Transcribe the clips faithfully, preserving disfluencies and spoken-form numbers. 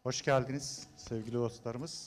Hoş geldiniz sevgili dostlarımız.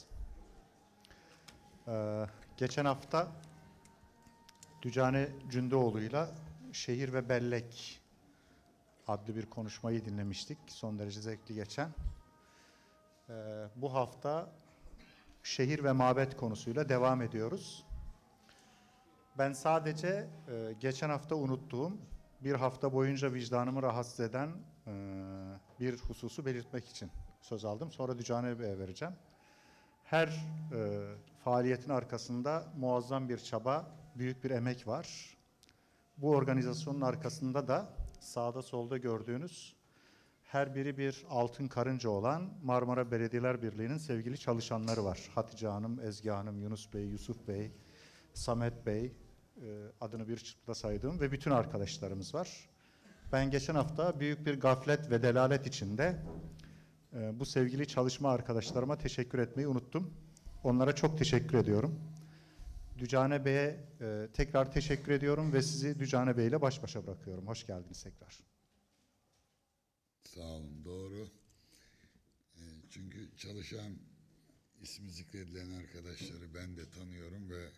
Ee, geçen hafta Dücane Cündoğlu'yla Şehir ve Bellek adlı bir konuşmayı dinlemiştik. Son derece zevkli geçen. Ee, bu hafta şehir ve mabet konusuyla devam ediyoruz. Ben sadece e, geçen hafta unuttuğum, bir hafta boyunca vicdanımı rahatsız eden e, bir hususu belirtmek için söz aldım. Sonra Dücane Bey'e vereceğim. Her e, faaliyetin arkasında muazzam bir çaba, büyük bir emek var. Bu organizasyonun arkasında da sağda solda gördüğünüz her biri bir altın karınca olan Marmara Belediyeler Birliği'nin sevgili çalışanları var. Hatice Hanım, Ezgi Hanım, Yunus Bey, Yusuf Bey, Samet Bey, e, adını bir çırpıda saydığım ve bütün arkadaşlarımız var. Ben geçen hafta büyük bir gaflet ve delalet içinde e, bu sevgili çalışma arkadaşlarıma teşekkür etmeyi unuttum. Onlara çok teşekkür ediyorum. Dücane Bey'e e, tekrar teşekkür ediyorum ve sizi Dücane Bey ile baş başa bırakıyorum. Hoş geldiniz tekrar. Sağ olun, doğru. E, çünkü çalışan, ismi zikredilen arkadaşları ben de tanıyorum ve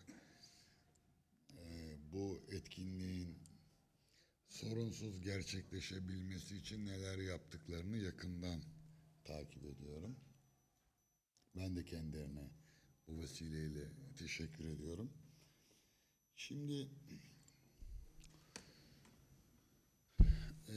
e, bu etkinliğin sorunsuz gerçekleşebilmesi için neler yaptıklarını yakından takip ediyorum. Ben de kendilerine bu vesileyle teşekkür ediyorum. Şimdi e,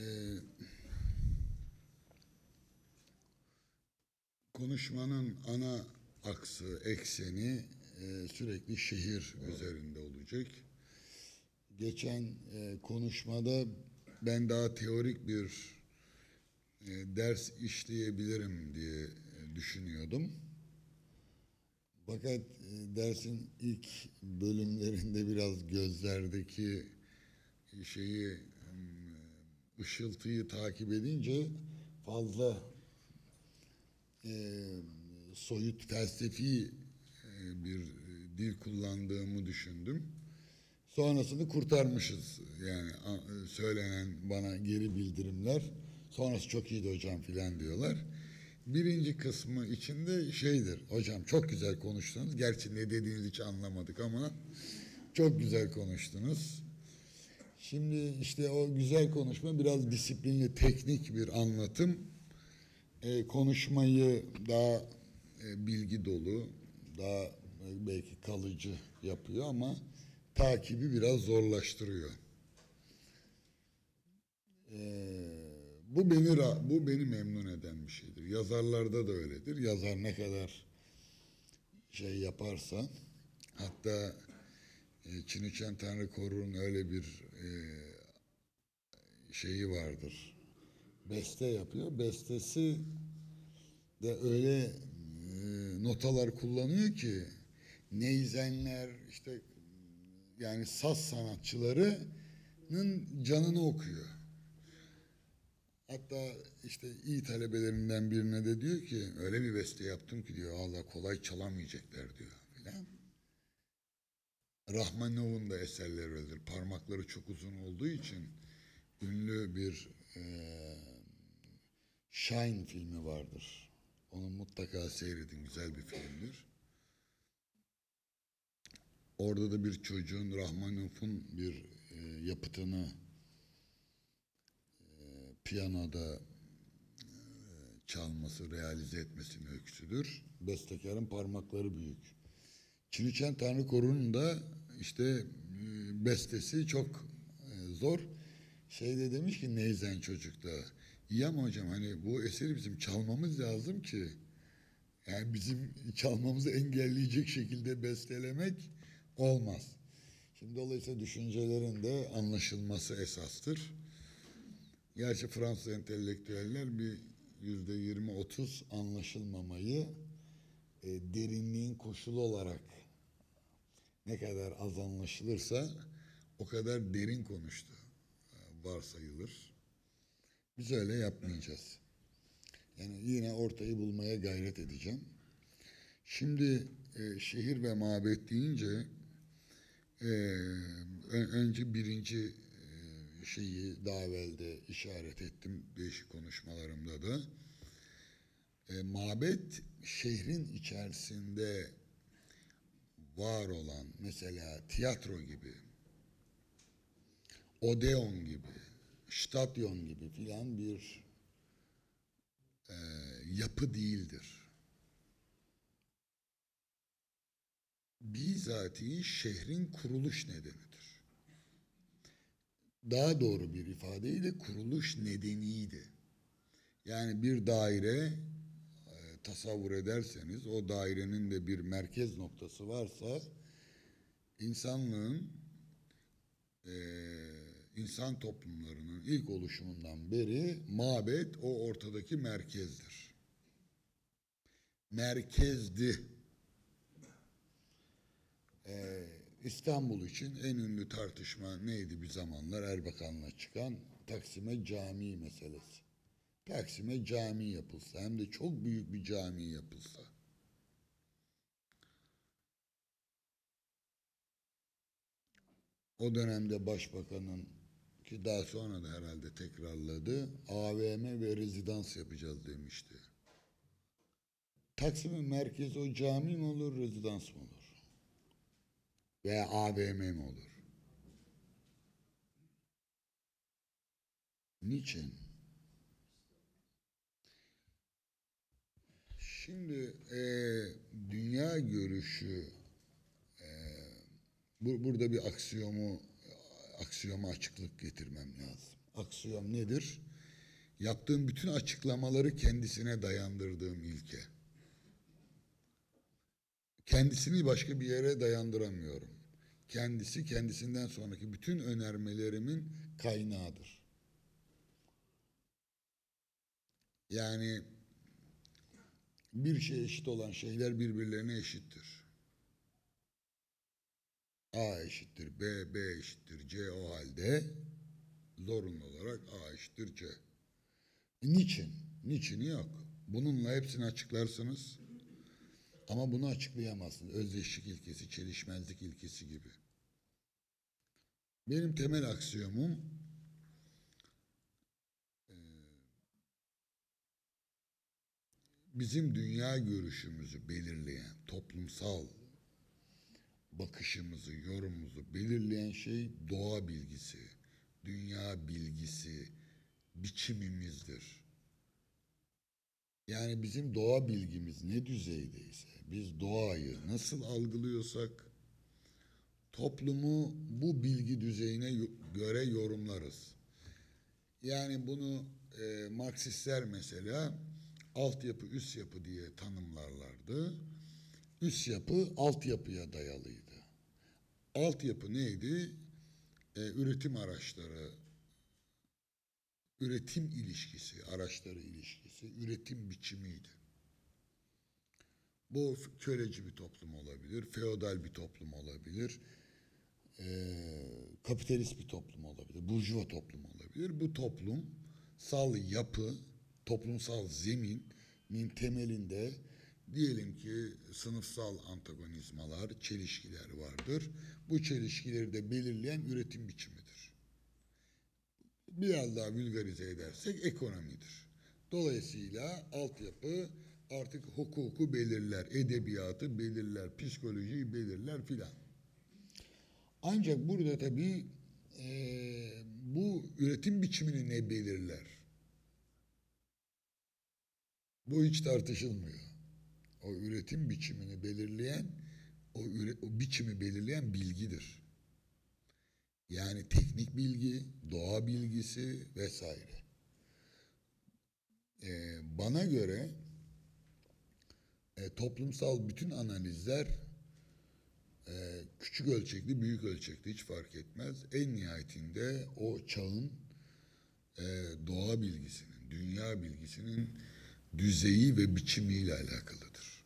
konuşmanın ana aksı, ekseni e, sürekli şehir üzerinde olacak. Geçen e, konuşmada ben daha teorik bir e, ders işleyebilirim diye e, düşünüyordum. Fakat e, dersin ilk bölümlerinde biraz gözlerdeki şeyi, e, ışıltıyı takip edince fazla e, soyut felsefi e, bir dil kullandığımı düşündüm. Sonrasını kurtarmışız. Yani a, söylenen bana geri bildirimler, sonrası çok iyiydi hocam filan diyorlar. Birinci kısmı içinde şeydir, hocam çok güzel konuştunuz. Gerçi ne dediğinizi hiç anlamadık ama çok güzel konuştunuz. Şimdi işte o güzel konuşma biraz disiplinli, teknik bir anlatım. E, konuşmayı daha e, bilgi dolu, daha e, belki kalıcı yapıyor ama takibi biraz zorlaştırıyor. E, bu beni bu beni memnun eden bir şeydir. Yazarlarda da öyledir. Yazar ne kadar şey yaparsa, hatta e, Çiniçen Tanrı Korur'un öyle bir e, şeyi vardır. Beste yapıyor. Bestesi de öyle e, notalar kullanıyor ki neyzenler, işte yani saz sanatçılarının canını okuyor. Hatta işte iyi talebelerinden birine de diyor ki öyle bir beste yaptım ki diyor Allah kolay çalamayacaklar diyor filan. Rahmanov'un da eserleri öyledir. Parmakları çok uzun olduğu için ünlü bir e, Shine filmi vardır. Onu mutlaka seyredin. Güzel bir filmdir. Orada da bir çocuğun Rahmanov'un bir e, yapıtını e, piyanoda e, çalması, realize etmesinin öyküsüdür. Bestekarın parmakları büyük. Çiniçen Tanrı Korur'un da işte e, bestesi çok e, zor. Şeyde demiş ki Neyzen çocukta, iyi ama hocam hani bu eseri bizim çalmamız lazım ki, yani bizim çalmamızı engelleyecek şekilde bestelemek olmaz. Şimdi dolayısıyla düşüncelerin de anlaşılması esastır. Gerçi Fransız entelektüeller bir yüzde yirmi otuz anlaşılmamayı e, derinliğin koşulu olarak ne kadar az anlaşılırsa o kadar derin konuştu e, varsayılır. Biz öyle yapmayacağız. Yani yine ortayı bulmaya gayret edeceğim. Şimdi e, şehir ve mabet deyince e, önce birinci e, şeyi daha evvel de işaret ettim değişik konuşmalarımda da. E, mabet şehrin içerisinde var olan, mesela tiyatro gibi, Odeon gibi, Stadyon gibi filan bir e, yapı değildir. Bizatihi şehrin kuruluş nedenidir. Daha doğru bir ifadeyle kuruluş nedeniydi. Yani bir daire e, tasavvur ederseniz, o dairenin de bir merkez noktası varsa, insanlığın e, insan toplumlarının ilk oluşumundan beri mabet o ortadaki merkezdir. Merkezdi. Ee, İstanbul için en ünlü tartışma neydi bir zamanlar Erbakan'la çıkan? Taksim'e cami meselesi. Taksim'e cami yapılsa, hem de çok büyük bir cami yapılsa. O dönemde başbakanın, ki daha sonra da herhalde tekrarladı, A V M ve rezidans yapacağız demişti. Taksim'in merkezi o cami mi olur, rezidans mı olur? Veya A V M mi olur? Niçin? Şimdi e, dünya görüşü, e, bu, burada bir aksiyomu, aksiyoma açıklık getirmem lazım. Aksiyom nedir? Yaptığım bütün açıklamaları kendisine dayandırdığım ilke. Kendisini başka bir yere dayandıramıyorum. Kendisi kendisinden sonraki bütün önermelerimin kaynağıdır. Yani bir şeye eşit olan şeyler birbirlerine eşittir. A eşittir B, B eşittir C o halde zorunlu olarak A eşittir C. Niçin? Niçini yok. Bununla hepsini açıklarsınız ama bunu açıklayamazsınız. Özdeşlik ilkesi, çelişmezlik ilkesi gibi. Benim temel aksiyomum bizim dünya görüşümüzü belirleyen, toplumsal bakışımızı, yorumumuzu belirleyen şey doğa bilgisi, dünya bilgisi, biçimimizdir. Yani bizim doğa bilgimiz ne düzeydeyse, biz doğayı nasıl algılıyorsak, toplumu bu bilgi düzeyine göre yorumlarız. Yani bunu e, Marksistler mesela altyapı, üst yapı diye tanımlarlardı. Üst yapı altyapıya dayalıydı. Altyapı neydi? Ee, üretim araçları, üretim ilişkisi, araçları ilişkisi, üretim biçimiydi. Bu köleci bir toplum olabilir, feodal bir toplum olabilir, e, kapitalist bir toplum olabilir, burjuva toplum olabilir. Bu toplumsal yapı, toplumsal zeminin temelinde diyelim ki sınıfsal antagonizmalar, çelişkiler vardır. Bu çelişkileri de belirleyen üretim biçimidir. Biraz daha vulgarize edersek ekonomidir. Dolayısıyla altyapı artık hukuku belirler, edebiyatı belirler, psikolojiyi belirler filan. Ancak burada tabii e, bu üretim biçimini ne belirler? Bu hiç tartışılmıyor. O üretim biçimini belirleyen, o, üre, o biçimi belirleyen bilgidir. Yani teknik bilgi, doğa bilgisi vesaire. Ee, bana göre e, toplumsal bütün analizler e, küçük ölçekli, büyük ölçekli hiç fark etmez. En nihayetinde o çağın e, doğa bilgisinin, dünya bilgisinin düzeyi ve biçimiyle alakalıdır.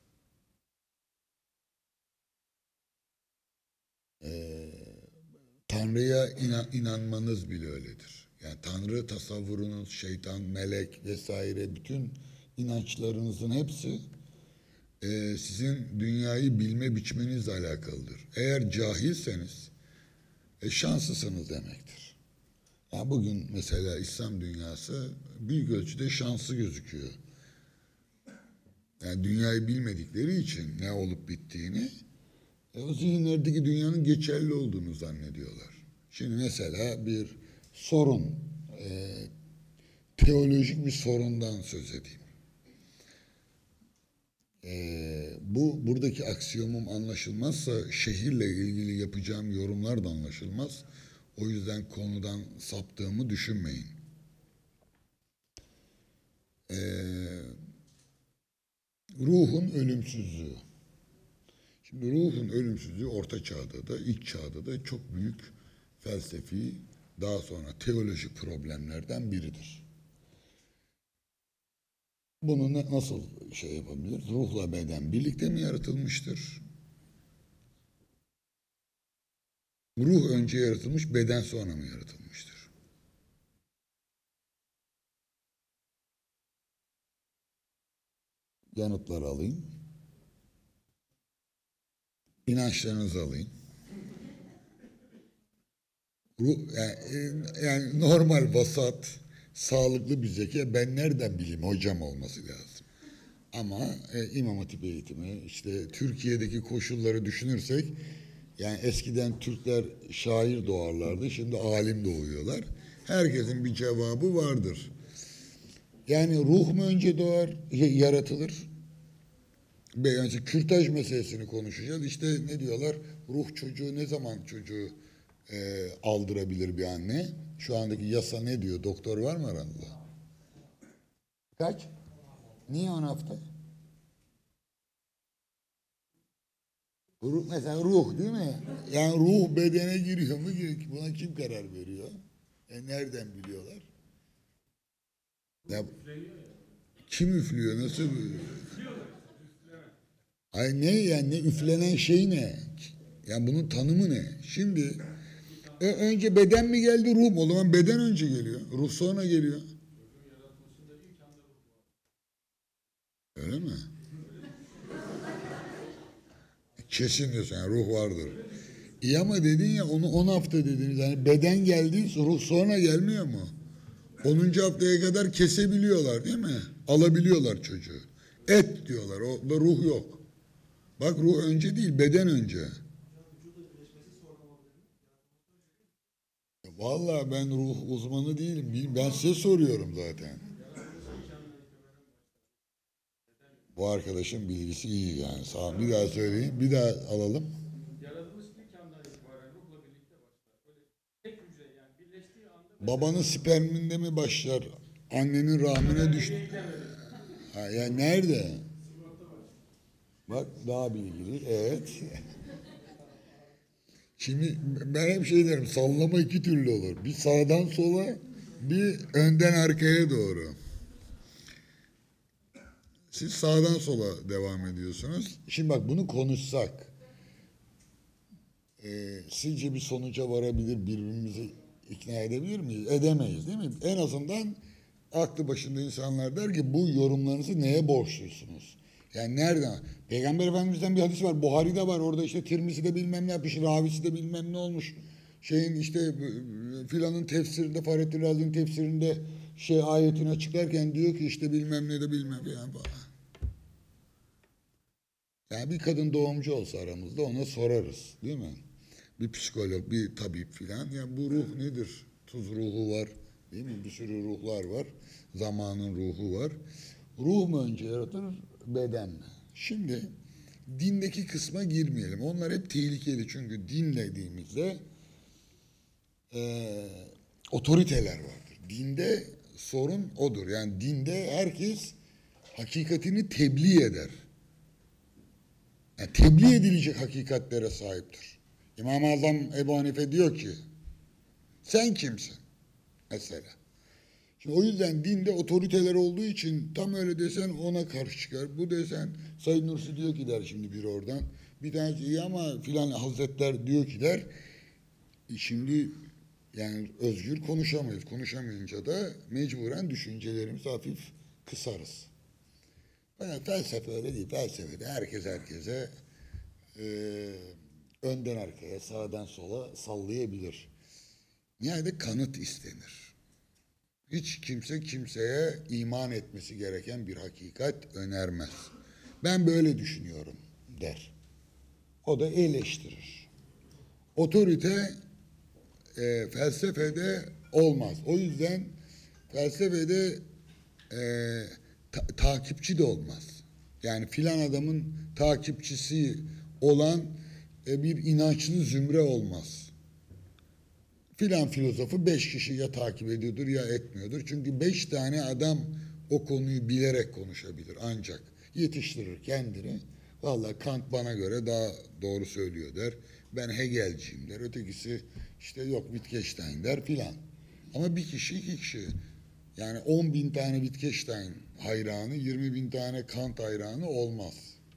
Ee, Tanrı'ya inan, inanmanız bile öyledir. Yani Tanrı tasavvurunuz, şeytan, melek vesaire bütün inançlarınızın hepsi e, sizin dünyayı bilme biçiminizle alakalıdır. Eğer cahilseniz e, şanslısınız demektir. Yani bugün mesela İslam dünyası büyük ölçüde şanslı gözüküyor. Yani dünyayı bilmedikleri için ne olup bittiğini, e, o zihinlerdeki dünyanın geçerli olduğunu zannediyorlar. Şimdi mesela bir sorun, e, teolojik bir sorundan söz edeyim. E, bu buradaki aksiyomum anlaşılmazsa şehirle ilgili yapacağım yorumlar da anlaşılmaz. O yüzden konudan saptığımı düşünmeyin. E, ruhun ölümsüzlüğü. Şimdi ruhun ölümsüzlüğü Orta Çağ'da da, ilk çağda da çok büyük felsefi, daha sonra teolojik problemlerden biridir. Bunu nasıl şey yapabiliriz? Ruhla beden birlikte mi yaratılmıştır? Ruh önce yaratılmış, beden sonra mı yaratılmıştır? Yanıtları alayım. İnançlarınızı alayım. Ruh, yani, yani normal, vasat, sağlıklı bir zeka, ben nereden bileyim hocam olması lazım. Ama e, İmam Hatip eğitimi, işte Türkiye'deki koşulları düşünürsek, yani eskiden Türkler şair doğarlardı, şimdi alim doğuyorlar. Herkesin bir cevabı vardır. Yani ruh mu önce doğar, yaratılır? Yani kürtaj meselesini konuşacağız. İşte ne diyorlar? Ruh çocuğu ne zaman çocuğu e, aldırabilir bir anne? Şu andaki yasa ne diyor? Doktor var mı aranızda? Kaç? Niye on hafta? Ruh, mesela ruh değil mi? Yani ruh bedene giriyor mu? Buna kim karar veriyor? E nereden biliyorlar? Ya, kim üflüyor? Nasıl? Ay ne yani? Ne üflenen şey ne? Yani bunun tanımı ne? Şimdi e, önce beden mi geldi, ruh mu? O zaman beden önce geliyor. Ruh sonra geliyor. Öyle mi? Kesin diyorsun yani ruh vardır. İyi ama dedin ya onu on hafta dediniz. Yani beden geldi, ruh sonra gelmiyor mu? onuncu haftaya kadar kesebiliyorlar değil mi? Alabiliyorlar çocuğu. Et diyorlar. O da ruh yok. Bak ruh önce değil, beden önce. Vallahi ben ruh uzmanı değilim. Ben size soruyorum zaten. Bu arkadaşın bilgisi iyi yani. Sağ bir daha söyleyeyim. Bir daha alalım. Yaratılış ilk andan itibaren ruhla birlikte başlar. Böyle tek hücre yani birleştiği anda babanın sperminde mi başlar? Annenin rahmine düştü. Ha, yani nerede? Bak daha bilgili. Evet. Şimdi ben hep şey derim. Sallama iki türlü olur. Bir sağdan sola, bir önden arkaya doğru. Siz sağdan sola devam ediyorsunuz. Şimdi bak bunu konuşsak, e, sizce bir sonuca varabilir, birbirimizi ikna edebilir miyiz? Edemeyiz değil mi? En azından aklı başında insanlar der ki bu yorumlarınızı neye borçlusunuz? Yani nereden? Peygamber Efendimiz'den bir hadis var. Buhari'de var. Orada işte Tirmizi'de bilmem ne yapmış. Ravisi de bilmem ne olmuş. Şeyin işte filanın tefsirinde, Fahrettin Razi'nin tefsirinde şey ayetini açıklarken diyor ki işte bilmem ne de bilmem yani falan. Yani bir kadın doğumcu olsa aramızda ona sorarız değil mi? Bir psikolog, bir tabip filan. Yani bu ruh nedir? Tuz ruhu var değil mi? Bir sürü ruhlar var. Zamanın ruhu var. Ruh mu önce yaratır, beden mi? Şimdi dindeki kısma girmeyelim. Onlar hep tehlikeli çünkü din dediğimizde e, otoriteler vardır. Dinde sorun odur. Yani dinde herkes hakikatini tebliğ eder. Yani tebliğ edilecek hakikatlere sahiptir. İmam-ı Azam Ebu Hanife diyor ki sen kimsin? Mesela. Şimdi o yüzden dinde otoriteler olduğu için tam öyle desen ona karşı çıkar. Bu desen Said Nursi diyor ki der şimdi biri oradan. Bir tanesi iyi ama filan hazretler diyor ki der. E şimdi yani özgür konuşamayız. Konuşamayınca da mecburen düşüncelerimizi hafif kısarız. Yani felsefe öyle değil. Felsefede herkes herkese e, önden arkaya, sağdan sola sallayabilir. Nihayet kanıt istenir. Hiç kimse kimseye iman etmesi gereken bir hakikat önermez. Ben böyle düşünüyorum der. O da eleştirir. Otorite e, felsefede olmaz. O yüzden felsefede e, ta- takipçi de olmaz. Yani filan adamın takipçisi olan e, bir inançlı zümre olmaz. Filan filozofu beş kişi ya takip ediyordur ya etmiyordur. Çünkü beş tane adam o konuyu bilerek konuşabilir ancak yetiştirir kendini. Vallahi Kant bana göre daha doğru söylüyor der. Ben Hegelciyim der. Ötekisi işte yok Wittgenstein der filan. Ama bir kişi iki kişi. Yani on bin tane Wittgenstein hayranı, yirmi bin tane Kant hayranı olmaz.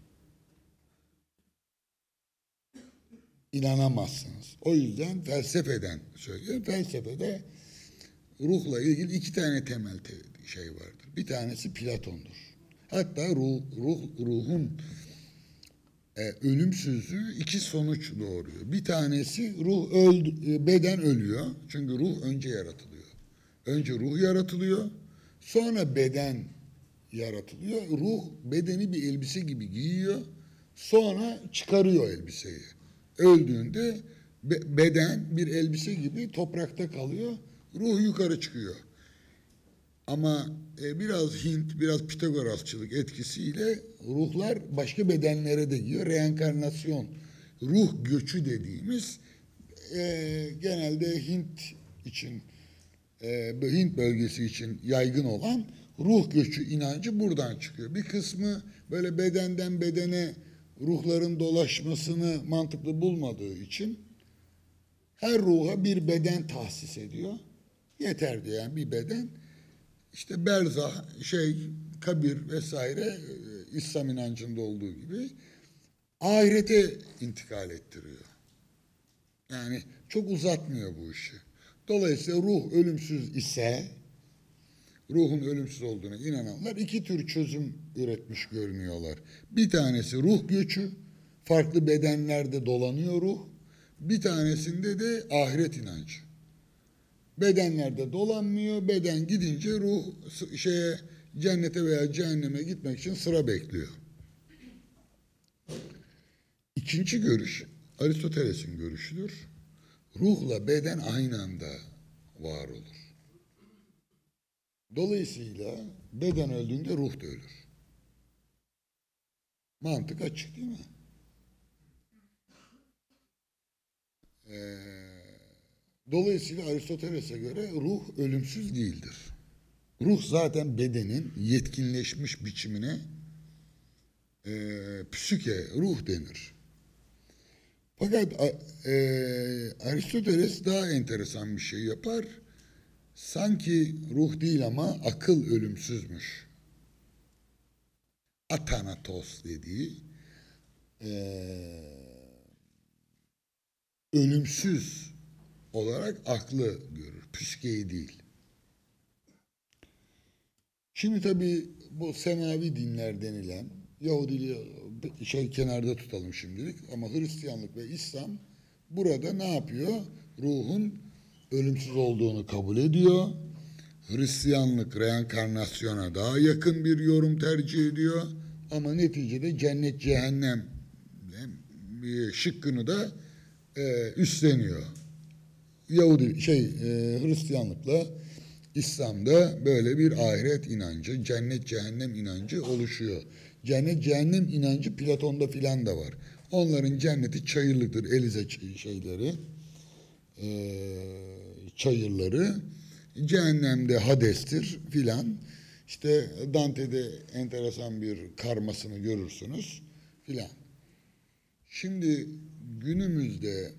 İnanamazsınız. O yüzden felsefeden söylüyorum. Felsefede ruhla ilgili iki tane temel te- şey vardır. Bir tanesi Platon'dur. Hatta ruh, ruh ruhun e, ölümsüzlüğü iki sonuç doğuruyor. Bir tanesi ruh öldü, e, beden ölüyor. Çünkü ruh önce yaratılıyor. Önce ruh yaratılıyor. Sonra beden yaratılıyor. Ruh bedeni bir elbise gibi giyiyor. Sonra çıkarıyor elbiseyi. Öldüğünde be- beden bir elbise gibi toprakta kalıyor. Ruh yukarı çıkıyor. Ama e, biraz Hint, biraz Pitagorasçılık etkisiyle ruhlar başka bedenlere de gidiyor. Reenkarnasyon, ruh göçü dediğimiz e, genelde Hint için, e, Hint bölgesi için yaygın olan ruh göçü inancı buradan çıkıyor. Bir kısmı böyle bedenden bedene ruhların dolaşmasını mantıklı bulmadığı için her ruha bir beden tahsis ediyor. Yeter diyor yani bir beden. İşte berzah, şey, kabir vesaire e, İslam inancında olduğu gibi ahirete intikal ettiriyor. Yani çok uzatmıyor bu işi. Dolayısıyla ruh ölümsüz ise, ruhun ölümsüz olduğuna inananlar iki tür çözüm üretmiş görünüyorlar. Bir tanesi ruh göçü, farklı bedenlerde dolanıyor ruh. Bir tanesinde de ahiret inancı. Bedenlerde dolanmıyor, beden gidince ruh şeye cennete veya cehenneme gitmek için sıra bekliyor. İkinci görüş Aristoteles'in görüşüdür. Ruhla beden aynı anda var olur. Dolayısıyla beden öldüğünde ruh da ölür. Mantık açık değil mi? Ee, dolayısıyla Aristoteles'e göre ruh ölümsüz değildir. Ruh zaten bedenin yetkinleşmiş biçimine e, psüke, ruh denir. Fakat e, Aristoteles daha enteresan bir şey yapar. Sanki ruh değil ama akıl ölümsüzmüş. Athanatos dediği e, ölümsüz olarak aklı görür. Psikeyi değil. Şimdi tabii bu semavi dinler denilen Yahudiliği şey kenarda tutalım şimdilik ama Hristiyanlık ve İslam burada ne yapıyor? Ruhun ölümsüz olduğunu kabul ediyor. Hristiyanlık reenkarnasyona daha yakın bir yorum tercih ediyor. Ama neticede cennet cehennem şıkkını da e, üstleniyor. Yahudi şey e, Hristiyanlıkla İslam'da böyle bir ahiret inancı, cennet cehennem inancı oluşuyor. Cennet cehennem inancı Platon'da filan da var. Onların cenneti çayırlıktır, Elize şeyleri, e, çayırları. Cehennemde Hades'tir filan. İşte Dante'de enteresan bir karmasını görürsünüz filan. Şimdi günümüzde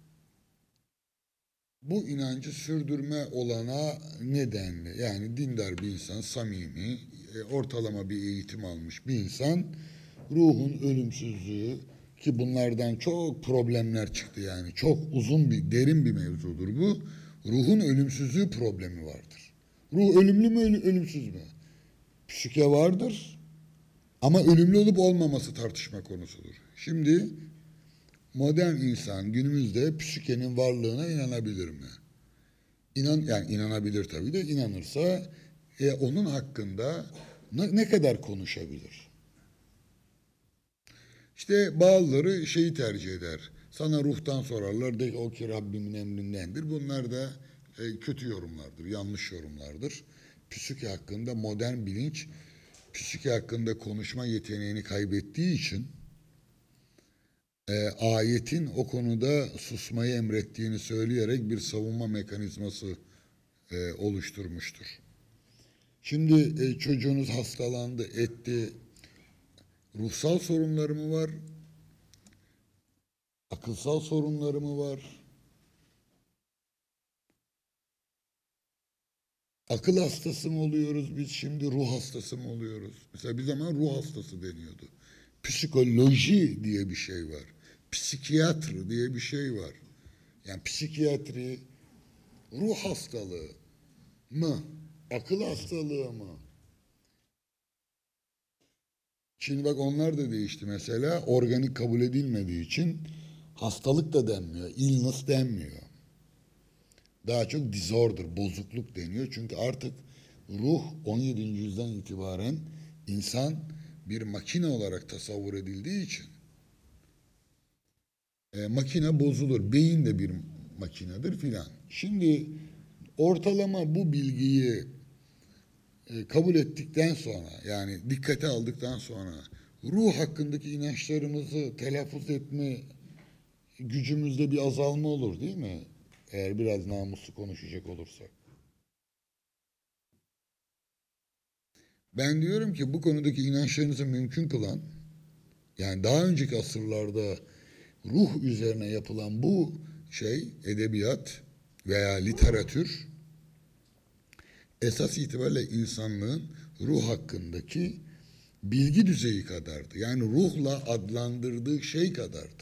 bu inancı sürdürme olana nedenle yani dindar bir insan, samimi, ortalama bir eğitim almış bir insan ruhun ölümsüzlüğü ki bunlardan çok problemler çıktı yani çok uzun bir derin bir mevzudur bu. Ruhun ölümsüzlüğü problemi vardır. Ruh ölümlü mü ölümsüz mü? Psike vardır ama ölümlü olup olmaması tartışma konusudur. Şimdi modern insan günümüzde psikenin varlığına inanabilir mi? İnan, yani inanabilir tabii de inanırsa e, onun hakkında ne, ne kadar konuşabilir? İşte bazıları şeyi tercih eder. Sana ruhtan sorarlar, de o ki Rabbimin emrindendir. Bunlar da e, kötü yorumlardır, yanlış yorumlardır. Psike hakkında modern bilinç, psike hakkında konuşma yeteneğini kaybettiği için e, ayetin o konuda susmayı emrettiğini söyleyerek bir savunma mekanizması e, oluşturmuştur. Şimdi e, çocuğunuz hastalandı, etti. Ruhsal sorunları mı var? Akılsal sorunları mı var? Akıl hastası mı oluyoruz biz şimdi, ruh hastası mı oluyoruz? Mesela bir zaman ruh hastası deniyordu. Psikoloji diye bir şey var. Psikiyatr diye bir şey var. Yani psikiyatri ruh hastalığı mı? Akıl hastalığı mı? Şimdi bak onlar da değişti mesela. Organik kabul edilmediği için hastalık da denmiyor. Illness denmiyor. Daha çok disorder, bozukluk deniyor. Çünkü artık ruh on yedinci yüzyıldan itibaren insan bir makine olarak tasavvur edildiği için e, makine bozulur. Beyin de bir makinedir filan. Şimdi ortalama bu bilgiyi e, kabul ettikten sonra, yani dikkate aldıktan sonra ruh hakkındaki inançlarımızı telaffuz etme gücümüzde bir azalma olur değil mi? Eğer biraz namuslu konuşacak olursak. Ben diyorum ki bu konudaki inançlarınızı mümkün kılan, yani daha önceki asırlarda ruh üzerine yapılan bu şey, edebiyat veya literatür, esas itibariyle insanlığın ruh hakkındaki bilgi düzeyi kadardı. Yani ruhla adlandırdığı şey kadardı.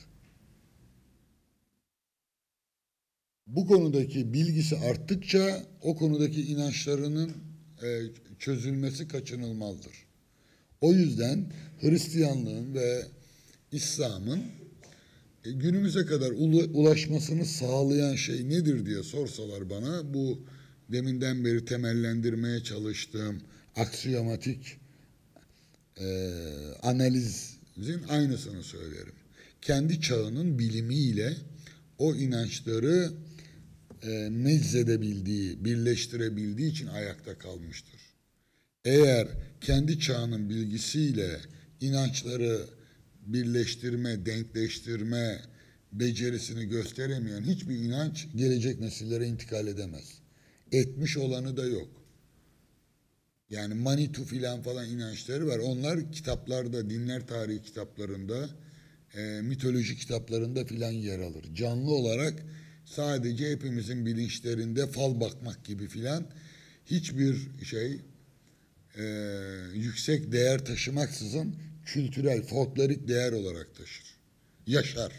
Bu konudaki bilgisi arttıkça o konudaki inançlarının e, çözülmesi kaçınılmazdır. O yüzden Hristiyanlığın ve İslam'ın e, günümüze kadar ulaşmasını sağlayan şey nedir diye sorsalar bana, bu deminden beri temellendirmeye çalıştığım aksiyomatik e, analizin aynısını söylerim. Kendi çağının bilimiyle o inançları e, meczedebildiği, birleştirebildiği için ayakta kalmıştır. Eğer kendi çağının bilgisiyle inançları birleştirme, denkleştirme becerisini gösteremeyen hiçbir inanç gelecek nesillere intikal edemez. Etmiş olanı da yok. Yani Manitu filan falan inançları var. Onlar kitaplarda, dinler tarihi kitaplarında, e, mitoloji kitaplarında filan yer alır. Canlı olarak sadece hepimizin bilinçlerinde fal bakmak gibi filan hiçbir şey e, yüksek değer taşımaksızın kültürel, folklorik değer olarak taşır. Yaşar.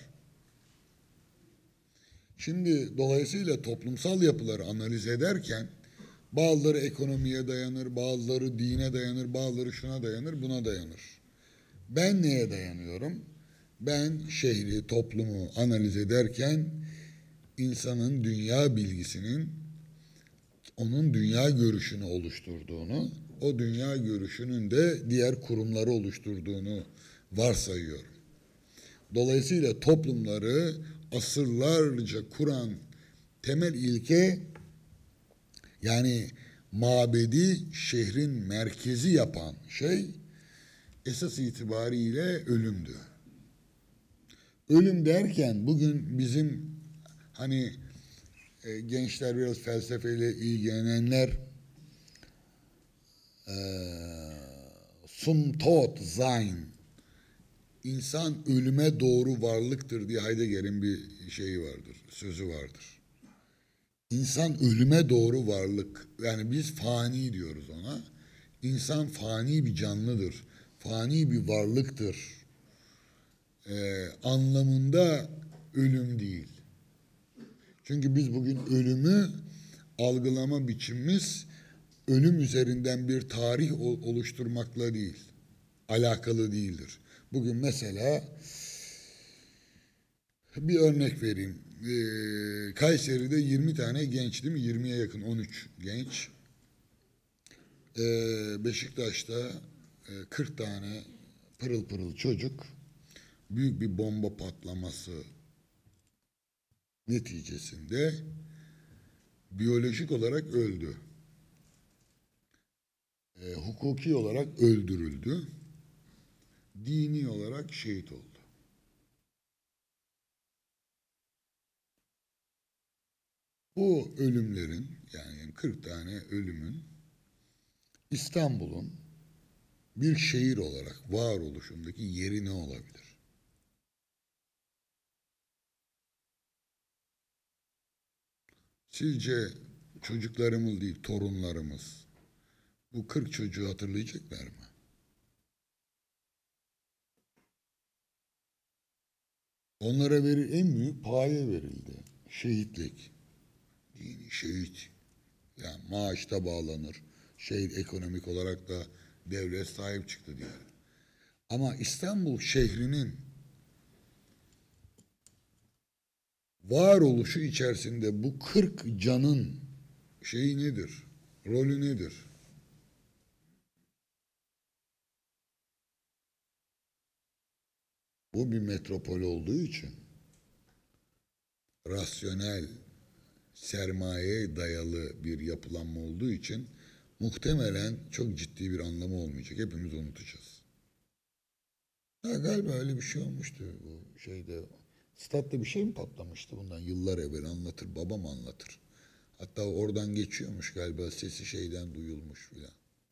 Şimdi dolayısıyla toplumsal yapıları analiz ederken bazıları ekonomiye dayanır, bazıları dine dayanır, bazıları şuna dayanır, buna dayanır. Ben neye dayanıyorum? Ben şehri, toplumu analiz ederken insanın dünya bilgisinin onun dünya görüşünü oluşturduğunu, o dünya görüşünün de diğer kurumları oluşturduğunu varsayıyorum. Dolayısıyla toplumları asırlarca kuran temel ilke, yani mabedi şehrin merkezi yapan şey esas itibariyle ölümdü. Ölüm derken bugün bizim hani e, gençler, biraz felsefeyle ilgilenenler e, zum Tod sein, insan ölüme doğru varlıktır diye Heidegger'in bir şeyi vardır, sözü vardır. İnsan ölüme doğru varlık, yani biz fani diyoruz ona. İnsan fani bir canlıdır, fani bir varlıktır ee, anlamında ölüm değil. Çünkü biz bugün ölümü algılama biçimimiz ölüm üzerinden bir tarih oluşturmakla değil, alakalı değildir. Bugün mesela bir örnek vereyim. Ee, Kayseri'de yirmi tane genç, değil mi? yirmiye yakın, on üç genç. Ee, Beşiktaş'ta e, kırk tane pırıl pırıl çocuk büyük bir bomba patlaması neticesinde biyolojik olarak öldü. E, hukuki olarak öldürüldü. Dini olarak şehit oldu. Bu ölümlerin, yani kırk tane ölümün İstanbul'un bir şehir olarak varoluşundaki yeri ne olabilir? Sizce çocuklarımız değil, torunlarımız bu kırk çocuğu hatırlayacaklar mı? Onlara verir, en büyük paye verildi. Şehitlik. Dini şehit. Yani maaşta bağlanır. Şehit ekonomik olarak da devlet sahip çıktı diye. Ama İstanbul şehrinin varoluşu içerisinde bu kırk canın şeyi nedir? Rolü nedir? Bu bir metropol olduğu için rasyonel, sermayeye dayalı bir yapılanma olduğu için muhtemelen çok ciddi bir anlamı olmayacak. Hepimiz unutacağız. Ha, galiba öyle bir şey olmuştu bu şeyde. Statta bir şey mi patlamıştı bundan yıllar evvel, anlatır, babam anlatır. Hatta oradan geçiyormuş galiba, sesi şeyden duyulmuş filan.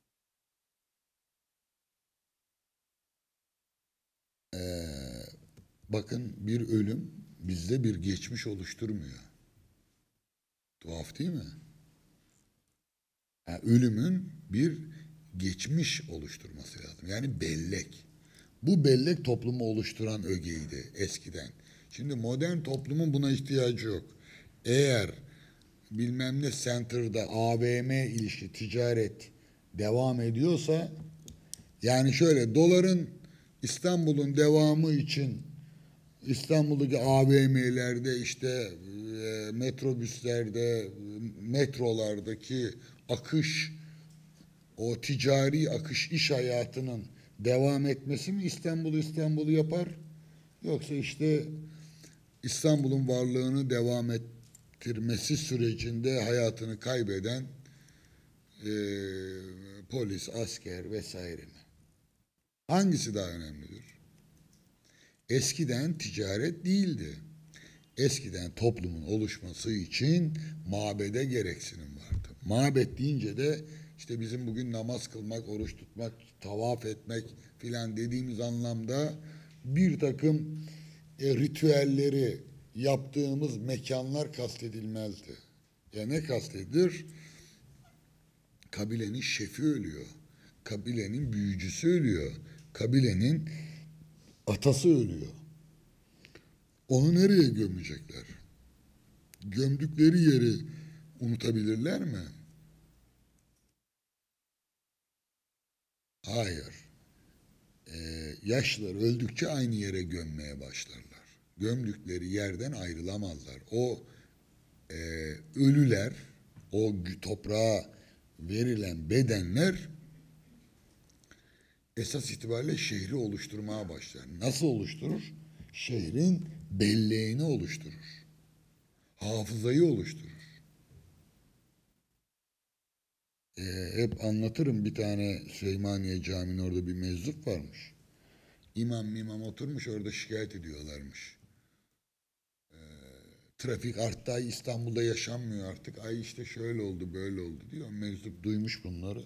Ee, bakın, bir ölüm bizde bir geçmiş oluşturmuyor. Tuhaf değil mi? Yani ölümün bir geçmiş oluşturması lazım. Yani bellek. Bu bellek toplumu oluşturan ögeydi eskiden. Şimdi modern toplumun buna ihtiyacı yok. Eğer bilmem ne center'da A V M ilişki, ticaret devam ediyorsa, yani şöyle, doların İstanbul'un devamı için İstanbul'daki A V M'lerde, işte e, metrobüslerde, metrolardaki akış, o ticari akış, iş hayatının devam etmesi mi İstanbul'u İstanbul'u yapar? Yoksa işte İstanbul'un varlığını devam ettirmesi sürecinde hayatını kaybeden e, polis, asker vesaire mi? Hangisi daha önemlidir? Eskiden ticaret değildi. Eskiden toplumun oluşması için mabede gereksinim vardı. Mabet deyince de işte bizim bugün namaz kılmak, oruç tutmak, tavaf etmek filan dediğimiz anlamda bir takım e, ritüelleri yaptığımız mekanlar kastedilmezdi. Ya ne kastedilir? Kabilenin şefi ölüyor. Kabilenin büyücüsü ölüyor. Kabilenin atası ölüyor. Onu nereye gömecekler? Gömdükleri yeri unutabilirler mi? Hayır. Ee, yaşlılar öldükçe aynı yere gömmeye başlarlar. Gömdükleri yerden ayrılamazlar. O e, ölüler, o toprağa verilen bedenler esas itibariyle şehri oluşturmaya başlar. Nasıl oluşturur? Şehrin belleğini oluşturur. Hafızayı oluşturur. Ee, hep anlatırım, bir tane Süleymaniye Camii'nin orada bir meczup varmış. İmam mimam oturmuş orada, şikayet ediyorlarmış. Ee, trafik arttı, ay İstanbul'da yaşanmıyor artık. Ay işte şöyle oldu böyle oldu diyor. Meczup duymuş bunları.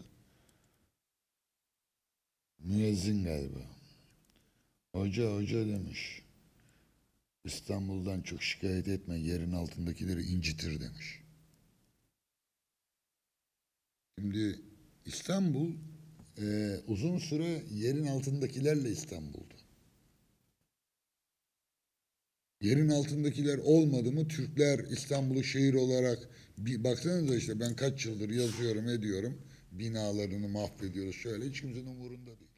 Müezzin galiba. Hoca hoca demiş. İstanbul'dan çok şikayet etme, yerin altındakileri incitir demiş. Şimdi İstanbul e, uzun süre yerin altındakilerle İstanbul'du. Yerin altındakiler olmadı mı Türkler İstanbul'u şehir olarak, bir baksanıza, işte ben kaç yıldır yazıyorum ediyorum, binalarını mahvediyoruz şöyle, hiç kimsenin umurunda değil.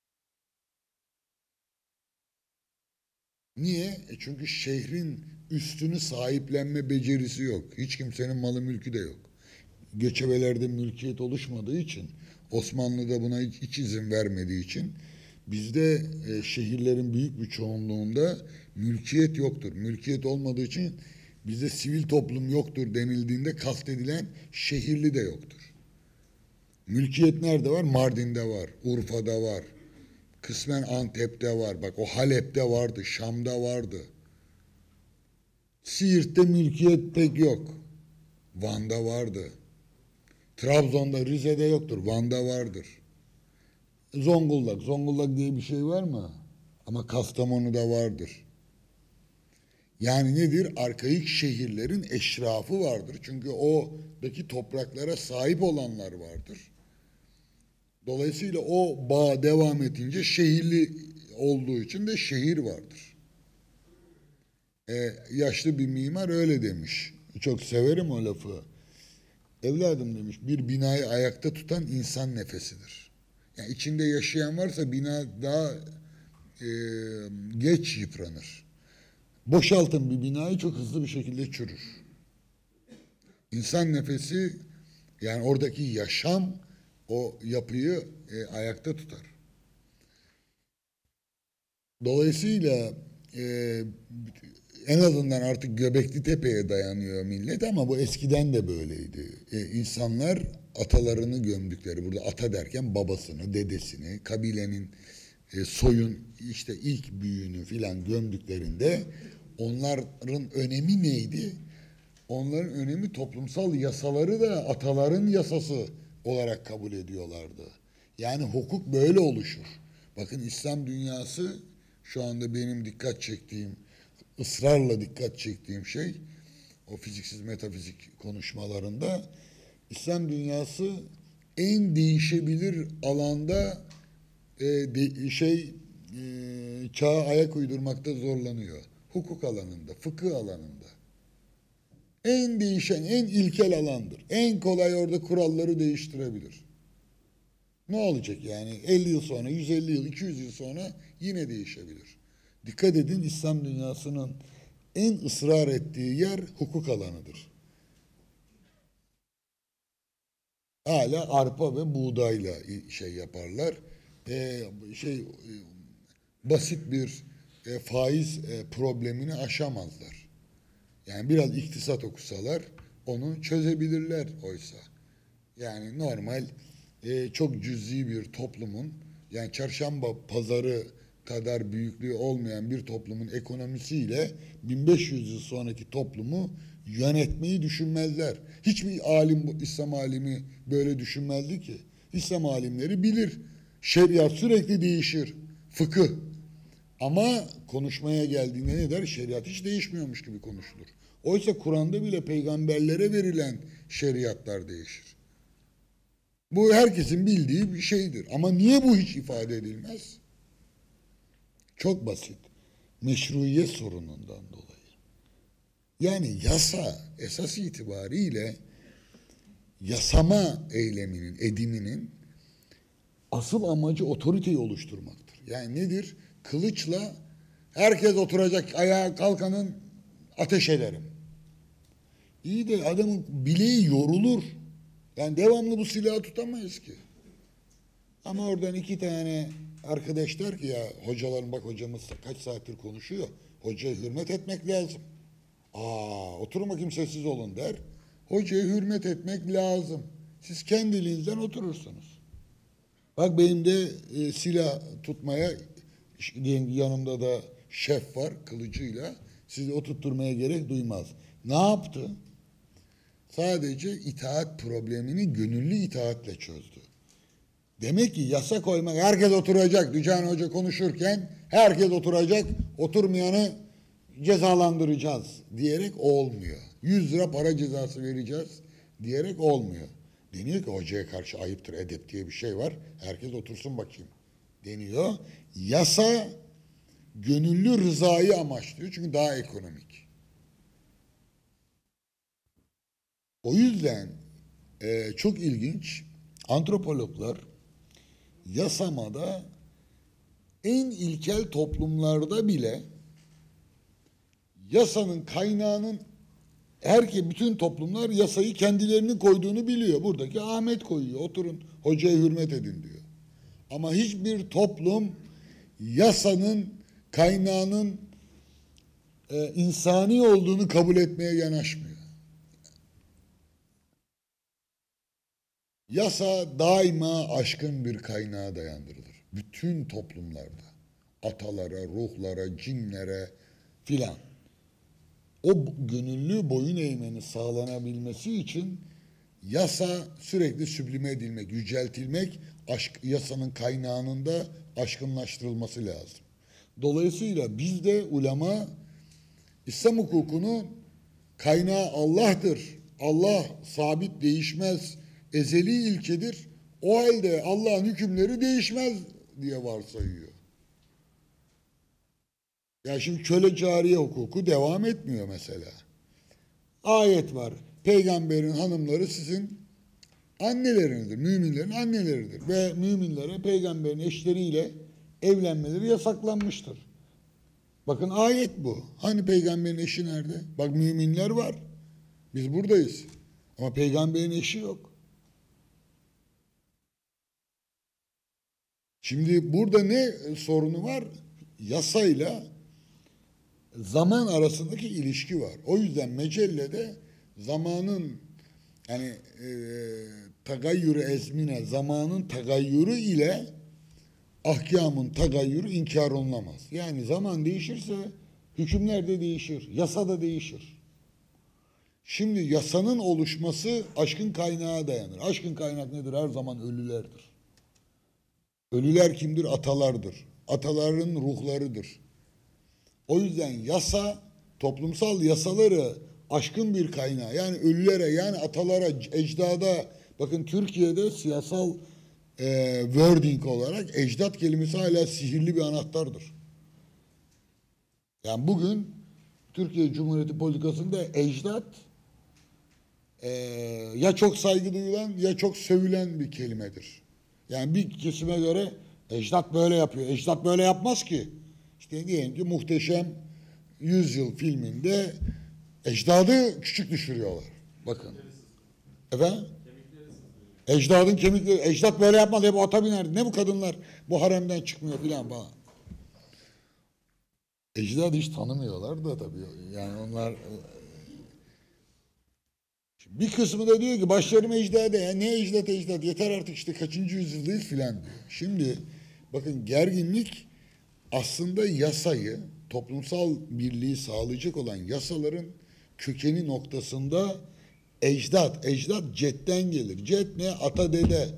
Niye? E çünkü şehrin üstünü sahiplenme becerisi yok. Hiç kimsenin malı mülkü de yok. Göçebelerde mülkiyet oluşmadığı için, Osmanlı da buna hiç, hiç izin vermediği için Bizde e, şehirlerin büyük bir çoğunluğunda mülkiyet yoktur. Mülkiyet olmadığı için bizde sivil toplum yoktur denildiğinde kastedilen şehirli de yoktur. Mülkiyet nerede var? Mardin'de var, Urfa'da var, kısmen Antep'te var. Bak o Halep'te vardı, Şam'da vardı. Siirt'te mülkiyet pek yok. Van'da vardı. Trabzon'da, Rize'de yoktur. Van'da vardır. Zonguldak. Zonguldak diye bir şey var mı? Ama Kastamonu'da vardır. Yani nedir? Arkaik şehirlerin eşrafı vardır. Çünkü oradaki topraklara sahip olanlar vardır. Dolayısıyla o bağ devam edince şehirli olduğu için de şehir vardır. Ee, yaşlı bir mimar öyle demiş. Çok severim o lafı. Evladım demiş, bir binayı ayakta tutan insan nefesidir. Yani içinde yaşayan varsa bina daha e, geç yıpranır. Boşaltın bir binayı, çok hızlı bir şekilde çürür. İnsan nefesi, yani oradaki yaşam o yapıyı e, ayakta tutar. Dolayısıyla e, en azından artık Göbekli Tepe'ye dayanıyor millet, ama bu eskiden de böyleydi. E, insanlar atalarını gömdükleri, burada ata derken babasını, dedesini, kabilenin, e, soyun işte ilk büyüğünü filan gömdüklerinde onların önemi neydi? Onların önemi toplumsal yasaları da ataların yasası olarak kabul ediyorlardı. Yani hukuk böyle oluşur. Bakın İslam dünyası şu anda benim dikkat çektiğim, ısrarla dikkat çektiğim şey, o fiziksiz metafizik konuşmalarında, İslam dünyası en değişebilir alanda e, de, şey e, çağa ayak uydurmakta zorlanıyor. Hukuk alanında, fıkıh alanında. En değişen, en ilkel alandır. En kolay orada kuralları değiştirebilir. Ne olacak yani? elli yıl sonra, yüz elli yıl, iki yüz yıl sonra yine değişebilir. Dikkat edin, İslam dünyasının en ısrar ettiği yer hukuk alanıdır. Hala arpa ve buğdayla şey yaparlar. Ee, şey basit bir e, faiz e, problemini aşamazlar. Yani biraz iktisat okusalar onu çözebilirler oysa. Yani normal e, çok cüzi bir toplumun, yani çarşamba pazarı kadar büyüklüğü olmayan bir toplumun ekonomisiyle bin beş yüz yıl sonraki toplumu yönetmeyi düşünmezler. Hiçbir alim, İslam alimi böyle düşünmezdi ki. İslam alimleri bilir. Şeriat sürekli değişir. Fıkıh. Ama konuşmaya geldiğinde ne der? Şeriat hiç değişmiyormuş gibi konuşulur. Oysa Kur'an'da bile peygamberlere verilen şeriatlar değişir. Bu herkesin bildiği bir şeydir. Ama niye bu hiç ifade edilmez? Çok basit. Meşruiyet sorunundan dolayı. Yani yasa esas itibariyle yasama eyleminin, ediminin asıl amacı otoriteyi oluşturmaktır. Yani nedir? Kılıçla herkes oturacak, ayağa kalkanın ateş ederim. İyi de adamın bileği yorulur. Yani devamlı bu silahı tutamayız ki. Ama oradan iki tane arkadaş der ki, ya hocaların, bak hocamız kaç saattir konuşuyor. Hocaya hürmet etmek lazım. Aa, oturun bakayım, sessiz olun der. Hocaya hürmet etmek lazım. Siz kendiliğinizden oturursunuz. Bak benim de e, silah tutmaya, yanımda da şef var kılıcıyla. Sizi oturtturmaya gerek duymaz. Ne yaptı? Sadece itaat problemini gönüllü itaatle çözdü. Demek ki yasa koymak, herkes oturacak. Dücan Hoca konuşurken herkes oturacak, oturmayanı cezalandıracağız diyerek olmuyor. Yüz lira para cezası vereceğiz diyerek olmuyor. Deniyor ki hocaya karşı ayıptır, edep diye bir şey var. Herkes otursun bakayım deniyor. Yasa gönüllü rızayı amaçlıyor çünkü daha ekonomik. O yüzden e, çok ilginç, antropologlar yasamada en ilkel toplumlarda bile yasanın kaynağının, herkes, bütün toplumlar yasayı kendilerinin koyduğunu biliyor. Buradaki Ahmet koyuyor. Oturun hocaya hürmet edin diyor. Ama hiçbir toplum yasanın kaynağının e, insani olduğunu kabul etmeye yanaşmıyor. Yasa daima aşkın bir kaynağa dayandırılır. Bütün toplumlarda. Atalara, ruhlara, cinlere filan. O gönüllü boyun eğmeni sağlanabilmesi için yasa sürekli süblime edilmek, yüceltilmek, aşk, yasanın kaynağının da aşkınlaştırılması lazım. Dolayısıyla bizde ulema İslam hukukunun kaynağı Allah'tır. Allah sabit, değişmez, ezeli ilkedir. O halde Allah'ın hükümleri değişmez diye varsayıyor. Ya şimdi köle cariye hukuku devam etmiyor mesela. Ayet var. Peygamberin hanımları sizin annelerinizdir. Müminlerin anneleridir. Ve müminlere peygamberin eşleriyle evlenmeleri yasaklanmıştır. Bakın ayet bu. Hani peygamberin eşi nerede? Bak müminler var. Biz buradayız. Ama peygamberin eşi yok. Şimdi burada ne sorunu var? Yasayla zaman arasındaki ilişki var. O yüzden mecellede zamanın yani e, tagayyürü ezmine, zamanın tagayyürü ile ahkamın tagayyürü inkar olulamaz. Yani zaman değişirse hükümler de değişir, yasa da değişir. Şimdi yasanın oluşması aşkın kaynağa dayanır. Aşkın kaynak nedir? Her zaman ölülerdir. Ölüler kimdir? Atalardır. Ataların ruhlarıdır. O yüzden yasa, toplumsal yasaları aşkın bir kaynağı. Yani ölülere, yani atalara, ecdada, bakın Türkiye'de siyasal e, wording olarak ecdat kelimesi hala sihirli bir anahtardır. Yani bugün Türkiye Cumhuriyeti politikasında ecdat e, ya çok saygı duyulan ya çok sövülen bir kelimedir. Yani bir kesime göre ecdat böyle yapıyor. Ecdat böyle yapmaz ki. İşte diyelim ki Muhteşem Yüzyıl filminde ecdadı küçük düşürüyorlar. Bakın. Efendim? Ecdadın kemikleri. Ecdat böyle yapmadı. Hep ata binerdi. Ne bu kadınlar? Bu haremden çıkmıyor filan falan. Ecdadı hiç tanımıyorlar da tabii. Yani onlar bir kısmı da diyor ki başlarım ecdada ya. Ne ecdat ecdat? Yeter artık işte kaçıncı yüzyıldayız filan diyor. Şimdi bakın gerginlik aslında yasayı, toplumsal birliği sağlayacak olan yasaların kökeni noktasında ecdat, ecdat cetten gelir. Cet ne? Ata dede.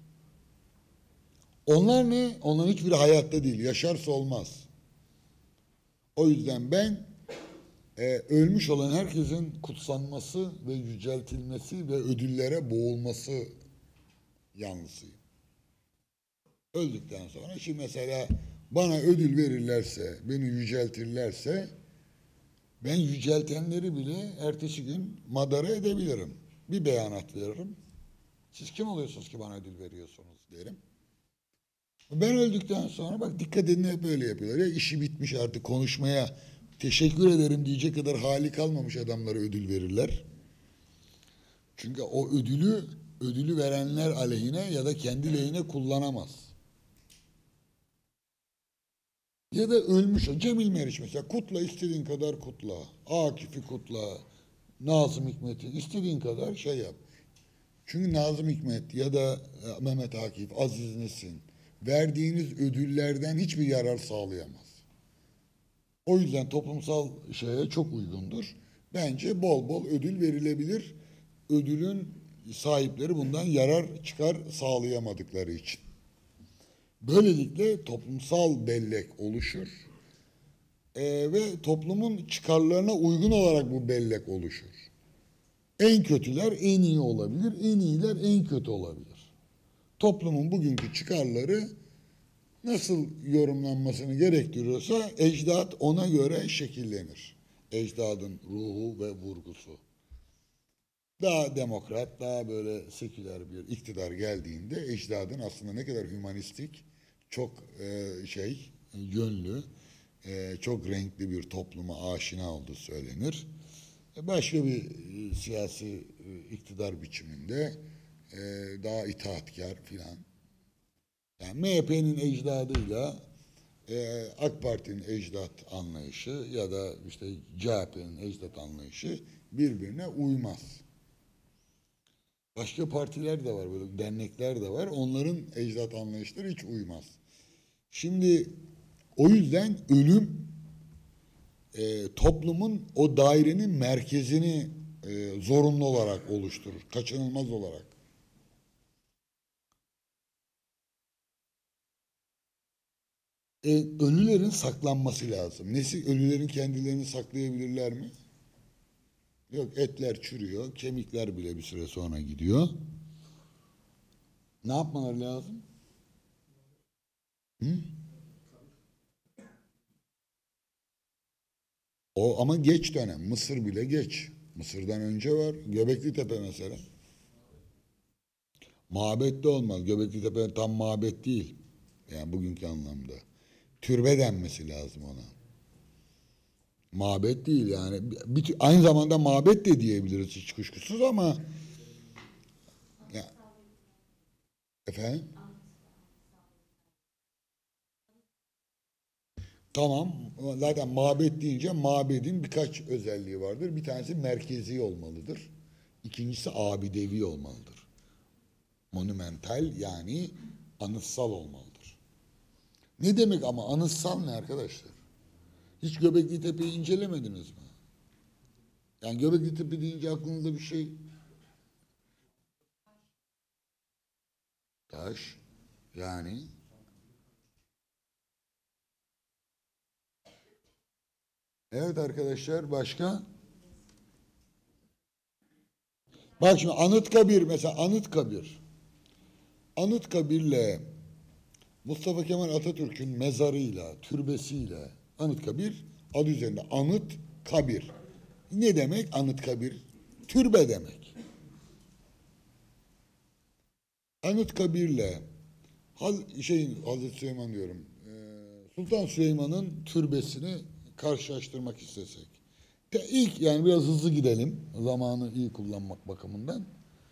Onlar ne? Onların hiçbiri hayatta değil. Yaşarsa olmaz. O yüzden ben e, ölmüş olan herkesin kutsanması ve yüceltilmesi ve ödüllere boğulması yanlısıyım. Öldükten sonra şimdi mesela bana ödül verirlerse, beni yüceltirlerse ben yüceltenleri bile ertesi gün madara edebilirim. Bir beyanat veririm. Siz kim oluyorsunuz ki bana ödül veriyorsunuz derim. Ben öldükten sonra bak dikkat edin hep böyle yapıyorlar. Ya işi bitmiş artık konuşmaya teşekkür ederim diyecek kadar hali kalmamış adamlara ödül verirler. Çünkü o ödülü ödülü verenler aleyhine ya da kendi lehine kullanamaz. Ya da ölmüş. Cemil Meriç mesela. Kutla istediğin kadar kutla. Akif'i kutla. Nazım Hikmet'i istediğin kadar şey yap. Çünkü Nazım Hikmet ya da Mehmet Akif, Aziz Nesin verdiğiniz ödüllerden hiçbir yarar sağlayamaz. O yüzden toplumsal şeye çok uygundur. Bence bol bol ödül verilebilir. Ödülün sahipleri bundan yarar çıkar sağlayamadıkları için. Böylelikle toplumsal bellek oluşur ee, ve toplumun çıkarlarına uygun olarak bu bellek oluşur. En kötüler en iyi olabilir, en iyiler en kötü olabilir. Toplumun bugünkü çıkarları nasıl yorumlanmasını gerektiriyorsa ecdat ona göre şekillenir. Ecdadın ruhu ve vurgusu. Daha demokrat, daha böyle seküler bir iktidar geldiğinde ecdadın aslında ne kadar hümanistik, çok e, şey, yönlü, e, çok renkli bir topluma aşina olduğu söylenir. E, başka bir e, siyasi e, iktidar biçiminde e, daha itaatkar filan. Yani M H P'nin ecdadıyla e, AK Parti'nin ecdat anlayışı ya da işte C H P'nin ecdat anlayışı birbirine uymaz. Başka partiler de var, böyle dernekler de var. Onların ecdat anlayışları hiç uymaz. Şimdi o yüzden ölüm e, toplumun o dairenin merkezini e, zorunlu olarak oluşturur. Kaçınılmaz olarak. E, ölülerin saklanması lazım. Nesi? Ölülerin kendilerini saklayabilirler mi? Yok, etler çürüyor, kemikler bile bir süre sonra gidiyor. Ne yapmaları lazım? Hı? O ama geç dönem. Mısır bile geç. Mısır'dan önce var. Göbekli Tepe mesela. Mabet de olmaz. Göbekli Tepe tam mabet değil. Yani bugünkü anlamda. Türbe denmesi lazım ona. Mabet değil yani. Bir, aynı zamanda mabet de diyebiliriz hiç kuşkusuz ama ya, efendim? Tamam. Zaten mabet deyince mabedin birkaç özelliği vardır. Bir tanesi merkezi olmalıdır. İkincisi abidevi olmalıdır. Monumental yani anıtsal olmalıdır. Ne demek ama anıtsal ne arkadaşlar? Hiç Göbekli Tepe'yi incelemediniz mi? Yani Göbekli Tepe deyince aklınızda bir şey taş yani evet arkadaşlar başka? Bak şimdi Anıtkabir mesela Anıtkabir. Anıtkabir'le Mustafa Kemal Atatürk'ün mezarıyla, türbesiyle Anıtkabir adı üzerinde Anıtkabir. Ne demek Anıtkabir? Türbe demek. Anıtkabir'le Haz şeyin Hazreti Süleyman diyorum. e, Sultan Süleyman'ın türbesini karşılaştırmak istesek. Te ilk yani biraz hızlı gidelim. Zamanı iyi kullanmak bakımından.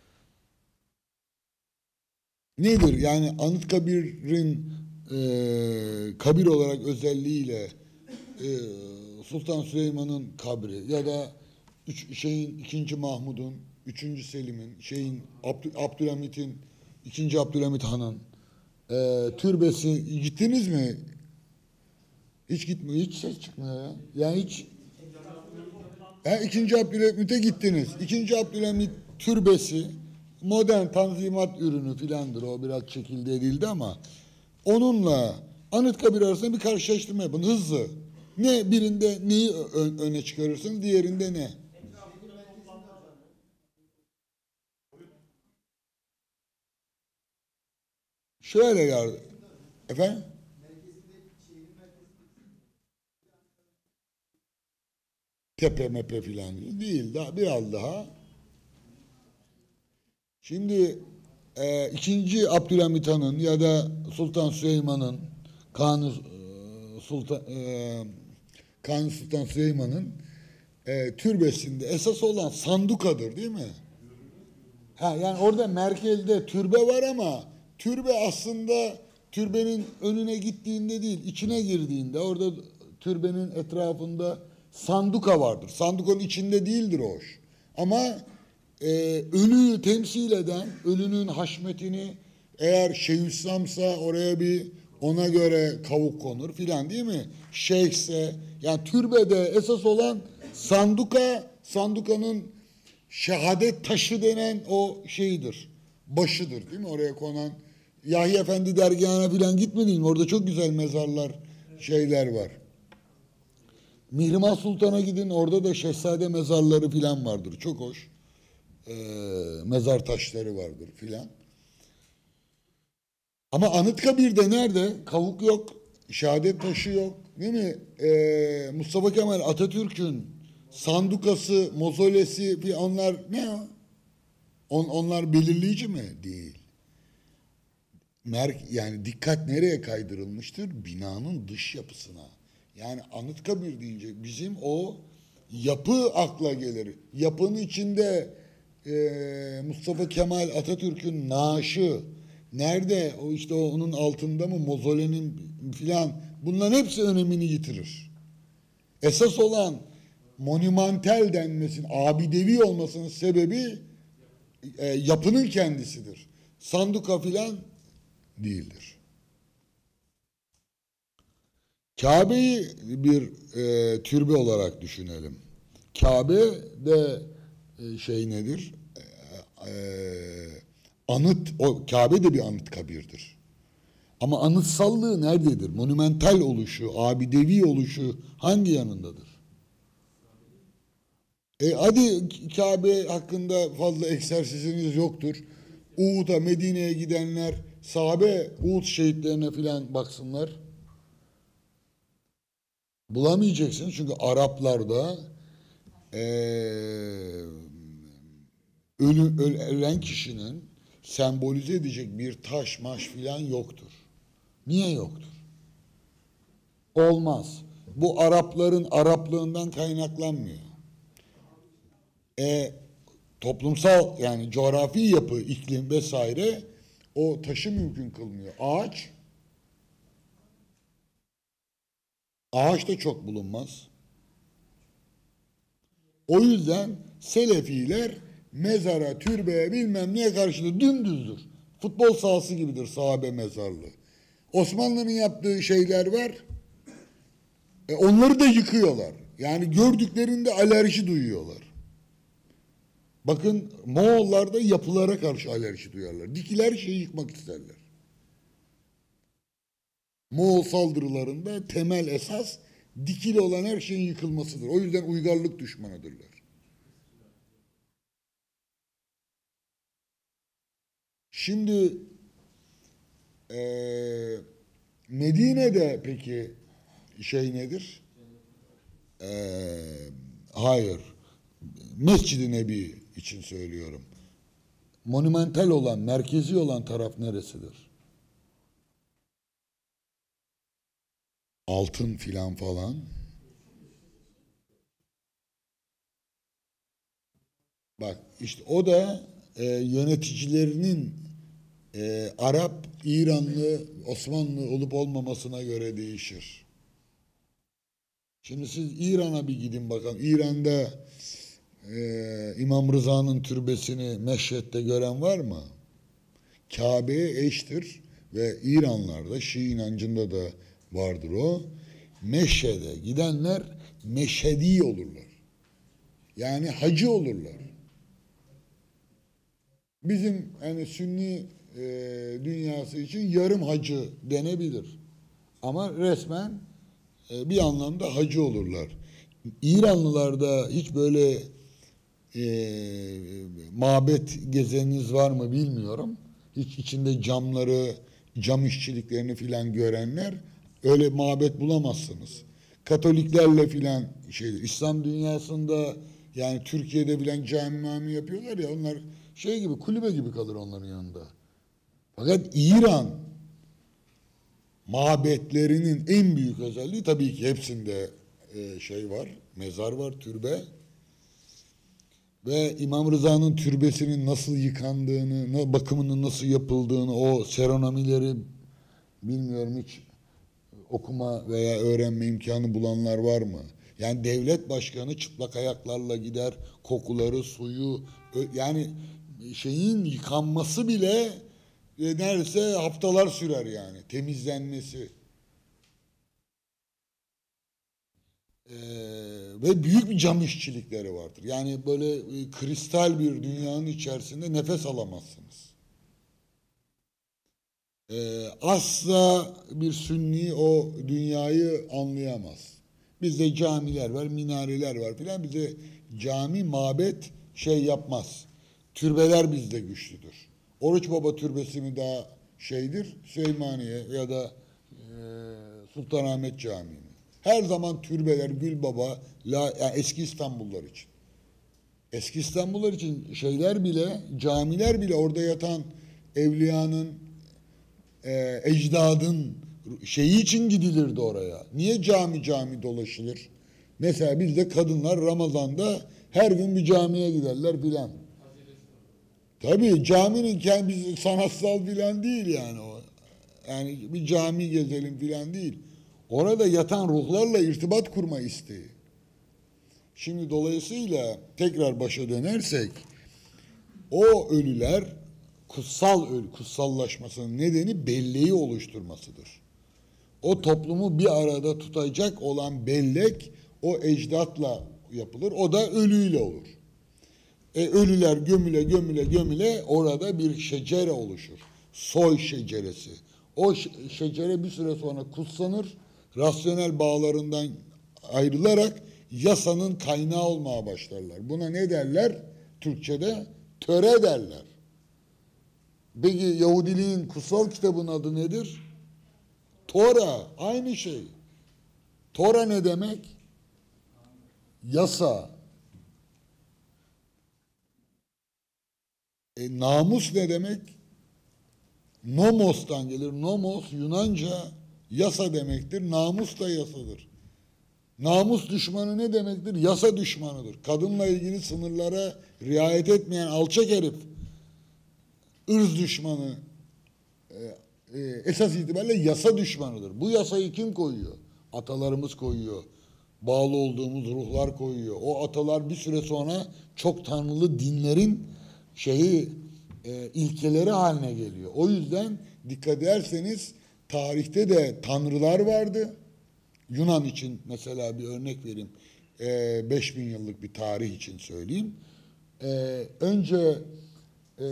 Nedir? Yani Anıtkabir'in e, kabir olarak özelliğiyle e, Sultan Süleyman'ın kabri ya da üç, şeyin ikinci Mahmud'un, üçüncü Selim'in, şeyin Abdü, Abdülhamit'in, ikinci Abdülhamit Han'ın e, türbesi gittiniz mi? Hiç gitmiyor, hiç ses çıkmıyor ya. Yani hiç ha, ikinci Abdülhamit'e gittiniz. İkinci Abdülhamit türbesi modern tanzimat ürünü filandır. O biraz çekildi edildi ama onunla Anıtkabir arasında bir karşılaştırma yapın hızlı. Ne birinde neyi ö- öne çıkarırsın, diğerinde ne? Şöyle ya. Efendim? Tepe mepe filan değil. Daha biraz daha. Şimdi e, ikinci Abdülhamit Han'ın ya da Sultan Süleyman'ın Kanuni e, Sultan e, Kanuni Sultan Süleyman'ın e, türbesinde esas olan sandukadır değil mi? Ha, yani orada merkezde türbe var ama türbe aslında türbenin önüne gittiğinde değil, içine girdiğinde orada türbenin etrafında sanduka vardır. Sandukanın içinde değildir hoş. Ama e, ölüyü temsil eden, ölünün haşmetini eğer Şeyhülislam'sa oraya bir ona göre kavuk konur filan değil mi? Şeyhse yani türbede esas olan sanduka, sandukanın şehadet taşı denen o şeydir. Başıdır değil mi? Oraya konan Yahya Efendi dergahına falan gitmedin mi? Orada çok güzel mezarlar, şeyler var. Mihrimah Sultan'a gidin. Orada da şehzade mezarları falan vardır. Çok hoş. Ee, mezar taşları vardır filan. Ama Anıtkabir'de nerede? Kavuk yok. Şehadet taşı yok. Değil mi? Ee, Mustafa Kemal Atatürk'ün sandukası, mozolesi onlar ne o? On, onlar belirleyici mi? Değil. Merk, yani dikkat nereye kaydırılmıştır? Binanın dış yapısına. Yani Anıtkabir deyince bizim o yapı akla gelir. Yapının içinde e, Mustafa Kemal Atatürk'ün naaşı nerede? O işte o, onun altında mı mozolenin filan bunların hepsi önemini yitirir. Esas olan monumental denmesinin, abidevi olmasının sebebi e, yapının kendisidir. Sanduka filan değildir. Kabe'yi bir e, türbe olarak düşünelim. Kabe de e, şey nedir? E, e, anıt, o Kabe de bir anıt kabirdir. Ama anıtsallığı nerededir? Monumental oluşu, abidevi oluşu hangi yanındadır? E hadi Kabe hakkında fazla egzersiziniz yoktur. Uhud'a, Medine'ye gidenler, sahabe Uhud şehitlerine filan baksınlar. Bulamayacaksın çünkü Araplarda ee, ölü, ölen kişinin sembolize edecek bir taş maş filan yoktur. Niye yoktur? Olmaz. Bu Arapların Araplığından kaynaklanmıyor. E, toplumsal yani coğrafi yapı, iklim vesaire o taşı mümkün kılmıyor. Ağaç ağaç da çok bulunmaz. O yüzden Selefiler mezara, türbeye bilmem neye karşı da dümdüzdür. Futbol sahası gibidir sahabe mezarlığı. Osmanlı'nın yaptığı şeyler var. E onları da yıkıyorlar. Yani gördüklerinde alerji duyuyorlar. Bakın Moğollar da yapılara karşı alerji duyarlar. Dikiler şeyi yıkmak isterler. Moğol saldırılarında temel esas dikili olan her şeyin yıkılmasıdır. O yüzden uygarlık düşmanıdırlar. Şimdi e, Medine'de peki şey nedir? E, hayır. Mescid-i Nebi için söylüyorum. Monumental olan, merkezi olan taraf neresidir? Altın filan falan. Bak işte o da e, yöneticilerinin e, Arap, İranlı, Osmanlı olup olmamasına göre değişir. Şimdi siz İran'a bir gidin bakalım. İran'da e, İmam Rıza'nın türbesini Meşhed'de gören var mı? Kabe'ye eştir ve İranlarda, Şii inancında da vardır o. Meşhed'e gidenler meşhedi olurlar. Yani hacı olurlar. Bizim yani Sünni e, dünyası için yarım hacı denebilir. Ama resmen e, bir anlamda hacı olurlar. İranlılarda hiç böyle e, mabet gezeniniz var mı bilmiyorum. Hiç içinde camları, cam işçiliklerini filan görenler öyle mabet bulamazsınız. Katoliklerle filan şey, İslam dünyasında yani Türkiye'de filan cami mami yapıyorlar ya, onlar şey gibi, kulübe gibi kalır onların yanında. Fakat İran mabetlerinin en büyük özelliği, tabii ki hepsinde e, şey var, mezar var, türbe. Ve İmam Rıza'nın türbesinin nasıl yıkandığını, bakımının nasıl yapıldığını, o serenomileri bilmiyorum, hiç okuma veya öğrenme imkanı bulanlar var mı? Yani devlet başkanı çıplak ayaklarla gider, kokuları, suyu, yani şeyin yıkanması bile e, neredeyse haftalar sürer yani, temizlenmesi. Ee, ve büyük bir cam işçilikleri vardır. Yani böyle e, kristal bir dünyanın içerisinde nefes alamazsınız. Ee, asla bir Sünni o dünyayı anlayamaz. Bizde camiler var, minareler var filan. Bize cami, mabet şey yapmaz. Türbeler bizde güçlüdür. Oruç Baba türbesi mi daha şeydir? Süleymaniye ya da e, Sultanahmet Camii mi? Her zaman türbeler, Gülbaba, la, yani eski İstanbullular için. Eski İstanbullular için şeyler bile, camiler bile, orada yatan evliyanın, e, ecdadın şeyi için gidilirdi oraya. Niye cami cami dolaşılır? Mesela bizde kadınlar Ramazan'da her gün bir camiye giderler filan. Tabii caminin kendisi sanatsal filan değil yani o. Yani bir cami gezelim filan değil. Orada yatan ruhlarla irtibat kurma isteği. Şimdi dolayısıyla tekrar başa dönersek, o ölüler kutsal ölü, kutsallaşmasının nedeni belleği oluşturmasıdır. O toplumu bir arada tutacak olan bellek o ecdatla yapılır. O da ölüyle olur. E, ölüler gömüle gömüle gömüle orada bir şecere oluşur. Soy şeceresi. O şecere bir süre sonra kutsanır. Rasyonel bağlarından ayrılarak yasanın kaynağı olmaya başlarlar. Buna ne derler? Türkçe'de töre derler. Peki Yahudiliğin kutsal kitabının adı nedir? Tora. Aynı şey. Tora ne demek? Yasa. E, namus ne demek? Nomos'tan gelir. Nomos Yunanca yasa demektir. Namus da yasadır. Namus düşmanı ne demektir? Yasa düşmanıdır. Kadınla ilgili sınırlara riayet etmeyen alçak herif, ırz düşmanı, e, e, esas itibariyle yasa düşmanıdır. Bu yasayı kim koyuyor? Atalarımız koyuyor. Bağlı olduğumuz ruhlar koyuyor. O atalar bir süre sonra çok tanrılı dinlerin şeyi e, ilkeleri haline geliyor. O yüzden dikkat ederseniz tarihte de tanrılar vardı. Yunan için mesela bir örnek vereyim. E, beş bin yıllık bir tarih için söyleyeyim. E, önce e,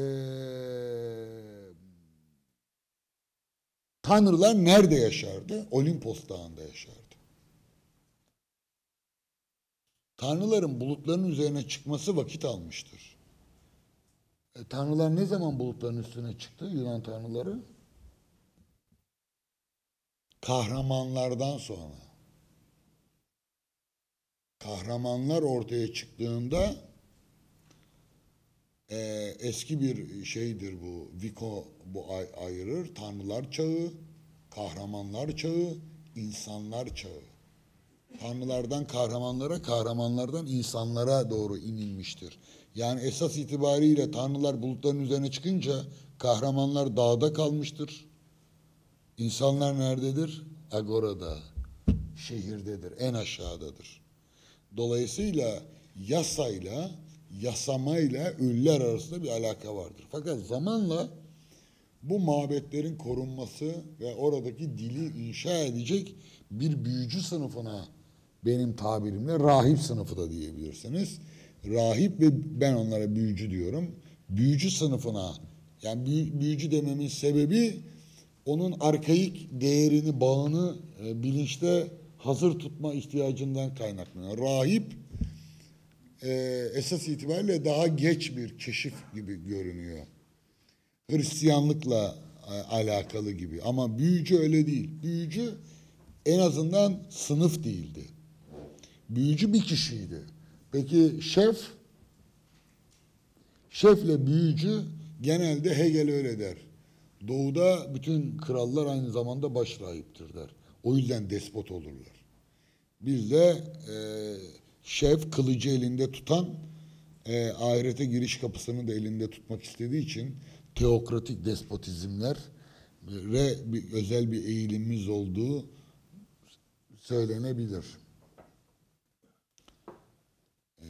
tanrılar nerede yaşardı? Olimpos Dağı'nda yaşardı. Tanrıların bulutların üzerine çıkması vakit almıştır. E, tanrılar ne zaman bulutların üstüne çıktı? Yunan tanrıları? Kahramanlardan sonra. Kahramanlar ortaya çıktığında e, eski bir şeydir bu. Vico bu ay, ayırır. Tanrılar çağı, kahramanlar çağı, insanlar çağı. Tanrılardan kahramanlara, kahramanlardan insanlara doğru inilmiştir. Yani esas itibariyle tanrılar bulutların üzerine çıkınca kahramanlar dağda kalmıştır. İnsanlar nerededir? Agora'da, şehirdedir, en aşağıdadır. Dolayısıyla yasayla, yasamayla ölüler arasında bir alaka vardır. Fakat zamanla bu mabetlerin korunması ve oradaki dili inşa edecek bir büyücü sınıfına, benim tabirimle rahip sınıfı da diyebilirsiniz. Rahip ve ben onlara büyücü diyorum. Büyücü sınıfına, yani büyü, büyücü dememin sebebi onun arkaik değerini, bağını e, bilinçte hazır tutma ihtiyacından kaynaklanıyor. Rahip e, esas itibariyle daha geç bir keşif gibi görünüyor. Hristiyanlıkla e, alakalı gibi. Ama büyücü öyle değil. Büyücü en azından sınıf değildi. Büyücü bir kişiydi. Peki şef? Şefle büyücü genelde Hegel öyle der. Doğuda bütün krallar aynı zamanda başrahiptir der. O yüzden despot olurlar. Bizde e, şef kılıcı elinde tutan, e, ahirete giriş kapısını da elinde tutmak istediği için teokratik despotizmler ve bir, özel bir eğilimimiz olduğu söylenebilir. Ee,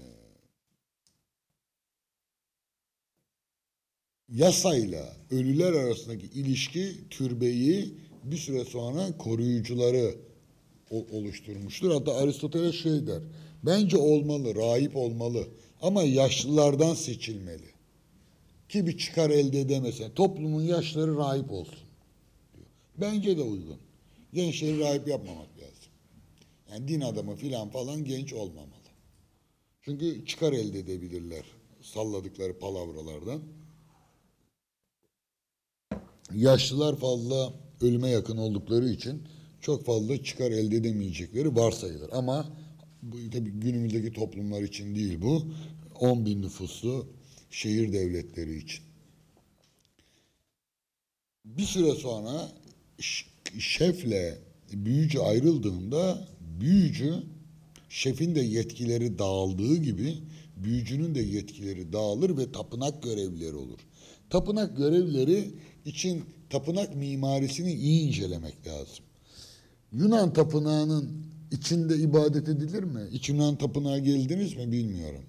yasayla ölüler arasındaki ilişki türbeyi bir süre sonra koruyucuları oluşturmuştur. Hatta Aristoteles şey der, bence olmalı, rahip olmalı ama yaşlılardan seçilmeli. Ki bir çıkar elde edemesen, toplumun yaşları rahip olsun diyor. Bence de uygun. Gençleri rahip yapmamak lazım. Yani din adamı filan falan genç olmamalı. Çünkü çıkar elde edebilirler salladıkları palavralardan. Yaşlılar fazla ölüme yakın oldukları için çok fazla çıkar elde edemeyecekleri varsayılır. Ama bu, tabii günümüzdeki toplumlar için değil bu. on bin nüfuslu şehir devletleri için. Bir süre sonra şefle büyücü ayrıldığında büyücü, şefin de yetkileri dağıldığı gibi büyücünün de yetkileri dağılır ve tapınak görevlileri olur. Tapınak görevlileri için tapınak mimarisini iyi incelemek lazım. Yunan tapınağının içinde ibadet edilir mi? İç Yunan tapınağı geldiniz mi bilmiyorum.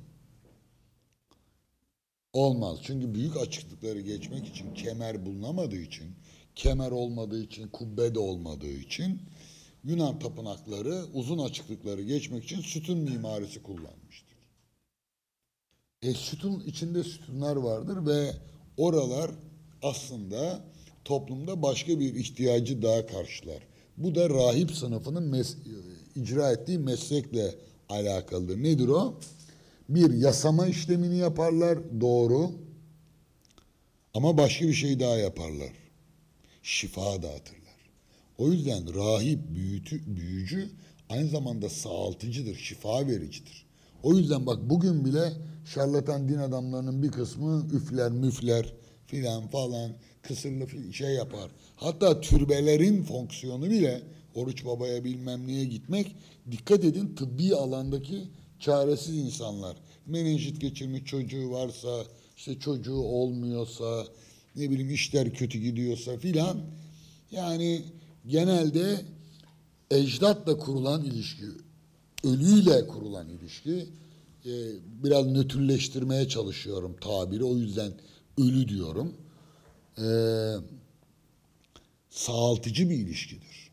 Olmaz. Çünkü büyük açıklıkları geçmek için kemer bulunamadığı için, kemer olmadığı için, kubbe de olmadığı için Yunan tapınakları uzun açıklıkları geçmek için sütun mimarisi kullanmıştır. E, sütun içinde sütunlar vardır ve oralar aslında toplumda başka bir ihtiyacı daha karşılar. Bu da rahip sınıfının mes- icra ettiği meslekle alakalıdır. Nedir o? Bir, yasama işlemini yaparlar, doğru. Ama başka bir şey daha yaparlar. Şifa dağıtırlar. O yüzden rahip, büyütü, büyücü aynı zamanda sağaltıcıdır, şifa vericidir. O yüzden bak bugün bile şarlatan din adamlarının bir kısmı üfler, müfler filan falan kısırlı şey yapar. Hatta türbelerin fonksiyonu bile Oruç Baba'ya bilmem neye gitmek, dikkat edin tıbbi alandaki çaresiz insanlar. Menenjit geçirmiş çocuğu varsa, işte çocuğu olmuyorsa, ne bileyim işler kötü gidiyorsa filan. Yani genelde ecdatla kurulan ilişki, ölüyle kurulan ilişki, e, biraz nötrleştirmeye çalışıyorum tabiri. O yüzden ölü diyorum. E, sağaltıcı bir ilişkidir.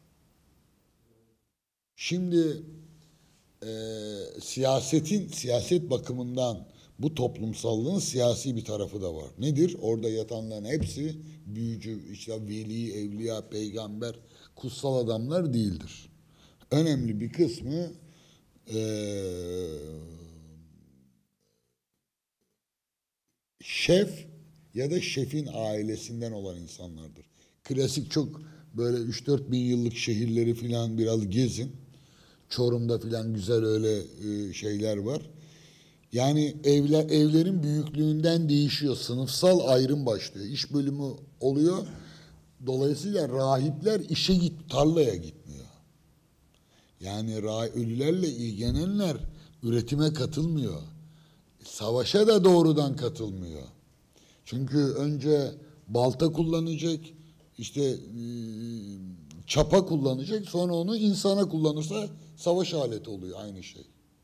Şimdi e, siyasetin, siyaset bakımından bu toplumsallığın siyasi bir tarafı da var. Nedir? Orada yatanların hepsi büyücü, işte veli, evliya, peygamber, kutsal adamlar değildir. Önemli bir kısmı e, şef ya da şefin ailesinden olan insanlardır. Klasik çok böyle üç dört bin yıllık şehirleri filan biraz gezin. Çorum'da filan güzel öyle e, şeyler var. Yani evler, evlerin büyüklüğünden değişiyor. Sınıfsal ayrım başlıyor. İş bölümü oluyor. Dolayısıyla rahipler işe git, tarlaya gitmiyor. Yani rah, ölülerle ilgilenenler üretime katılmıyor. Savaşa da doğrudan katılmıyor. Çünkü önce balta kullanacak, işte e, çapa kullanacak, sonra onu insana kullanırsa savaş aleti oluyor aynı şey.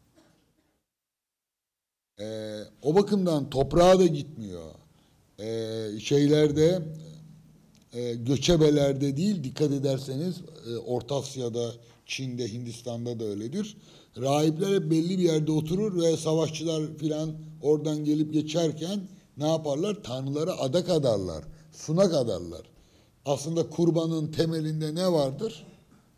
Ee, o bakımdan toprağa da gitmiyor. Ee, şeylerde, e, göçebelerde değil, dikkat ederseniz e, Orta Asya'da, Çin'de, Hindistan'da da öyledir. Rahipler hep belli bir yerde oturur ve savaşçılar filan oradan gelip geçerken ne yaparlar? Tanrılara adak adarlar, sunak adarlar. Aslında kurbanın temelinde ne vardır?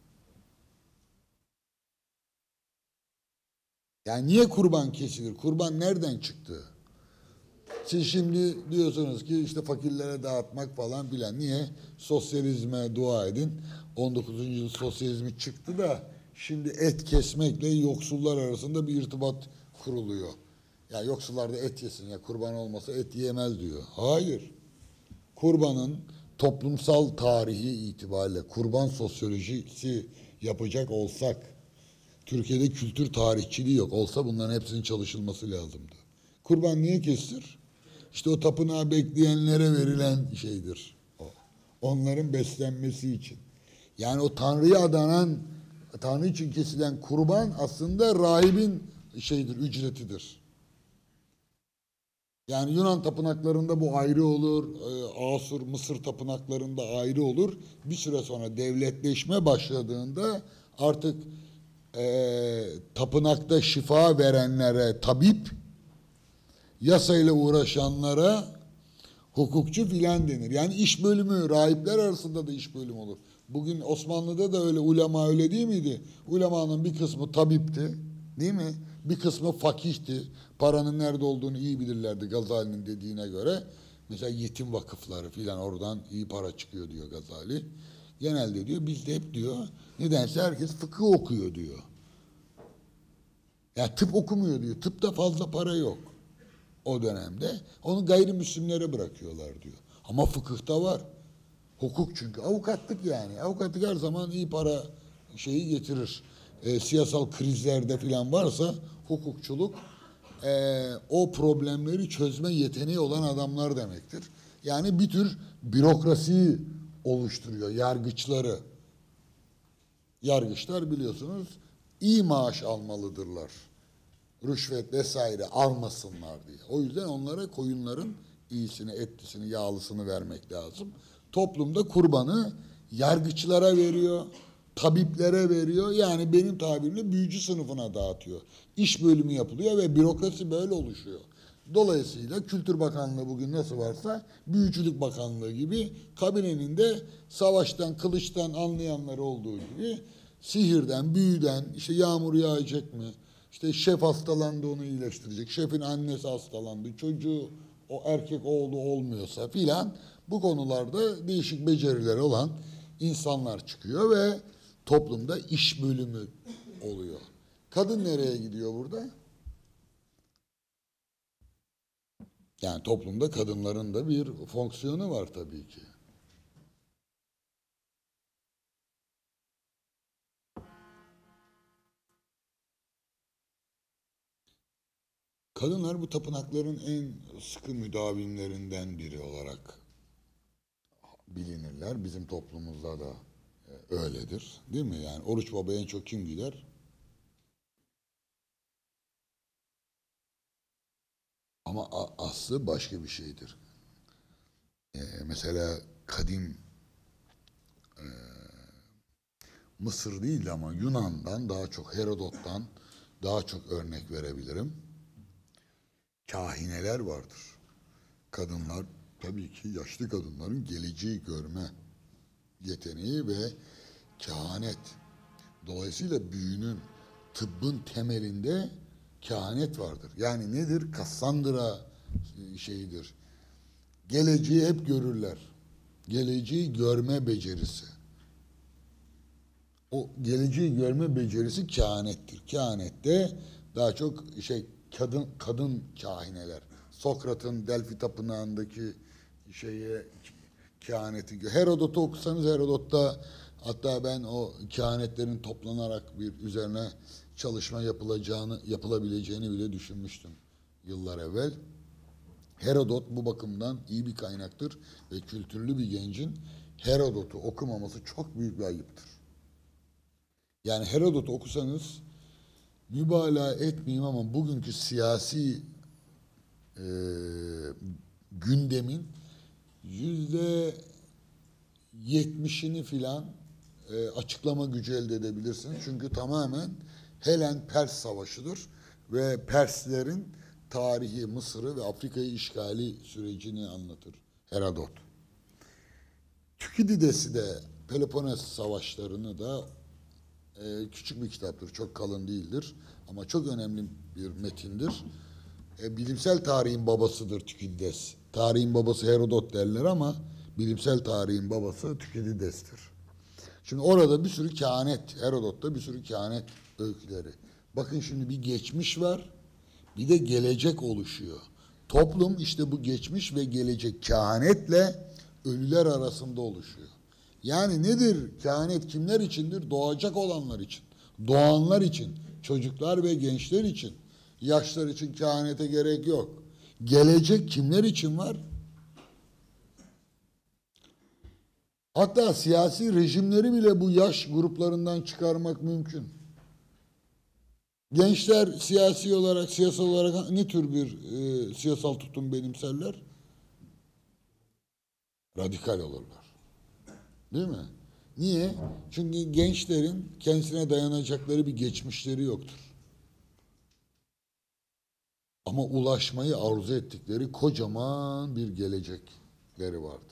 Yani niye kurban kesilir? Kurban nereden çıktı? Siz şimdi diyorsunuz ki işte fakirlere dağıtmak falan filan. Niye? Sosyalizme dua edin. on dokuzuncu yüzyıl sosyalizmi çıktı da şimdi et kesmekle yoksullar arasında bir irtibat kuruluyor. Ya yoksullar da et yesin ya kurban olmasa et yiyemez diyor. Hayır. Kurbanın toplumsal tarihi itibariyle kurban sosyolojisi yapacak olsak, Türkiye'de kültür tarihçiliği yok. Olsa bunların hepsinin çalışılması lazımdı. Kurban niye kesilir? İşte o tapınağı bekleyenlere verilen şeydir. O. Onların beslenmesi için. Yani o Tanrı'ya adanan, Tanrı için kesilen kurban aslında rahibin şeydir, ücretidir. Yani Yunan tapınaklarında bu ayrı olur, Asur, Mısır tapınaklarında ayrı olur. Bir süre sonra devletleşme başladığında artık e, tapınakta şifa verenlere tabip, yasayla uğraşanlara hukukçu filan denir. Yani iş bölümü, rahipler arasında da iş bölümü olur. Bugün Osmanlı'da da öyle ulema öyle değil miydi? Ulemanın bir kısmı tabipti, değil mi? Bir kısmı fakihti. Paranın nerede olduğunu iyi bilirlerdi Gazali'nin dediğine göre. Mesela yetim vakıfları filan oradan iyi para çıkıyor diyor Gazali. Genelde diyor bizde hep diyor nedense herkes fıkıh okuyor diyor. Ya tıp okumuyor diyor. Tıpta fazla para yok o dönemde. Onu gayrimüslimlere bırakıyorlar diyor. Ama fıkıhta var. Hukuk çünkü. Avukatlık yani. Avukatlık her zaman iyi para şeyi getirir. E, siyasal krizlerde falan varsa hukukçuluk e, o problemleri çözme yeteneği olan adamlar demektir. Yani bir tür bürokrasiyi oluşturuyor. Yargıçları. yargıçlar biliyorsunuz iyi maaş almalıdırlar. Rüşvet vesaire almasınlar diye. O yüzden onlara koyunların iyisini, etlisini, yağlısını vermek lazım. Toplumda kurbanı yargıçlara veriyor, tabiplere veriyor. Yani benim tabirimle büyücü sınıfına dağıtıyor. İş bölümü yapılıyor ve bürokrasi böyle oluşuyor. Dolayısıyla Kültür Bakanlığı bugün nasıl varsa Büyücülük Bakanlığı gibi kabinenin de savaştan, kılıçtan anlayanlar olduğu gibi sihirden, büyüden, işte yağmur yağacak mı? İşte şef hastalandı onu iyileştirecek. Şefin annesi hastalandı. Çocuğu o erkek oğlu olmuyorsa filan bu konularda değişik becerileri olan insanlar çıkıyor ve toplumda iş bölümü oluyor. Kadın nereye gidiyor burada? Yani toplumda kadınların da bir fonksiyonu var tabii ki. Kadınlar bu tapınakların en sıkı müdavimlerinden biri olarak bilinirler. Bizim toplumumuzda da e, öyledir. Değil mi? Yani Oruç Baba'ya en çok kim gider? Ama aslı başka bir şeydir. Ee, mesela kadim e, Mısır değil ama Yunan'dan daha çok, Herodot'tan daha çok örnek verebilirim. Kahineler vardır. Kadınlar, tabii ki yaşlı kadınların geleceği görme yeteneği ve kehanet. Dolayısıyla büyünün, tıbbın temelinde kehanet vardır. Yani nedir? Kassandra şeyidir. Geleceği hep görürler. Geleceği görme becerisi. O geleceği görme becerisi kehanettir. Kehanette daha çok şey kadın kadın kahineler. Sokrat'ın Delphi Tapınağı'ndaki şeye kehaneti. Herodot'u okusanız Herodot'ta hatta ben o kehanetlerin toplanarak bir üzerine çalışma yapılacağını yapılabileceğini bile düşünmüştüm yıllar evvel. Herodot bu bakımdan iyi bir kaynaktır ve kültürlü bir gencin Herodot'u okumaması çok büyük bir ayıptır. Yani Herodot'u okusanız mübalağa etmeyeyim ama bugünkü siyasi e, gündemin yüzde yetmişini filan e, açıklama gücü elde edebilirsiniz. Çünkü tamamen Helen-Pers savaşıdır ve Perslerin tarihi Mısır'ı ve Afrika'yı işgali sürecini anlatır Herodot. Tükidides'i de Peloponnes savaşlarını da e, küçük bir kitaptır, çok kalın değildir ama çok önemli bir metindir. E, bilimsel tarihin babasıdır Tükidides. Tarihin babası Herodot derler ama bilimsel tarihin babası Tükidides'tir. Şimdi orada bir sürü kehanet, Herodot'ta bir sürü kehanet öyküleri. Bakın şimdi bir geçmiş var, bir de gelecek oluşuyor. Toplum işte bu geçmiş ve gelecek kehanetle ölüler arasında oluşuyor. Yani nedir? Kehanet kimler içindir? Doğacak olanlar için. Doğanlar için. Çocuklar ve gençler için. Yaşlar için kehanete gerek yok. Gelecek kimler için var? Hatta siyasi rejimleri bile bu yaş gruplarından çıkarmak mümkün. Gençler siyasi olarak, siyasal olarak ne tür bir e, siyasal tutum benimserler? Radikal olurlar. Değil mi? Niye? Çünkü gençlerin kendisine dayanacakları bir geçmişleri yoktur. Ama ulaşmayı arzu ettikleri kocaman bir gelecekleri vardır.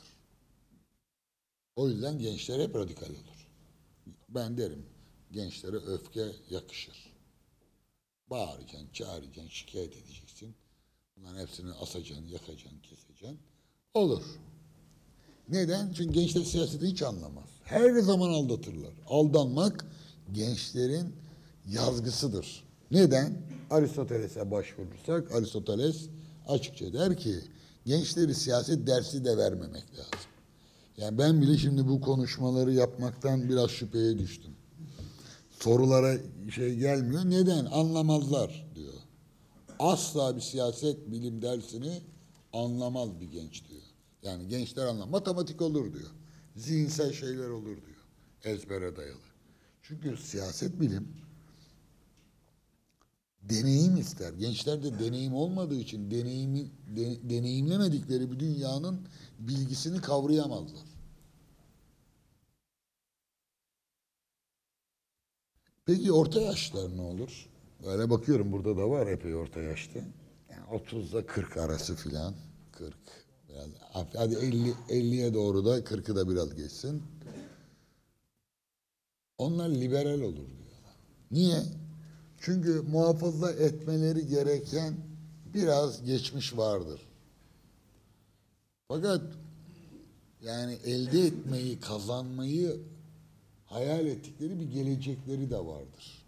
O yüzden gençler hep radikal olur. Ben derim, gençlere öfke yakışır. Bağıracaksın, çağıracaksın, şikayet edeceksin. Bunların hepsini asacaksın, yakacaksın, keseceksin. Olur. Neden? Çünkü gençler siyaseti hiç anlamaz. Her zaman aldatırlar. Aldanmak gençlerin yazgısıdır. Neden? Aristoteles'e başvurursak Aristoteles açıkça der ki gençleri siyaset dersi de vermemek lazım. Yani ben bile şimdi bu konuşmaları yapmaktan biraz şüpheye düştüm. Sorulara şey gelmiyor. Neden? Anlamazlar diyor. Asla bir siyaset bilim dersini anlamaz bir genç diyor. Yani gençler anlamaz. Matematik olur diyor. Zihinsel şeyler olur diyor. Ezbere dayalı. Çünkü siyaset bilim deneyim ister. Gençlerde deneyim olmadığı için deneyimi, de, deneyimlemedikleri bir dünyanın bilgisini kavrayamazlar. Peki orta yaşlar ne olur? Böyle bakıyorum, burada da var epey orta yaşta. Yani otuzla kırk arası filan. kırk. Biraz, hadi elli, elliye doğru da kırkı da biraz geçsin. Onlar liberal olur diyorlar. Niye? Çünkü muhafaza etmeleri gereken biraz geçmiş vardır. Fakat yani elde etmeyi, kazanmayı hayal ettikleri bir gelecekleri de vardır.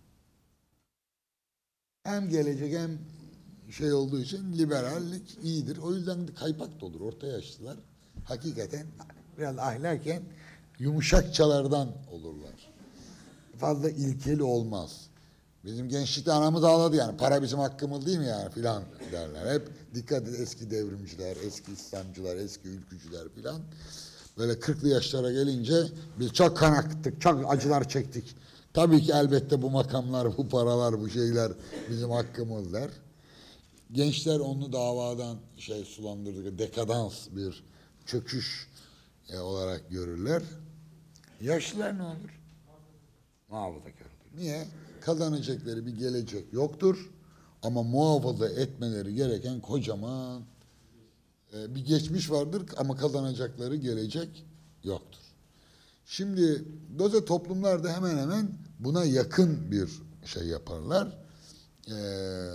Hem gelecek hem şey olduğu için liberallik iyidir. O yüzden de kaypak da olur. Orta yaşlılar hakikaten biraz ahlaken yumuşakçalardan olurlar. Fazla ilkeli olmaz. Bizim gençlikte anamız ağladı yani. Para bizim hakkımız değil mi yani filan derler. Hep dikkat et, eski devrimciler, eski İslamcılar, eski ülkücüler filan. Böyle kırklı yaşlara gelince biz çok kan akıttık, çok acılar çektik. Tabii ki elbette bu makamlar, bu paralar, bu şeyler bizim hakkımız der. Gençler onu davadan şey sulandırdık, dekadans, bir çöküş e, olarak görürler. Yaşlılar ne olur? Muhafazakar olur. Niye? Kazanacakları bir gelecek yoktur. Ama muhafaza etmeleri gereken kocaman e, bir geçmiş vardır ama kazanacakları gelecek yoktur. Şimdi dolayısıyla toplumlar da hemen hemen buna yakın bir şey yaparlar. Eee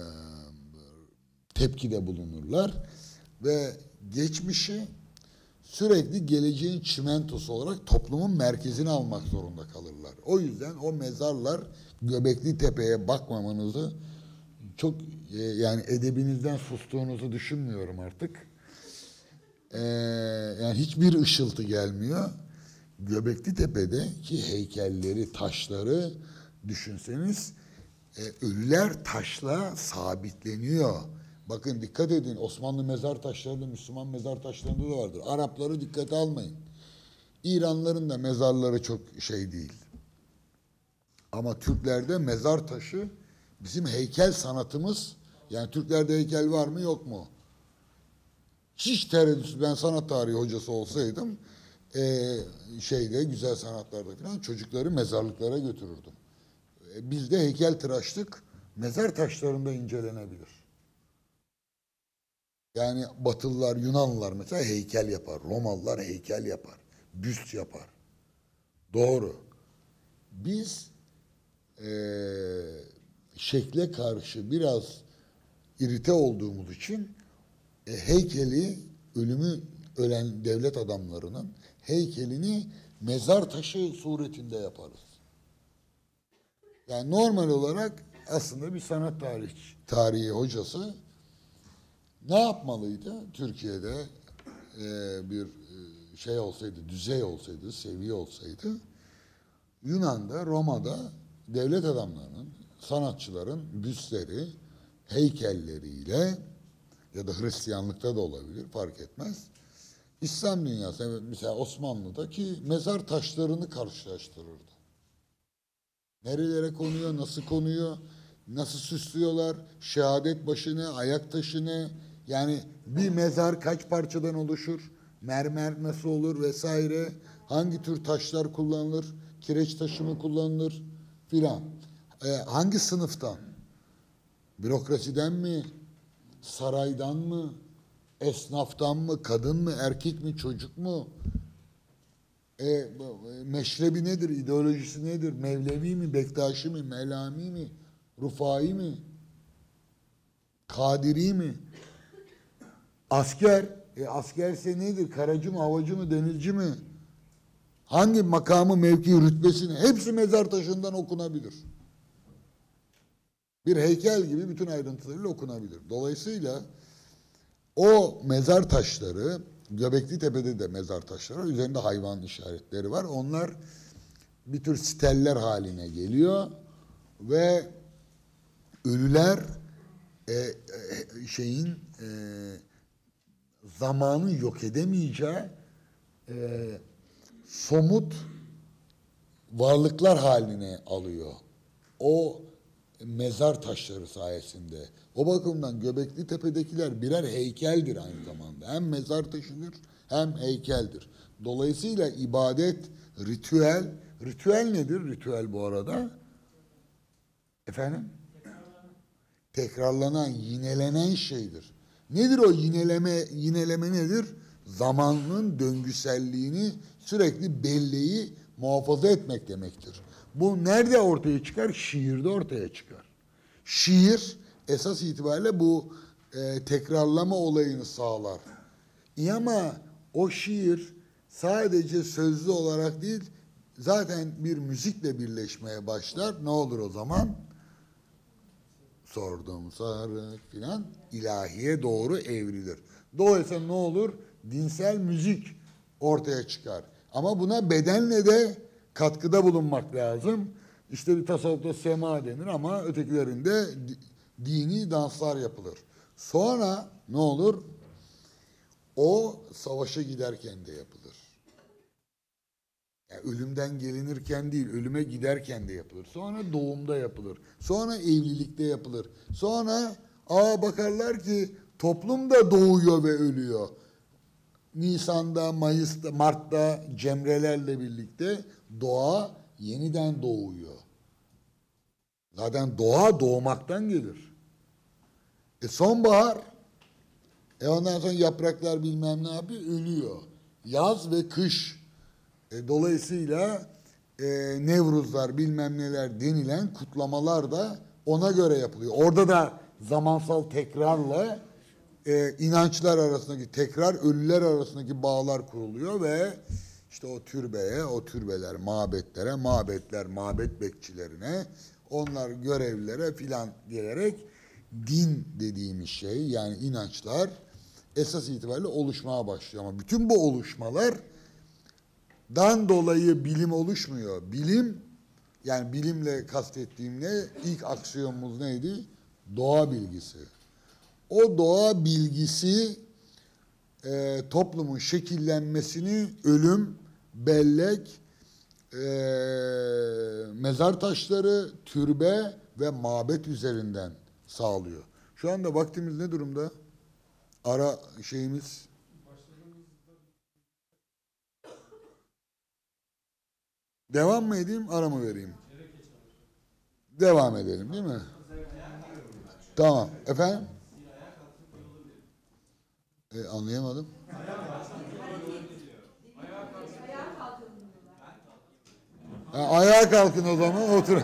tepkide bulunurlar ve geçmişi sürekli geleceğin çimentosu olarak toplumun merkezine almak zorunda kalırlar. O yüzden o mezarlar, Göbekli Tepe'ye bakmamanızı çok e, yani edebinizden sustuğunuzu düşünmüyorum artık. E, yani hiçbir ışıltı gelmiyor. Göbekli Tepe'deki heykelleri, taşları düşünseniz e, ölüler taşla sabitleniyor. Bakın dikkat edin, Osmanlı mezar taşlarında, Müslüman mezar taşlarında da vardır. Arapları dikkate almayın. İranlıların da mezarları çok şey değil. Ama Türklerde mezar taşı bizim heykel sanatımız, yani Türklerde heykel var mı yok mu? Hiç tereddütsüz, ben sanat tarihi hocası olsaydım e, şeyde güzel sanatlarda falan çocukları mezarlıklara götürürdüm. E, bizde heykeltıraşlık mezar taşlarında incelenebilir. Yani Batılılar, Yunanlılar mesela heykel yapar. Romalılar heykel yapar. Büst yapar. Doğru. Biz e, şekle karşı biraz irite olduğumuz için e, heykeli, ölümü ölen devlet adamlarının heykelini mezar taşı suretinde yaparız. Yani normal olarak aslında bir sanat tarih, tarihi hocası ne yapmalıydı? Türkiye'de e, bir e, şey olsaydı, düzey olsaydı, seviye olsaydı, Yunan'da, Roma'da devlet adamlarının, sanatçıların büstleri, heykelleriyle ya da Hristiyanlıkta da olabilir, fark etmez. İslam dünyası, mesela Osmanlı'daki mezar taşlarını karşılaştırırdı. Nerelere konuyor, nasıl konuyor, nasıl süslüyorlar, şehadet başını, ayak taşını, yani bir mezar kaç parçadan oluşur, mermer nasıl olur vesaire, hangi tür taşlar kullanılır, kireç taşı mı kullanılır filan. Ee, hangi sınıftan? Bürokrasiden mi, saraydan mı, esnaftan mı, kadın mı, erkek mi, çocuk mu? E, meşrebi nedir, ideolojisi nedir, Mevlevi mi, Bektaşi mi, Melami mi, Rufai mi, Kadiri mi? Asker, e, askerse nedir, karacı mı, havacı mı, denizci mi? Hangi makamı, mevki, rütbesini, hepsi mezar taşından okunabilir. Bir heykel gibi bütün ayrıntılarıyla okunabilir. Dolayısıyla o mezar taşları, Göbekli Tepe'de de mezar taşları var. Üzerinde hayvan işaretleri var. Onlar bir tür steller haline geliyor ve ölüler e, e, şeyin e, zamanı yok edemeyeceği e, somut varlıklar haline alıyor. O mezar taşları sayesinde. O bakımdan Göbekli Tepe'dekiler birer heykeldir aynı zamanda. Hem mezar taşıdır hem heykeldir. Dolayısıyla ibadet, ritüel, ritüel nedir? Ritüel bu arada. Efendim? Tekrarlanan, yinelenen şeydir. Nedir o yineleme? Yineleme nedir? Zamanın döngüselliğini sürekli belleği muhafaza etmek demektir. Bu nerede ortaya çıkar? Şiirde ortaya çıkar. Şiir esas itibariyle bu e, tekrarlama olayını sağlar. İyi ama o şiir sadece sözlü olarak değil, zaten bir müzikle birleşmeye başlar. Ne olur o zaman? Sordum sarı filan ilahiye doğru evrilir. Dolayısıyla ne olur? Dinsel müzik ortaya çıkar. Ama buna bedenle de katkıda bulunmak lazım. İşte bir tasavvufta sema denir ama ötekilerinde dini danslar yapılır. Sonra ne olur? O savaşa giderken de yapılır. Yani ölümden gelinirken değil, ölüme giderken de yapılır. Sonra doğumda yapılır. Sonra evlilikte yapılır. Sonra aa bakarlar ki toplum da doğuyor ve ölüyor. Nisan'da, Mayıs'ta, Mart'ta cemrelerle birlikte doğa yeniden doğuyor. Zaten doğa doğmaktan gelir. E sonbahar, e ondan sonra yapraklar bilmem ne yapıyor, ölüyor. Yaz ve kış. E dolayısıyla e, Nevruzlar bilmem neler denilen kutlamalar da ona göre yapılıyor. Orada da zamansal tekrarla e, inançlar arasındaki tekrar, ölüler arasındaki bağlar kuruluyor ve işte o türbeye, o türbeler mabetlere, mabetler mabet bekçilerine, onlar görevlilere filan gelerek din dediğimiz şey yani inançlar esas itibariyle oluşmaya başlıyor. Ama bütün bu oluşmalar dan dolayı bilim oluşmuyor. Bilim, yani bilimle kastettiğim ne? İlk aksiyonumuz neydi? Doğa bilgisi. O doğa bilgisi e, toplumun şekillenmesini ölüm, bellek, e, mezar taşları, türbe ve mabet üzerinden sağlıyor. Şu anda vaktimiz ne durumda? Ara şeyimiz... Devam mı edeyim, ara mı vereyim? Devam edelim değil mi? Tamam. Efendim? E, anlayamadım. Ha, ayağa kalkın o zaman otur.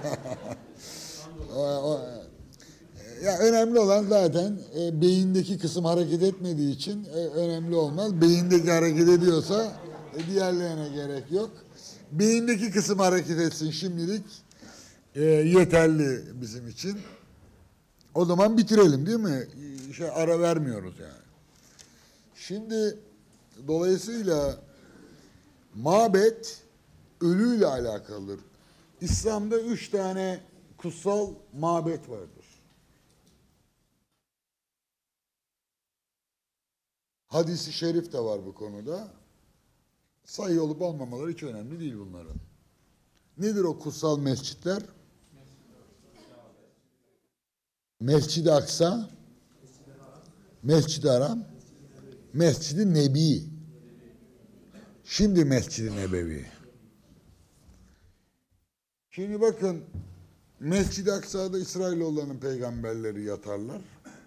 o, o, ya önemli olan zaten e, beyindeki kısım hareket etmediği için e, önemli olmaz. Beyindeki hareket ediyorsa e, diğerlerine gerek yok. Beyindeki kısım hareket etsin şimdilik e, yeterli bizim için. O zaman bitirelim değil mi? Şey, ara vermiyoruz yani. Şimdi dolayısıyla mabet ölüyle alakalıdır. İslam'da üç tane kutsal mabet vardır. Hadis-i şerif de var bu konuda. Sayı olup olmamaları hiç önemli değil bunların. Nedir o kutsal mescitler? Mescid-i Aksa, Mescid-i Haram, Mescid-i Nebi. Şimdi Mescid-i Nebevi. Şimdi bakın Mescid-i Aksa'da İsrailoğullarının peygamberleri yatarlar.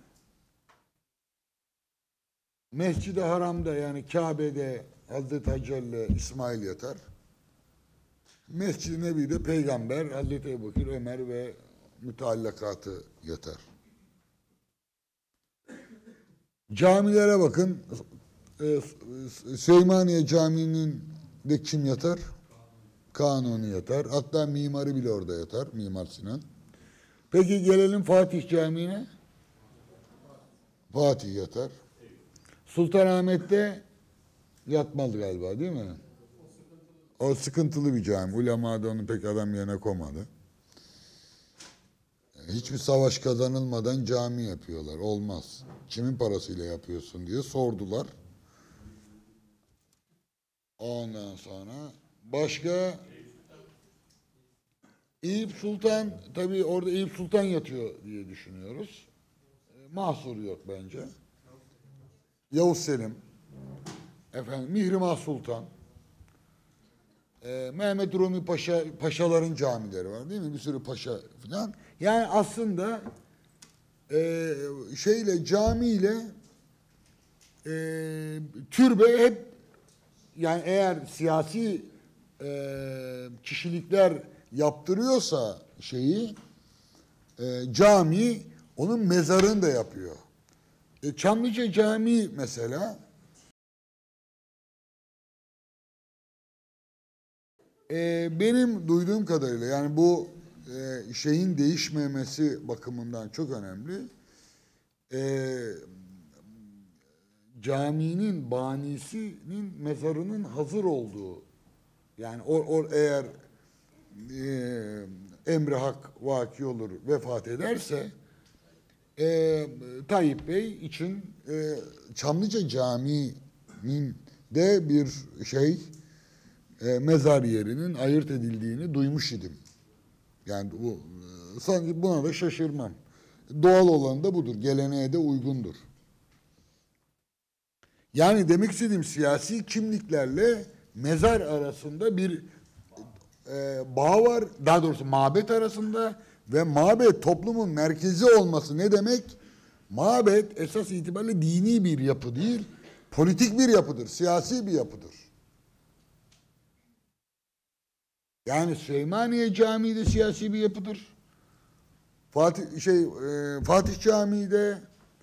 Mescid-i Haram'da yani Kabe'de Hazreti Hacer ile İsmail yatar. Mescid-i Nebi'de peygamber Hazreti Ebubekir, Ömer ve müteallakatı yatar. Camilere bakın. Süleymaniye Camii'nin de kim yatar? Kanuni yatar. Hatta mimarı bile orada yatar. Mimar Sinan. Peki gelelim Fatih Camii'ne. Fatih yatar. Sultanahmet'te yatmaz galiba değil mi? O sıkıntılı bir cami. Ulema da onu pek adam yerine koymadı. Hiçbir savaş kazanılmadan cami yapıyorlar. Olmaz. Kimin parasıyla yapıyorsun diye sordular. Ondan sonra başka Eyüp Sultan, tabii orada Eyüp Sultan yatıyor diye düşünüyoruz. E, mahsur yok bence. Yavuz Selim, efendim Mihrimah Sultan, e, Mehmet Rumi Paşa, paşaların camileri var değil mi? Bir sürü paşa falan. Yani aslında e, şeyle camiyle e, türbe hep, yani eğer siyasi e, kişilikler yaptırıyorsa şeyi, e, cami onun mezarını da yapıyor. E, Çamlıca Camii mesela e, benim duyduğum kadarıyla, yani bu e, şeyin değişmemesi bakımından çok önemli. E, caminin banisinin mezarının hazır olduğu, yani or, or eğer e, emri hak vaki olur, vefat ederse e, Tayyip Bey için e, Çamlıca Camii'nin de bir şey e, mezar yerinin ayırt edildiğini duymuş idim. Yani bu e, sanki buna da şaşırmam. Doğal olan da budur. Geleneğe de uygundur. Yani demek istediğim, siyasi kimliklerle mezar arasında bir e, bağ var. Daha doğrusu mabet arasında, ve mabet toplumun merkezi olması ne demek? Mabet esas itibariyle dini bir yapı değil, politik bir yapıdır, siyasi bir yapıdır. Yani Süleymaniye Camii de siyasi bir yapıdır. Fatih şey e, Fatih Camii de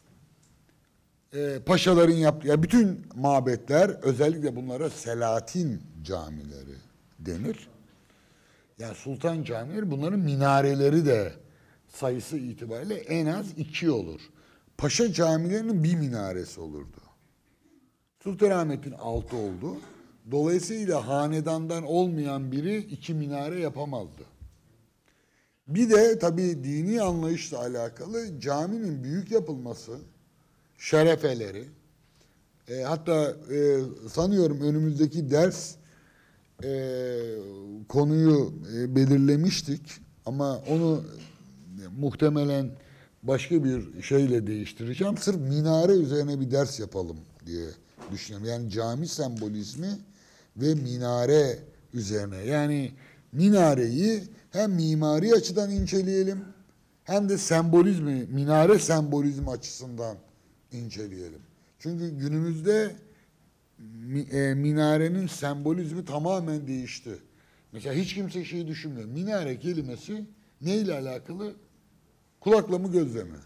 e, paşaların yaptığı, ya bütün mabetler, özellikle bunlara Selatin camileri denir. Yani sultan camileri, bunların minareleri de sayısı itibariyle en az iki olur. Paşa camilerinin bir minaresi olurdu. Sultanahmet'in altı oldu. Dolayısıyla hanedandan olmayan biri iki minare yapamazdı. Bir de tabii dini anlayışla alakalı caminin büyük yapılması, şerefeleri, e, hatta e, sanıyorum önümüzdeki ders e, konuyu e, belirlemiştik ama onu e, muhtemelen başka bir şeyle değiştireceğim. Sırf minare üzerine bir ders yapalım diye düşünüyorum. Yani cami sembolizmi ve minare üzerine. Yani minareyi hem mimari açıdan inceleyelim, hem de sembolizmi, minare sembolizmi açısından inceleyelim. Çünkü günümüzde e, minarenin sembolizmi tamamen değişti. Mesela hiç kimse şeyi düşünmüyor. Minare kelimesi neyle alakalı? Kulakla mı, gözle mi?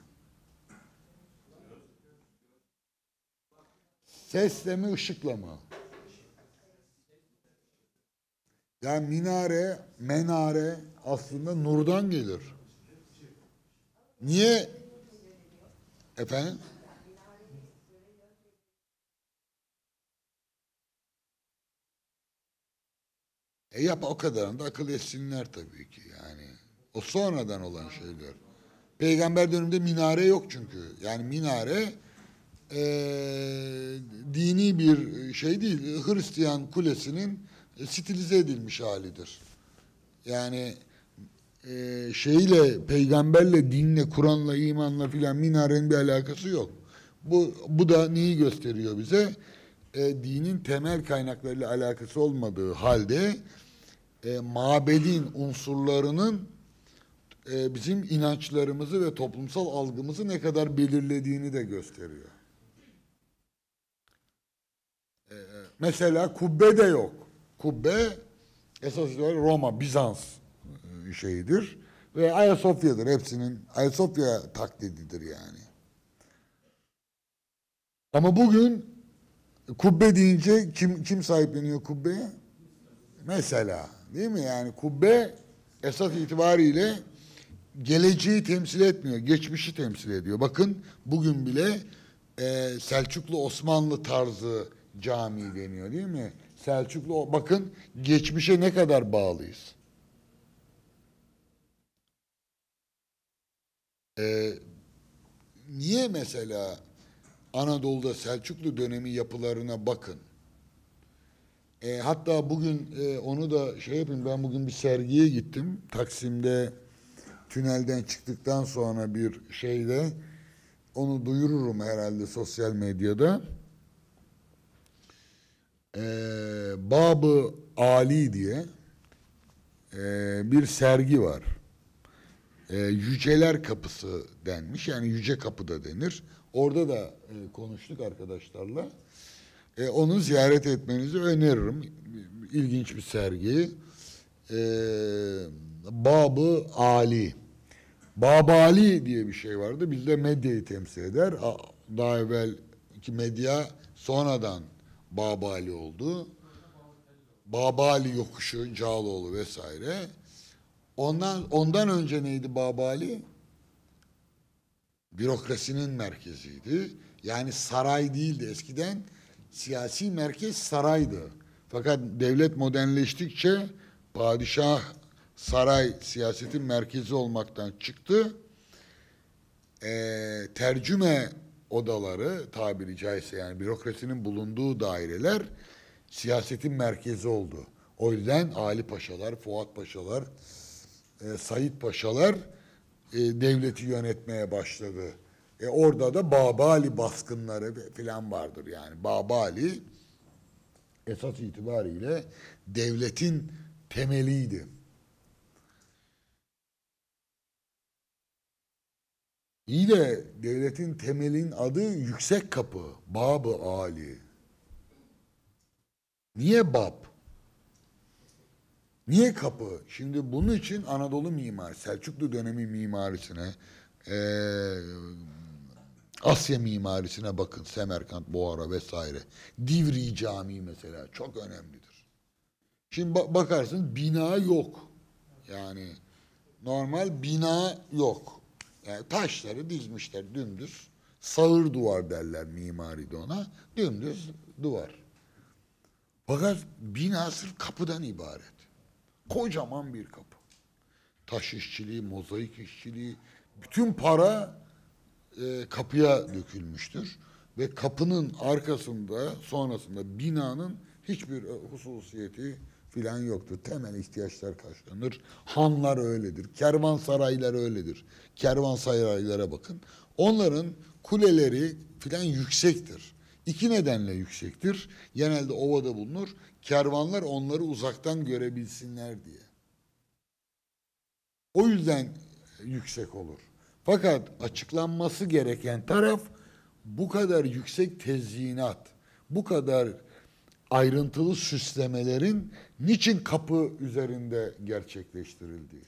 Sesle mi, ışıkla mı? Yani minare, menare aslında nurdan gelir. Niye? Efendim? E yap, o kadarını da akıl etsinler tabii ki yani. O sonradan olan şeyler. Peygamber döneminde minare yok çünkü. Yani minare e, dini bir şey değil. Hristiyan kulesinin stilize edilmiş halidir. Yani e, şeyle, peygamberle, dinle, Kur'an'la, imanla filan minarenin bir alakası yok. Bu, bu da neyi gösteriyor bize? E, dinin temel kaynaklarıyla alakası olmadığı halde e, mabedin unsurlarının e, bizim inançlarımızı ve toplumsal algımızı ne kadar belirlediğini de gösteriyor. E, mesela kubbe de yok. Kubbe esas itibariyle Roma, Bizans e, şeyidir ve Ayasofya'dır. Hepsinin Ayasofya taklididir yani. Ama bugün kubbe deyince kim kim sahipleniyor kubbeye? Mesela, değil mi? Yani kubbe esas itibariyle geleceği temsil etmiyor, geçmişi temsil ediyor. Bakın bugün bile e, Selçuklu Osmanlı tarzı cami deniyor, değil mi? Selçuklu, bakın geçmişe ne kadar bağlıyız. E, niye mesela Anadolu'da Selçuklu dönemi yapılarına bakın. E, hatta bugün e, onu da şey yapayım, ben bugün bir sergiye gittim. Taksim'de tünelden çıktıktan sonra bir şeyde, onu duyururum herhalde sosyal medyada. E, Bab-ı Ali diye e, bir sergi var. E, Yüceler Kapısı denmiş. Yani Yüce Kapı da denir. Orada da e, konuştuk arkadaşlarla. E, onu ziyaret etmenizi öneririm. İlginç bir sergi. E, Bab-ı Ali. Bab-ı Ali diye bir şey vardı. Bizde medyayı temsil eder. Daha evvelki medya sonradan Bab-ı Ali oldu. Bab-ı Ali yokuşu, Cağaloğlu vesaire. Ondan ondan önce neydi Bab-ı Ali? Bürokrasinin merkeziydi. Yani saray değildi. Eskiden siyasi merkez saraydı. Fakat devlet modernleştikçe padişah, saray siyasetin merkezi olmaktan çıktı. Ee, tercüme odaları, tabiri caizse yani bürokrasinin bulunduğu daireler siyasetin merkezi oldu. O yüzden Ali Paşalar, Fuat Paşalar, e, Said Paşalar e, devleti yönetmeye başladı. E, orada da Babali baskınları falan vardır yani. Babali esas itibariyle devletin temeliydi. İyi de devletin temelin adı Yüksek Kapı, Bab-ı Ali. Niye Bab? Niye kapı? Şimdi bunun için Anadolu mimari, Selçuklu dönemi mimarisine, e, Asya mimarisine bakın. Semerkant, Buhara vesaire. Divriği Camii mesela çok önemlidir. Şimdi ba bakarsın bina yok. Yani normal bina yok. Yani taşları dizmişler dümdüz. Sağır duvar derler mimaride ona. Dümdüz duvar. Fakat bina sırf kapıdan ibaret. Kocaman bir kapı. Taş işçiliği, mozaik işçiliği, bütün para e, kapıya dökülmüştür. Ve kapının arkasında, sonrasında binanın hiçbir hususiyeti filan yoktur. Temel ihtiyaçlar karşılanır. Hanlar öyledir. Kervansaraylar öyledir. Kervansaraylara bakın. Onların kuleleri filan yüksektir. İki nedenle yüksektir. Genelde ovada bulunur. Kervanlar onları uzaktan görebilsinler diye. O yüzden yüksek olur. Fakat açıklanması gereken taraf bu kadar yüksek tezyinat, bu kadar ayrıntılı süslemelerin niçin kapı üzerinde gerçekleştirildiği.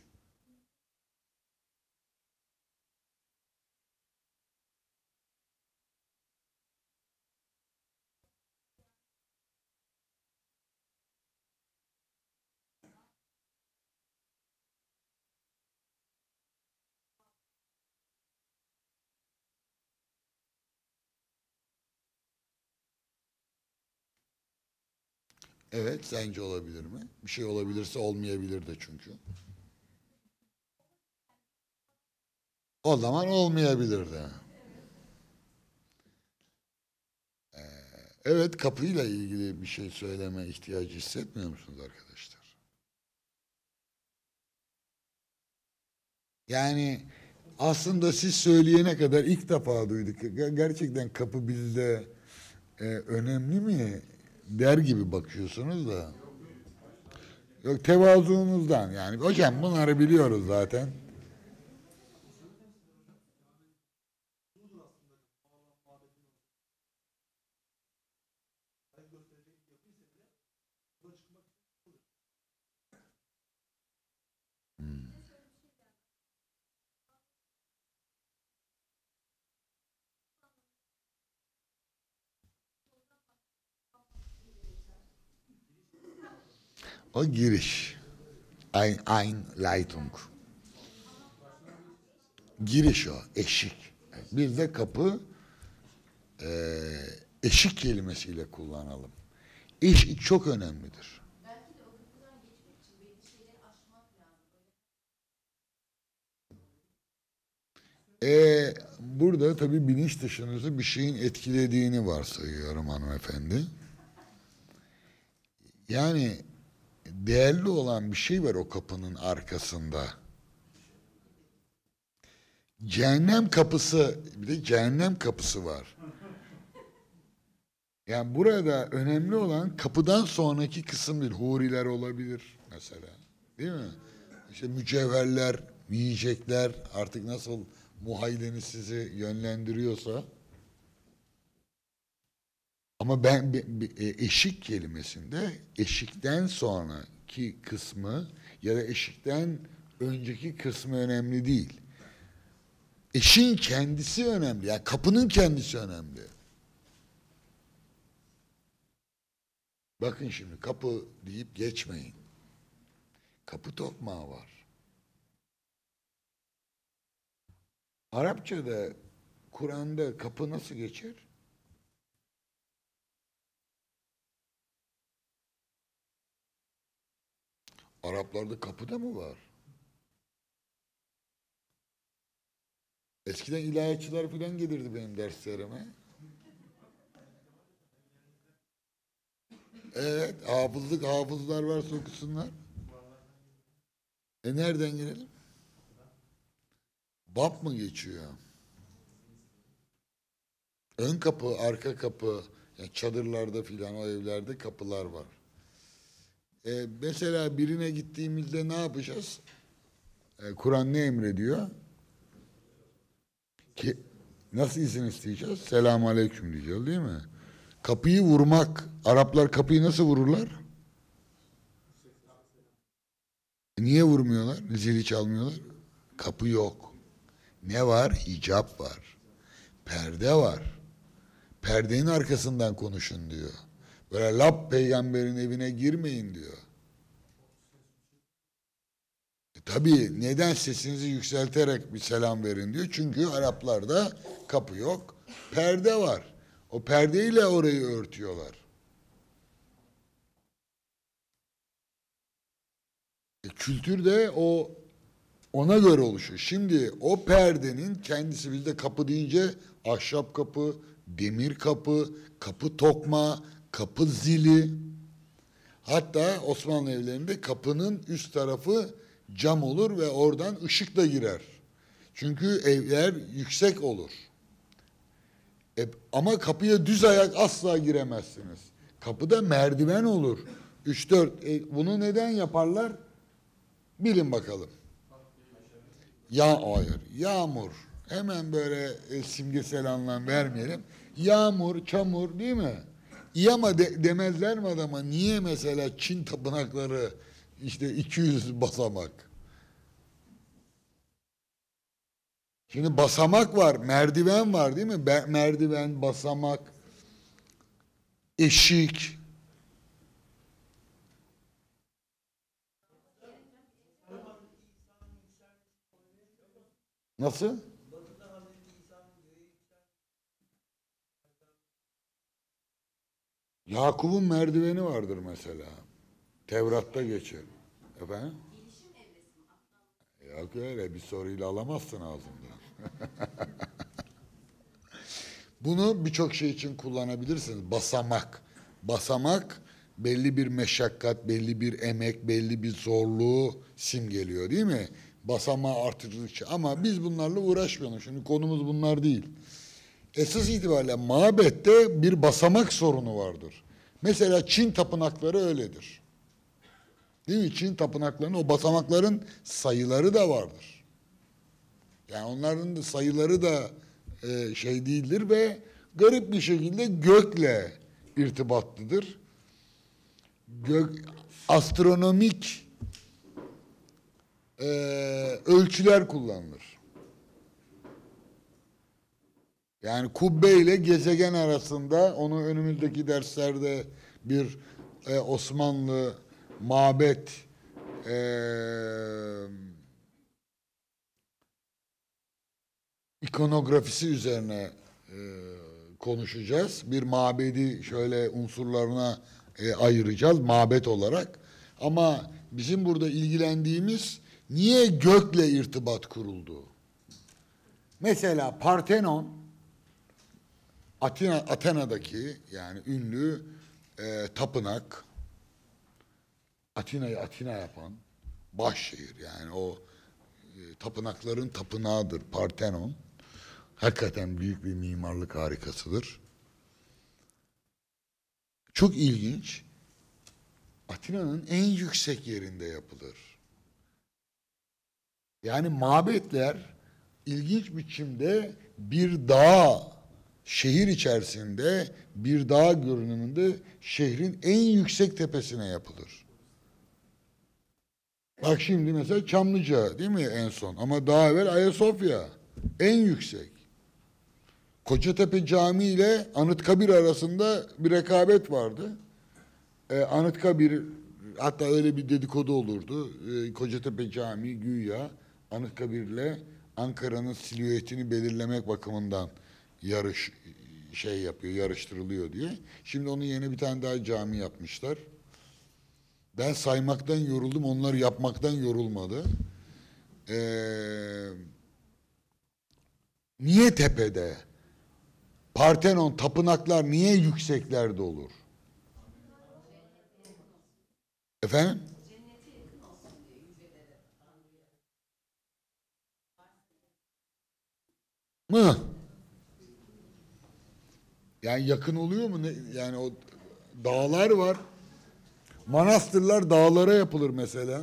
Evet, sence olabilir mi? Bir şey olabilirse olmayabilir de çünkü. O zaman olmayabilir de. Ee, evet, kapıyla ilgili bir şey söyleme ihtiyacı hissetmiyor musunuz arkadaşlar? Yani aslında siz söyleyene kadar ilk defa duyduk. Gerçekten kapı bizde e, önemli mi der gibi bakıyorsunuz da. Yok, tevazuunuzdan yani. Hocam bunları biliyoruz zaten. Hmm. O giriş. Ein, Einleitung. Giriş o. Eşik. Bir de kapı e, eşik kelimesiyle kullanalım. Eşik çok önemlidir. E, burada tabii bilinç dışınızı bir şeyin etkilediğini varsayıyorum hanımefendi. Yani değerli olan bir şey var o kapının arkasında. Cehennem kapısı, bir de cehennem kapısı var. Yani burada önemli olan kapıdan sonraki kısım değil. Huriler olabilir mesela. Değil mi? İşte mücevherler, yiyecekler, artık nasıl muhayyileniz sizi yönlendiriyorsa. Ama ben be- be- e, eşik kelimesinde eşikten sonraki kısmı ya da eşikten önceki kısmı önemli değil. Eşiğin kendisi önemli. Yani kapının kendisi önemli. Bakın şimdi kapı deyip geçmeyin. Kapı tokmağı var. Arapçada, Kur'an'da kapı nasıl geçer? Araplarda kapı da mı var? Eskiden ilahiyatçılar falan gelirdi benim derslerime. Evet, hafızlık, hafızlar varsa okusunlar. E nereden girelim? Bab mı geçiyor? Ön kapı, arka kapı, yani çadırlarda filan o evlerde kapılar var. E, mesela birine gittiğimizde ne yapacağız? E, Kur'an ne emrediyor? Ki, nasıl izin isteyeceğiz? Selamun aleyküm diyeceğiz değil mi? Kapıyı vurmak. Araplar kapıyı nasıl vururlar? E, niye vurmuyorlar? Zili çalmıyorlar. Kapı yok. Ne var? Hicap var. Perde var. Perdenin arkasından konuşun diyor. Böyle lap peygamberin evine girmeyin diyor. E tabii neden sesinizi yükselterek bir selam verin diyor. Çünkü Araplarda kapı yok, perde var. O perdeyle orayı örtüyorlar. E kültür de o ona göre oluşuyor. Şimdi o perdenin kendisi bizde kapı deyince ahşap kapı, demir kapı, kapı tokma, kapı zili. Hatta Osmanlı evlerinde kapının üst tarafı cam olur ve oradan ışık da girer. Çünkü evler yüksek olur. E, ama kapıya düz ayak asla giremezsiniz. Kapıda merdiven olur. Üç dört. E, bunu neden yaparlar? Bilin bakalım. Ya hayır. Yağmur. Hemen böyle e, simgesel anlam vermeyelim. Yağmur, çamur değil mi? İyi ama de, demezler mi adama? Niye mesela Çin tapınakları işte iki yüz basamak? Şimdi basamak var, merdiven var değil mi? Be- merdiven, basamak, eşik. Nasıl? Yakup'un merdiveni vardır mesela. Tevrat'ta geçer. Efendim? Yok öyle bir soruyla alamazsın ağzından. Bunu birçok şey için kullanabilirsiniz. Basamak. Basamak belli bir meşakkat, belli bir emek, belli bir zorluğu simgeliyor değil mi? Basamağı artırdıkça. Ama biz bunlarla uğraşmayalım. Şimdi konumuz bunlar değil. Esas itibariyle mabette bir basamak sorunu vardır. Mesela Çin tapınakları öyledir. Değil mi? Çin tapınaklarının o basamakların sayıları da vardır. Yani onların da sayıları da e, şey değildir ve garip bir şekilde gökle irtibatlıdır. Gök astronomik e, ölçüler kullanılır. Yani kubbe ile gezegen arasında onu önümüzdeki derslerde bir e, Osmanlı mabet e, ikonografisi üzerine e, konuşacağız. Bir mabedi şöyle unsurlarına e, ayıracağız mabet olarak. Ama bizim burada ilgilendiğimiz niye gökle irtibat kuruldu? Mesela Parthenon Atina, Atina'daki yani ünlü e, tapınak Atina'yı Atina yapan başşehir, yani o e, tapınakların tapınağıdır Parthenon. Hakikaten büyük bir mimarlık harikasıdır. Çok ilginç. Atina'nın en yüksek yerinde yapılır. Yani mabetler ilginç biçimde bir dağ, şehir içerisinde bir dağ görünümünde şehrin en yüksek tepesine yapılır. Bak şimdi mesela Çamlıca değil mi en son? Ama daha evvel Ayasofya en yüksek. Kocatepe Camii ile Anıtkabir arasında bir rekabet vardı. Ee, Anıtkabir, hatta öyle bir dedikodu olurdu. Ee, Kocatepe Camii güya Anıtkabir'le Ankara'nın silüetini belirlemek bakımından yarış şey yapıyor, yarıştırılıyor diye. Şimdi onun yerine bir tane daha cami yapmışlar. Ben saymaktan yoruldum, onlar yapmaktan yorulmadı. Ee, niye tepede? Parthenon, tapınaklar niye yükseklerde olur? Efendim? Mı? Yani yakın oluyor mu? Ne? Yani o dağlar var. Manastırlar dağlara yapılır mesela.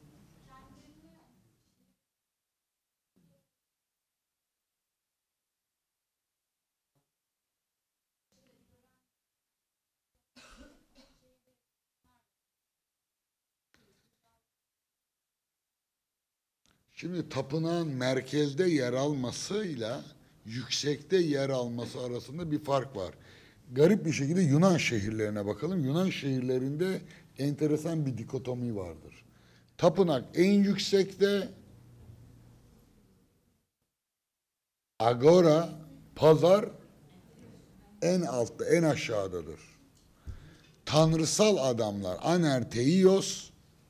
Şimdi tapınağın merkezde yer almasıyla yüksekte yer alması arasında bir fark var. Garip bir şekilde Yunan şehirlerine bakalım. Yunan şehirlerinde enteresan bir dikotomi vardır. Tapınak en yüksekte, agora, pazar en altta, en aşağıdadır. Tanrısal adamlar, anerteios,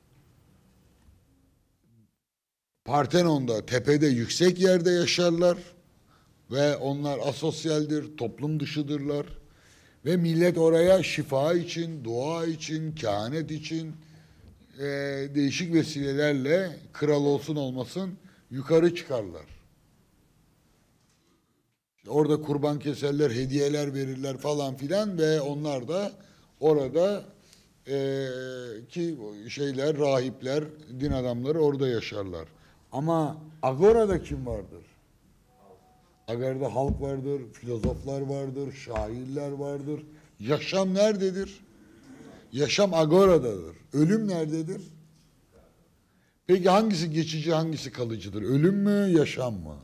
Partenon'da tepede yüksek yerde yaşarlar ve onlar asosyaldir, toplum dışıdırlar ve millet oraya şifa için, dua için, kehanet için e, değişik vesilelerle kral olsun olmasın yukarı çıkarlar. Orada kurban keserler, hediyeler verirler falan filan ve onlar da orada e, ki şeyler, rahipler, din adamları orada yaşarlar. Ama Agora'da kim vardır? Agora'da halk vardır, filozoflar vardır, şairler vardır. Yaşam nerededir? Yaşam Agora'dadır. Ölüm nerededir? Peki hangisi geçici, hangisi kalıcıdır? Ölüm mü, yaşam mı?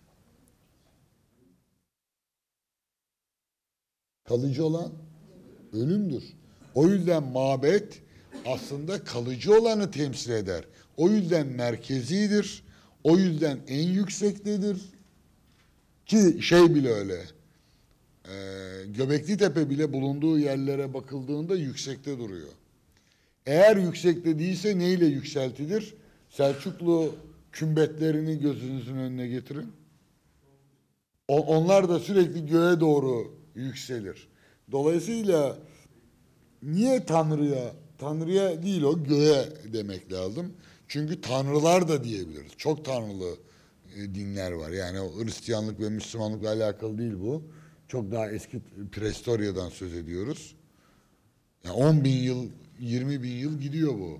Kalıcı olan ölümdür. O yüzden mabet aslında kalıcı olanı temsil eder. O yüzden merkezidir. O yüzden en yüksektedir. Ki şey bile öyle. E, Göbekli Tepe bile bulunduğu yerlere bakıldığında yüksekte duruyor. Eğer yüksekte değilse neyle yükseltilir? Selçuklu kümbetlerini gözünüzün önüne getirin. O, onlar da sürekli göğe doğru yükselir. Dolayısıyla niye Tanrı'ya, Tanrı'ya değil o göğe demek lazım. Çünkü tanrılar da diyebiliriz. Çok tanrılı e, dinler var. Yani o Hristiyanlık ve Müslümanlıkla alakalı değil bu. Çok daha eski Prehistorya'dan söz ediyoruz. Yani on bin yıl, yirmi bin yıl gidiyor bu.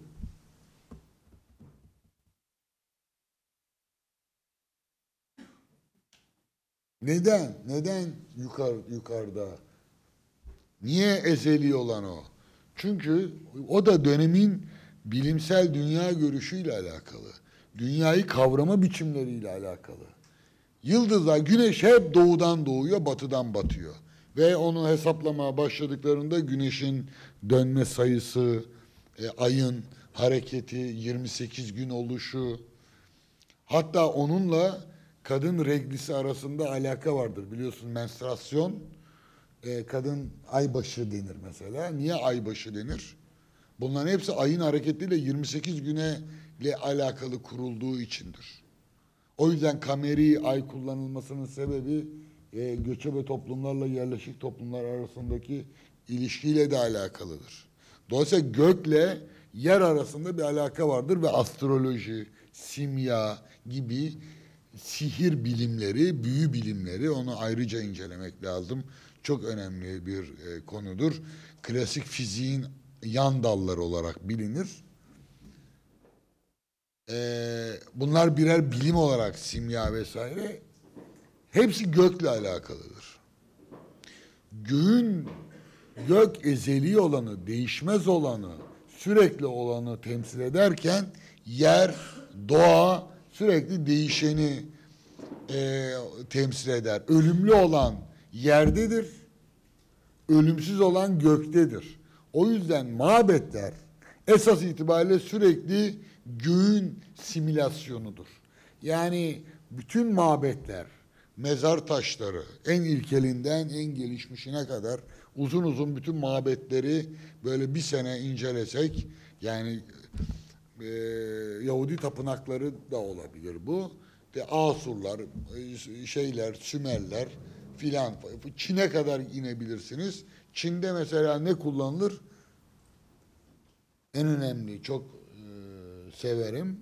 Neden? Neden yukarı, yukarıda? Niye ezeli olan o? Çünkü o da dönemin bilimsel dünya görüşüyle alakalı. Dünyayı kavrama biçimleriyle alakalı. Yıldızlar, güneş hep doğudan doğuyor, batıdan batıyor. Ve onu hesaplamaya başladıklarında güneşin dönme sayısı, e, ayın hareketi, yirmi sekiz gün oluşu, hatta onunla kadın reglisi arasında alaka vardır. Biliyorsun menstruasyon, e, kadın aybaşı denir mesela. Niye aybaşı denir? Bunların hepsi ayın hareketiyle yirmi sekiz güne ile alakalı kurulduğu içindir. O yüzden kameri ay kullanılmasının sebebi e, göçebe toplumlarla yerleşik toplumlar arasındaki ilişkiyle de alakalıdır. Dolayısıyla gökle yer arasında bir alaka vardır ve astroloji, simya gibi sihir bilimleri, büyü bilimleri, onu ayrıca incelemek lazım. Çok önemli bir e, konudur. Klasik fiziğin yan dalları olarak bilinir. E, bunlar birer bilim olarak simya vesaire hepsi gökle alakalıdır. Göğün gök ezeli olanı, değişmez olanı, sürekli olanı temsil ederken yer, doğa sürekli değişeni e, temsil eder. Ölümlü olan yerdedir, ölümsüz olan göktedir. O yüzden mabetler esas itibariyle sürekli göğün simülasyonudur. Yani bütün mabetler, mezar taşları, en ilkelinden en gelişmişine kadar uzun uzun bütün mabetleri böyle bir sene incelesek, yani e, Yahudi tapınakları da olabilir bu. De Asurlar, e, şeyler, Sümerler filan, Çin'e kadar inebilirsiniz. Çin'de mesela ne kullanılır? En önemli, çok e, severim.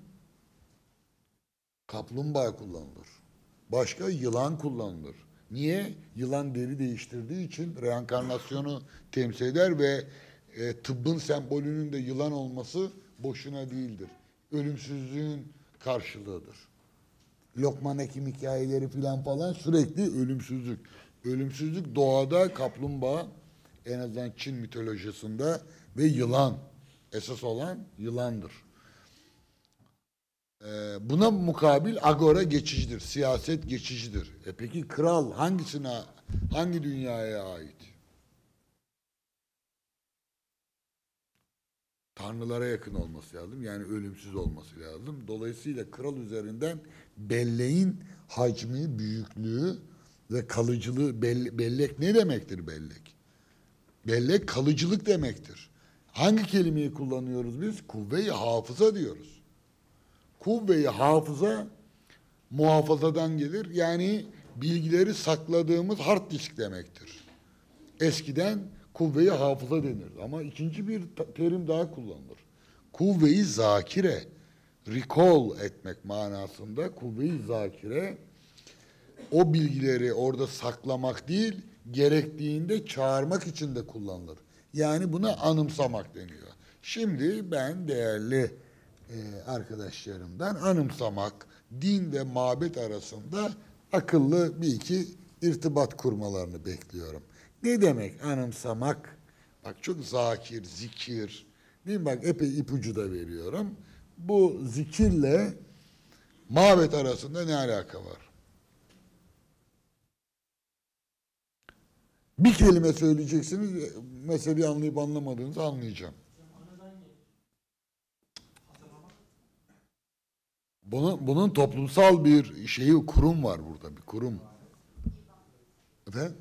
Kaplumbağa kullanılır. Başka yılan kullanılır. Niye? Yılan deri değiştirdiği için reenkarnasyonu temsil eder ve e, tıbbın sembolünün de yılan olması boşuna değildir. Ölümsüzlüğün karşılığıdır. Lokman Hekim hikayeleri filan falan sürekli ölümsüzlük. Ölümsüzlük doğada kaplumbağa, en azından Çin mitolojisinde, ve yılan. Esas olan yılandır. Ee, buna mukabil agora geçicidir. Siyaset geçicidir. E peki kral hangisine, hangi dünyaya ait? Tanrılara yakın olması lazım. Yani ölümsüz olması lazım. Dolayısıyla kral üzerinden belleğin hacmi, büyüklüğü ve kalıcılığı, belle, bellek ne demektir bellek? Bellek kalıcılık demektir. Hangi kelimeyi kullanıyoruz biz? Kuvve-i hafıza diyoruz. Kuvve-i hafıza muhafazadan gelir. Yani bilgileri sakladığımız hard disk demektir. Eskiden kuvve-i hafıza denir. Ama ikinci bir terim daha kullanılır. Kuvve-i zakire, recall etmek manasında kuvve-i zakire, o bilgileri orada saklamak değil, gerektiğinde çağırmak için de kullanılır. Yani buna anımsamak deniyor. Şimdi ben değerli e, arkadaşlarımdan anımsamak, din ve mabet arasında akıllı bir iki irtibat kurmalarını bekliyorum. Ne demek anımsamak? Bak çok zakir, zikir. Değil mi? Bak epey ipucu da veriyorum. Bu zikirle mabet arasında ne alaka var? Bir kelime söyleyeceksiniz, meseleyi anlayıp anlamadığınızı anlayacağım. Bunun, bunun toplumsal bir şeyi, kurum var burada, bir kurum. Efendim?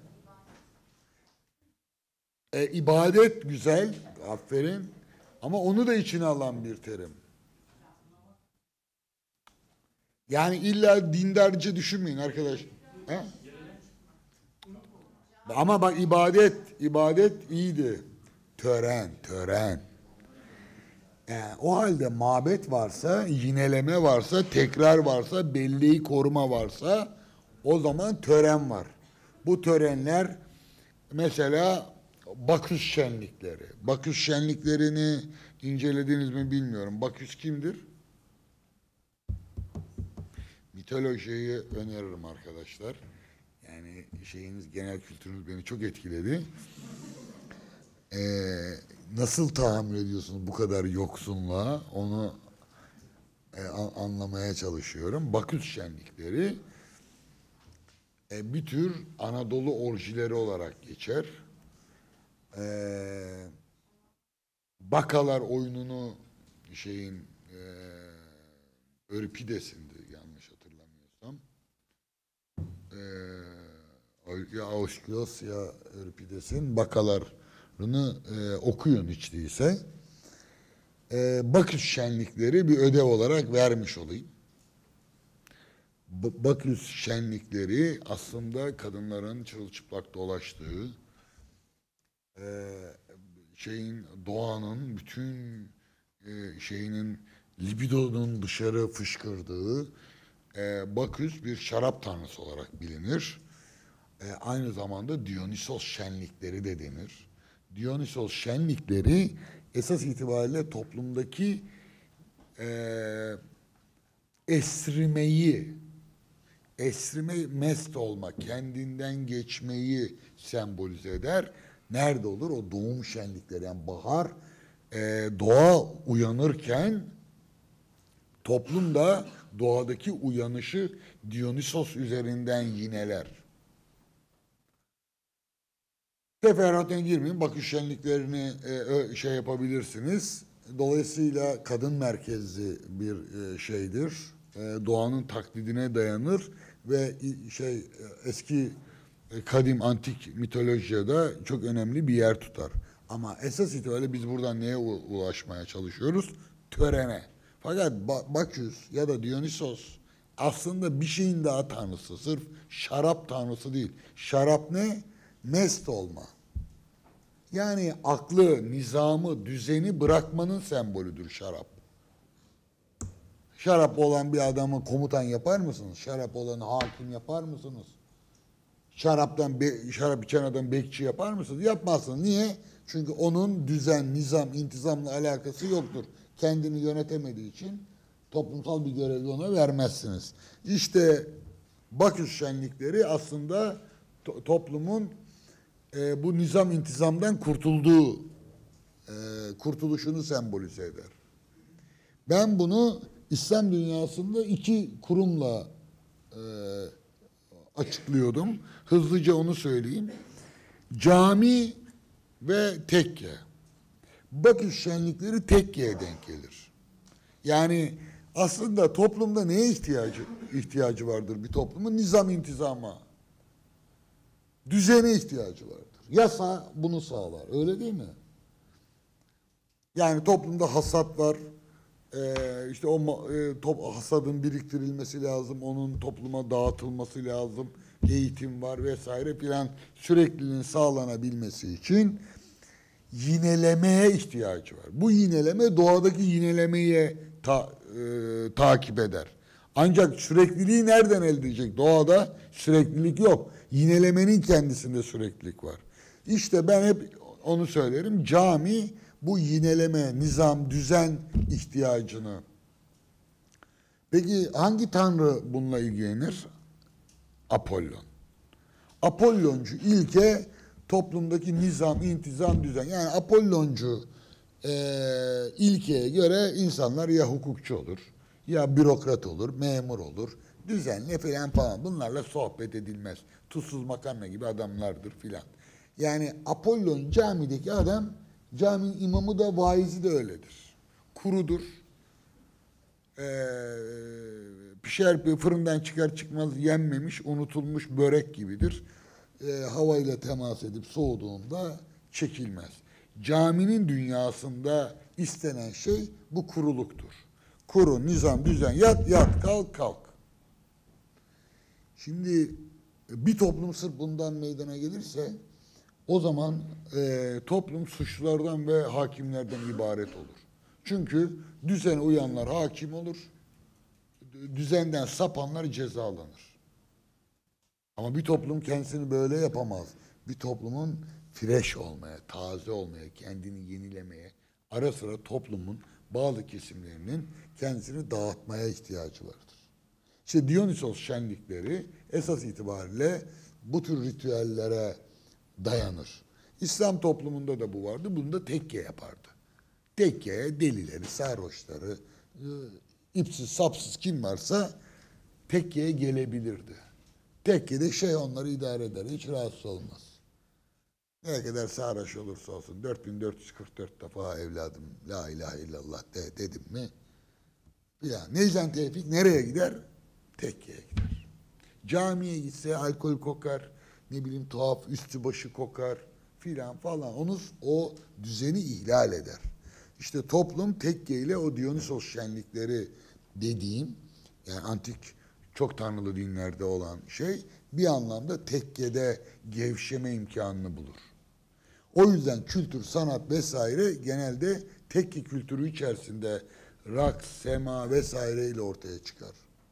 E, ibadet güzel, aferin. Ama onu da içine alan bir terim. Yani illa dindarca düşünmeyin arkadaş. He? Ama bak ibadet, ibadet iyiydi. Tören, tören. Yani o halde mabet varsa, yineleme varsa, tekrar varsa, belleği koruma varsa o zaman tören var. Bu törenler mesela Baküs şenlikleri. Baküs şenliklerini incelediniz mi bilmiyorum. Baküs kimdir? Mitolojiyi öneririm arkadaşlar. Yani şeyiniz, genel kültürünüz beni çok etkiledi. Ee, nasıl tahammül ediyorsunuz bu kadar yoksunluğa? Onu e, an, anlamaya çalışıyorum. Baküs şenlikleri e, bir tür Anadolu orjileri olarak geçer. Ee, Bakalar oyununu şeyin e, Öripides'indi yanlış hatırlamıyorsam. Ee, ya Aeschylus ya Öripides'in Bakalarını e, okuyun hiç değilse. Ee, Baküs şenlikleri bir ödev olarak vermiş olayım. B- Baküs şenlikleri aslında kadınların çırılçıplak dolaştığı, e, şeyin, doğanın bütün e, şeyinin libidonun dışarı fışkırdığı e, Baküs bir şarap tanrısı olarak bilinir. E, aynı zamanda Dionysos şenlikleri de denir. Dionysos şenlikleri esas itibariyle toplumdaki e, esrimeyi, esrime, mest olma, kendinden geçmeyi sembolize eder. Nerede olur? O doğum şenlikleri, yani bahar, e, doğa uyanırken toplum da doğadaki uyanışı Dionysos üzerinden yineler. Teferruatına girmeyin. Bakış şenliklerini e, şey yapabilirsiniz. Dolayısıyla kadın merkezli bir e, şeydir. E, doğanın taklidine dayanır ve şey eski e, kadim antik mitolojide çok önemli bir yer tutar. Ama esas itibariyle biz buradan neye ulaşmaya çalışıyoruz? Törene. Fakat Baküs ya da Dionysos aslında bir şeyin daha tanrısı. Sırf şarap tanrısı değil. Şarap ne? Mest olma. Yani aklı, nizamı, düzeni bırakmanın sembolüdür şarap. Şarap olan bir adamı komutan yapar mısınız? Şarap olanı hakim yapar mısınız? Şaraptan be, şarap içen adam bekçi yapar mısınız? Yapmazsınız. Niye? Çünkü onun düzen, nizam, intizamla alakası yoktur. Kendini yönetemediği için toplumsal bir görevi ona vermezsiniz. İşte Baküs şenlikleri aslında to toplumun e, bu nizam intizamdan kurtulduğu, e, kurtuluşunu sembolize eder. Ben bunu İslam dünyasında iki kurumla e, açıklıyordum. Hızlıca onu söyleyeyim. Cami ve tekke. Baküs şenlikleri tekkeye denk gelir. Yani aslında toplumda neye ihtiyacı ihtiyacı vardır bir toplumun? Nizam intizama. Düzene ihtiyacı vardır. Yasa bunu sağlar. Öyle değil mi? Yani toplumda hasat var. Ee, işte o e, top, hasadın biriktirilmesi lazım. Onun topluma dağıtılması lazım. Eğitim var vesaire filan. Sürekliliğin sağlanabilmesi için yinelemeye ihtiyacı var. Bu yineleme doğadaki yinelemeye ta, e, takip eder. Ancak sürekliliği nereden elde edecek? Doğada süreklilik yok. Yinelemenin kendisinde süreklilik var. İşte ben hep onu söylerim. Cami bu yineleme, nizam, düzen ihtiyacını. Peki hangi tanrı bununla ilgilenir? Apollon. Apolloncu ilke toplumdaki nizam, intizam, düzen. Yani Apolloncu e, ilkeye göre insanlar ya hukukçu olur, ya bürokrat olur, memur olur, düzenli filan falan. Bunlarla sohbet edilmez. Tuzsuz makarna gibi adamlardır filan. Yani Apollon camideki adam, caminin imamı da vaizi de öyledir. Kurudur. Ee, pişer fırından çıkar çıkmaz yenmemiş, unutulmuş börek gibidir. Ee, havayla temas edip soğuduğunda çekilmez. Caminin dünyasında istenen şey bu kuruluktur. Kuru, nizam, düzen, yat, yat, kalk, kalk. Şimdi bir toplum sırf bundan meydana gelirse o zaman e, toplum suçlulardan ve hakimlerden ibaret olur. Çünkü düzene uyanlar hakim olur, düzenden sapanlar cezalanır. Ama bir toplum kendisini böyle yapamaz. Bir toplumun fresh olmaya, taze olmaya, kendini yenilemeye, ara sıra toplumun bazı kesimlerinin kendisini dağıtmaya ihtiyacı vardır. İşte Dionysos şenlikleri esas itibariyle bu tür ritüellere dayanır. İslam toplumunda da bu vardı. Bunu da tekke yapardı. Tekkeye delileri, sarhoşları, ipsiz sapsız kim varsa tekkeye gelebilirdi. Tekkede şey onları idare eder. Hiç rahatsız olmaz. Ne kadar sarhoş olursa olsun dört bin dört yüz kırk dört defa evladım la ilahe illallah de dedim mi? Ya Necden Tevfik nereye gider? Tekkeye gider. Camiye gitse alkol kokar, ne bileyim tuhaf üstü başı kokar filan falan. Onu o düzeni ihlal eder. İşte toplum tekke ile o Dionysos şenlikleri dediğim yani antik çok tanrılı dinlerde olan şey bir anlamda tekkede gevşeme imkanını bulur. O yüzden kültür, sanat vesaire genelde tekke kültürü içerisinde raks, sema vesaireyle ortaya çıkar.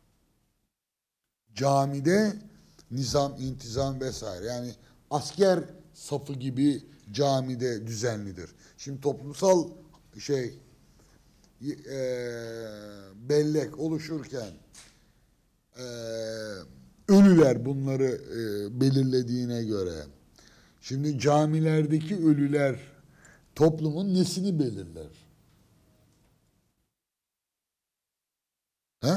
Camide nizam, intizam vesaire. Yani asker safı gibi camide düzenlidir. Şimdi toplumsal şey e, bellek oluşurken e, ölüler bunları e, belirlediğine göre şimdi camilerdeki ölüler toplumun nesini belirler? He?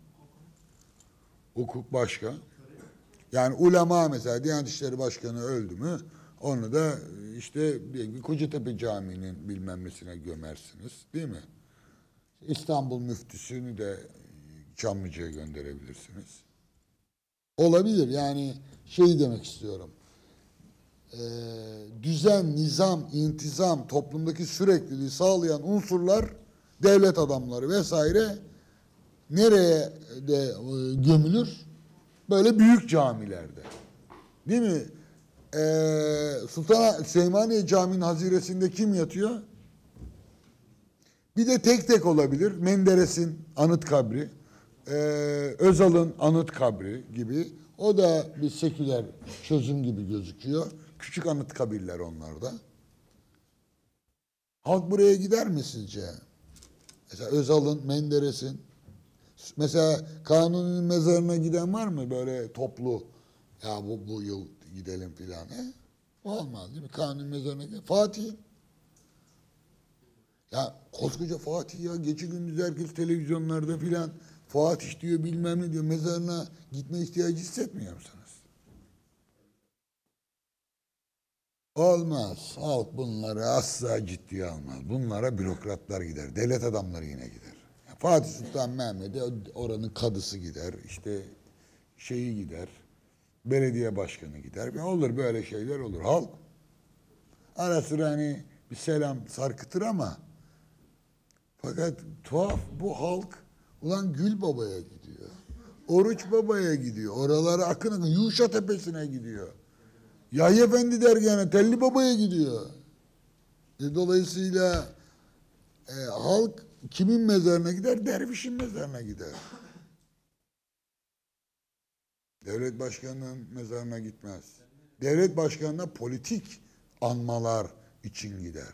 Hukuk başka. Yani ulema mesela Diyanet İşleri Başkanı öldü mü onu da işte bir Kocatepe Camii'nin bilmem nesine gömersiniz değil mi? İstanbul müftüsünü de Çamlıca'ya gönderebilirsiniz. Olabilir yani şey demek istiyorum. Ee, düzen, nizam, intizam, toplumdaki sürekliliği sağlayan unsurlar, devlet adamları vesaire nereye de e, gömülür? Böyle büyük camilerde. Değil mi? Ee, Sultan Süleymaniye Camii'nin haziresinde kim yatıyor? Bir de tek tek olabilir. Menderes'in anıt kabri, ee, Özal'ın anıt kabri gibi. O da bir seküler çözüm gibi gözüküyor. Küçük anıt kabirler onlarda. Halk buraya gider mi sizce? Mesela Özal'ın, Menderes'in. Mesela Kanuni'nin mezarına giden var mı böyle toplu? Ya bu, bu yıl gidelim filan. He? Olmaz değil mi? Kanuni mezarına giden. Fatih. Ya koskoca Fatih ya. Gece gündüz herkes televizyonlarda filan. Fatih diyor bilmem ne diyor. Mezarına gitme ihtiyacı hissetmiyor musunuz? Olmaz. Halk bunları asla ciddiye almaz. Bunlara bürokratlar gider. Devlet adamları yine gider. Fatih Sultan Mehmet'e oranın kadısı gider. İşte şeyi gider. Belediye başkanı gider. Olur böyle şeyler olur. Halk ara sıra hani bir selam sarkıtır ama fakat tuhaf bu halk ulan Gül Baba'ya gidiyor. Oruç Baba'ya gidiyor. Oralara akın akın Yuşa Tepesi'ne gidiyor. Yahya Efendi dergahına Telli Baba'ya gidiyor. E, dolayısıyla e, halk kimin mezarına gider? Dervişin mezarına gider. Devlet başkanının mezarına gitmez. Devlet başkanına politik anmalar için gider.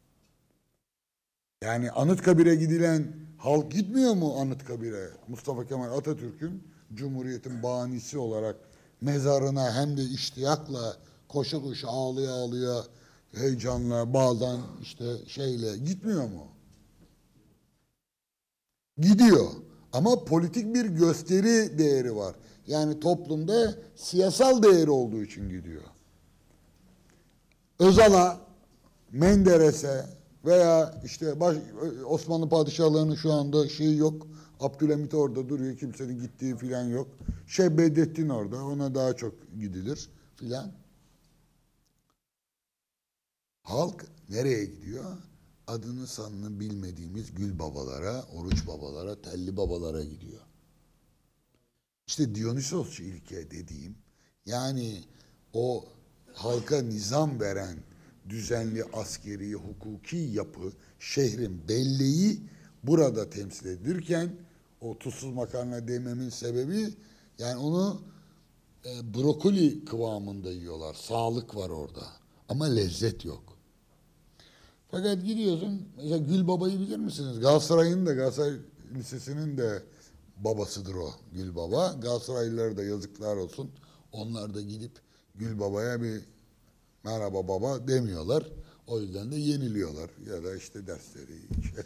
Yani Anıtkabir'e gidilen halk gitmiyor mu Anıtkabir'e? Mustafa Kemal Atatürk'ün Cumhuriyet'in banisi olarak mezarına hem de iştiyakla koşa koşa ağlaya ağlaya heyecanla bazen işte şeyle gitmiyor mu? Gidiyor. Ama politik bir gösteri değeri var. Yani toplumda siyasal değeri olduğu için gidiyor. Özal'a, Menderes'e veya işte baş, Osmanlı padişahlarının şu anda şeyi yok. Abdülhamit orada duruyor. Kimsenin gittiği filan yok. Şey Bedrettin orada. Ona daha çok gidilir filan. Halk nereye gidiyor? Adını sanını bilmediğimiz gül babalara, oruç babalara, telli babalara gidiyor. İşte Dionysosçu ilke dediğim, yani o halka nizam veren düzenli askeri, hukuki yapı, şehrin belleği burada temsil edilirken o tuzsuz makarna dememin sebebi yani onu e, brokoli kıvamında yiyorlar. Sağlık var orada ama lezzet yok. Fakat gidiyorsun, mesela Gül Baba'yı bilir misiniz? Galatasaray'ın da, Galatasaray Lisesi'nin de babasıdır o Gül Baba. Galatasaraylılara da yazıklar olsun. Onlar da gidip Gül Baba'ya bir merhaba baba demiyorlar. O yüzden de yeniliyorlar. Ya da işte dersleri şey.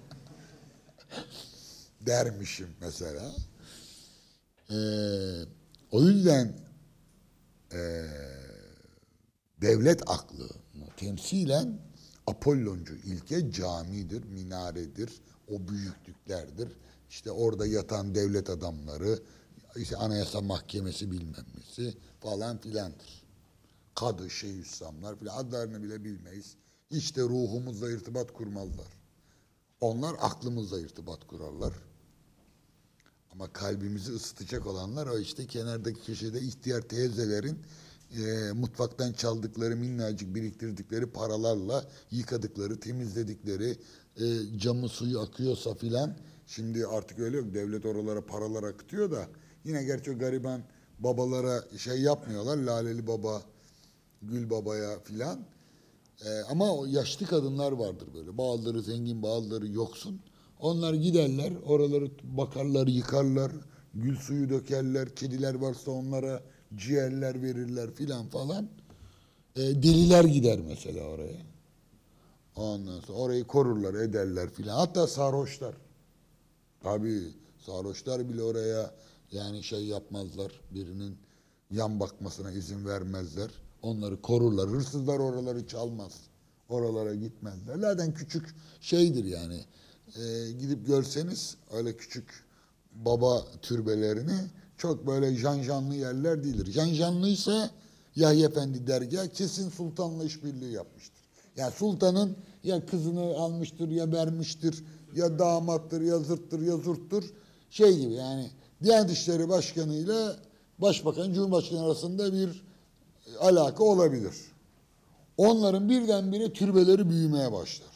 dermişim mesela. Ee, o yüzden e, devlet aklı temsilen Apolloncu ilke camidir, minaredir, o büyüklüklerdir. İşte orada yatan devlet adamları, işte Anayasa Mahkemesi bilmem nesi falan filandır. Kadı, Şeyhülislamlar filan adlarını bile bilmeyiz. İşte ruhumuzla irtibat kurmazlar. Onlar aklımızla irtibat kurarlar. Ama kalbimizi ısıtacak olanlar o işte kenardaki köşede ihtiyar teyzelerin e, mutfaktan çaldıkları minnacık biriktirdikleri paralarla yıkadıkları, temizledikleri, e, camı suyu akıyorsa filan, şimdi artık öyle yok. Devlet oralara paralar akıtıyor da yine gerçi o gariban babalara şey yapmıyorlar. Laleli Baba, Gül Baba'ya filan. E, ama o yaşlı kadınlar vardır böyle. Bazıları zengin, bazıları yoksun. Onlar giderler, oraları bakarlar, yıkarlar, gül suyu dökerler, kediler varsa onlara ciğerler verirler filan falan. E, deliler gider mesela oraya. Ondan sonra orayı korurlar, ederler filan. Hatta sarhoşlar. Tabii sarhoşlar bile oraya yani şey yapmazlar. Birinin yan bakmasına izin vermezler. Onları korurlar. Hırsızlar oraları çalmaz. Oralara gitmezler. Zaten küçük şeydir yani. Ee, gidip görseniz öyle küçük baba türbelerini çok böyle janjanlı yerler değildir. Janjanlıysa Yahya Efendi dergahı kesin sultanla işbirliği yapmıştır. Yani sultanın ya kızını almıştır ya vermiştir ya damattır ya zırttır ya zurttur. Şey gibi yani Diyanet İşleri Başkanı ile Başbakan, Cumhurbaşkanı arasında bir alaka olabilir. Onların birdenbire türbeleri büyümeye başlar.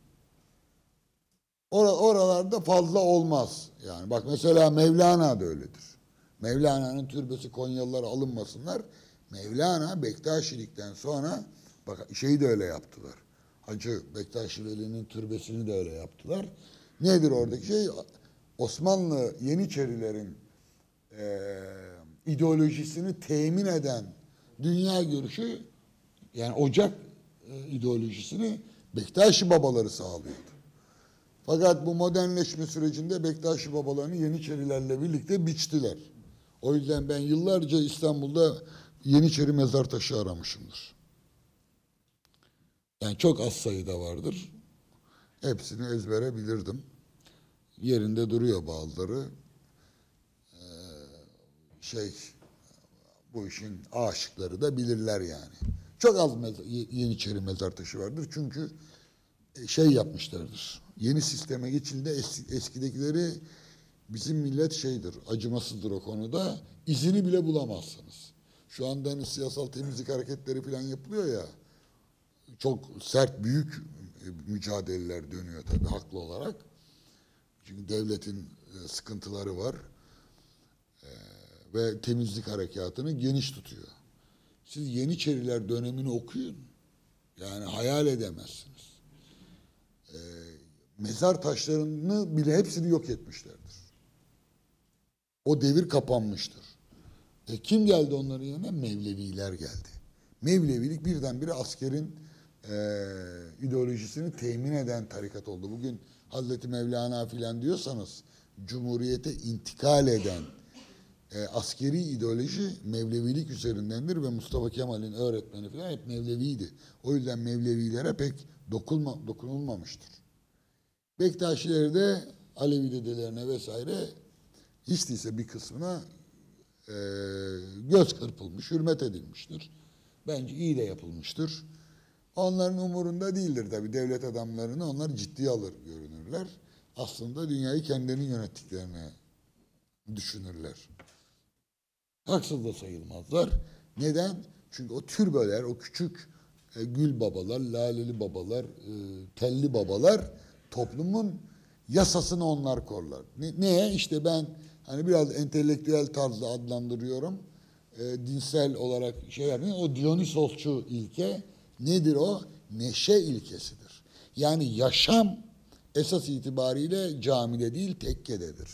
Or oralarda fazla olmaz. Yani bak mesela Mevlana da öyledir. Mevlana'nın türbesi Konyalılara alınmasınlar. Mevlana Bektaşilikten sonra bak şeyi de öyle yaptılar. Hacı Bektaşi Veli'nin türbesini de öyle yaptılar. Nedir oradaki şey? Osmanlı Yeniçerilerin e, ideolojisini temin eden dünya görüşü yani Ocak e, ideolojisini Bektaşi babaları sağlıyordu. Fakat bu modernleşme sürecinde Bektaşi babalarını Yeniçerilerle birlikte biçtiler. O yüzden ben yıllarca İstanbul'da Yeniçeri mezar taşı aramışımdır. Yani çok az sayıda vardır. Hepsini ezbere bilirdim. Yerinde duruyor bazıları. Ee, şey bu işin aşıkları da bilirler yani. Çok az mezar, Yeniçeri mezar taşı vardır. Çünkü şey yapmışlardır. Yeni sisteme geçildi. Es, eskidekileri bizim millet şeydir, acımasızdır o konuda. İzini bile bulamazsınız. Şu anda hani siyasal temizlik hareketleri falan yapılıyor ya. Çok sert, büyük mücadeleler dönüyor tabii haklı olarak. Çünkü devletin sıkıntıları var. Ee, ve temizlik harekatını geniş tutuyor. Siz Yeniçeriler dönemini okuyun. Yani hayal edemezsiniz. Ee, mezar taşlarını bile hepsini yok etmişlerdir. O devir kapanmıştır. E kim geldi onların yerine? Mevleviler geldi. Mevlevilik birdenbire askerin e, ideolojisini temin eden tarikat oldu. Bugün Hazreti Mevlana filan diyorsanız Cumhuriyete intikal eden e, askeri ideoloji Mevlevilik üzerindendir ve Mustafa Kemal'in öğretmeni filan hep Mevleviydi. O yüzden Mevlevilere pek dokunma, dokunulmamıştır. Bektaşileri de Alevi dedelerine vesaire hiç değilse bir kısmına e, göz kırpılmış, hürmet edilmiştir. Bence iyi de yapılmıştır. Onların umurunda değildir tabii. Devlet adamlarını onlar ciddiye alır görünürler. Aslında dünyayı kendilerinin yönettiklerini düşünürler. Haksız da sayılmazlar. Neden? Çünkü o türbeler, o küçük e, gül babalar, laleli babalar, e, telli babalar toplumun yasasını onlar korlar. Ne, neye? İşte ben hani biraz entelektüel tarzda adlandırıyorum. E, dinsel olarak şey yapayım. O Dionysosçu ilke nedir o? Neşe ilkesidir. Yani yaşam esas itibariyle camide değil tekkededir.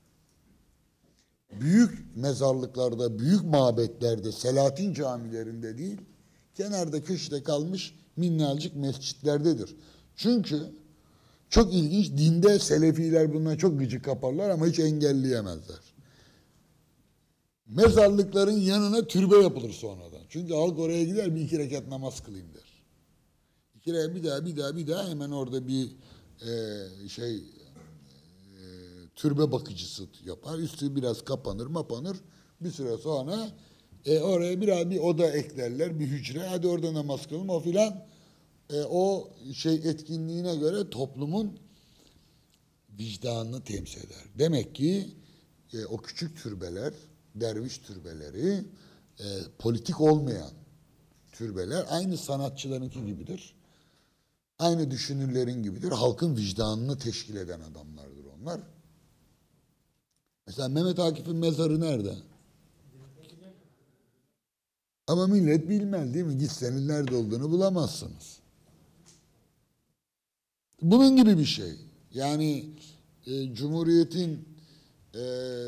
Büyük mezarlıklarda, büyük mabetlerde, Selahattin camilerinde değil, kenarda köşede kalmış minnacık mescitlerdedir. Çünkü çok ilginç, dinde Selefiler bundan çok gıcık kaparlar ama hiç engelleyemezler. Mezarlıkların yanına türbe yapılır sonradan. Çünkü halk oraya gider bir iki rekat namaz kılayım der. İki rekat bir daha bir daha bir daha hemen orada bir e, şey e, türbe bakıcısı yapar. Üstü biraz kapanır mapanır. Bir süre sonra e, oraya biraz bir oda eklerler, bir hücre. Hadi orada namaz kılalım o filan. E, o şey etkinliğine göre toplumun vicdanını temsil eder. Demek ki e, o küçük türbeler, derviş türbeleri, e, politik olmayan türbeler aynı sanatçılarınki gibidir. Aynı düşünürlerin gibidir. Halkın vicdanını teşkil eden adamlardır onlar. Mesela Mehmet Akif'in mezarı nerede? Ama millet bilmez değil mi? Gitseniz nerede olduğunu bulamazsınız. Bunun gibi bir şey. Yani e, Cumhuriyet'in e,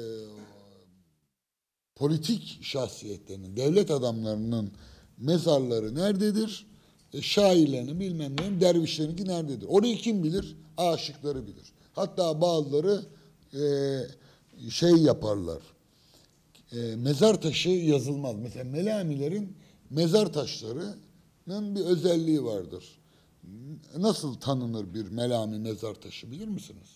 politik şahsiyetlerinin, devlet adamlarının mezarları nerededir? E, şairlerinin bilmem neyim, dervişlerinki nerededir? Orayı kim bilir? Aşıkları bilir. Hatta bazıları e, şey yaparlar. E, mezar taşı yazılmaz. Mesela Melamilerin mezar taşlarının bir özelliği vardır. Nasıl tanınır bir Melami mezar taşı bilir misiniz?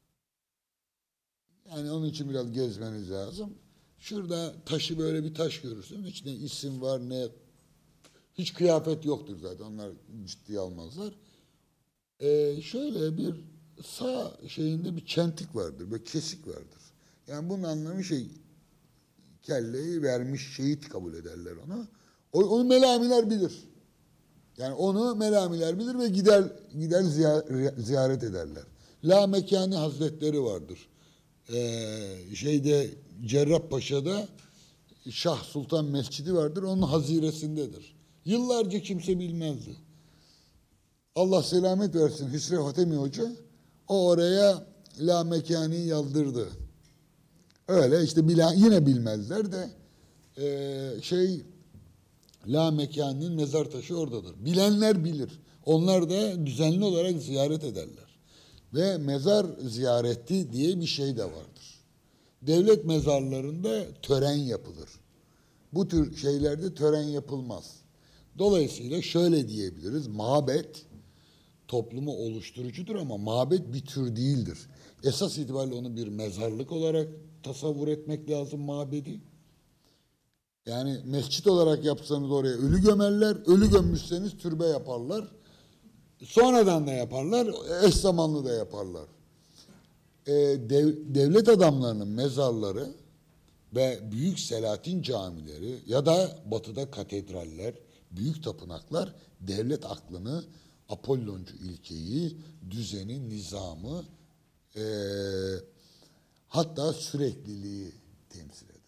Yani onun için biraz gezmeniz lazım. Şurada taşı böyle bir taş görürsün. Hiç ne isim var ne hiç kıyafet yoktur zaten. Onlar ciddiye almazlar. Ee, şöyle bir sağ şeyinde bir çentik vardır. Böyle kesik vardır. Yani bunun anlamı şey kelleyi vermiş şehit kabul ederler onu. O, onu Melamiler bilir. Yani onu Melamiler bilir ve gider gider ziyaret ederler. La Mekani Hazretleri vardır. Ee, şeyde Cerrahpaşa'da Şah Sultan Mescidi vardır. Onun haziresindedir. Yıllarca kimse bilmezdi. Allah selamet versin Hüsrev Hatemi Hoca o oraya La Mekani yazdırdı. Öyle işte bilen, yine bilmezler de e, şey La Mekani'nin mezar taşı oradadır. Bilenler bilir. Onlar da düzenli olarak ziyaret ederler. Ve mezar ziyareti diye bir şey de vardır. Devlet mezarlarında tören yapılır. Bu tür şeylerde tören yapılmaz. Dolayısıyla şöyle diyebiliriz. Mabet toplumu oluşturucudur ama mabet bir tür değildir. Esas itibariyle onu bir mezarlık olarak tasavvur etmek lazım mabedi. Yani mescit olarak yapsanız oraya ölü gömerler, ölü gömmüşseniz türbe yaparlar. Sonradan da yaparlar, eş zamanlı da yaparlar. Ee, dev, devlet adamlarının mezarları ve büyük Selahattin camileri ya da batıda katedraller, büyük tapınaklar devlet aklını, Apolloncu ilkeyi, düzeni, nizamı ee, hatta sürekliliği temsil eder.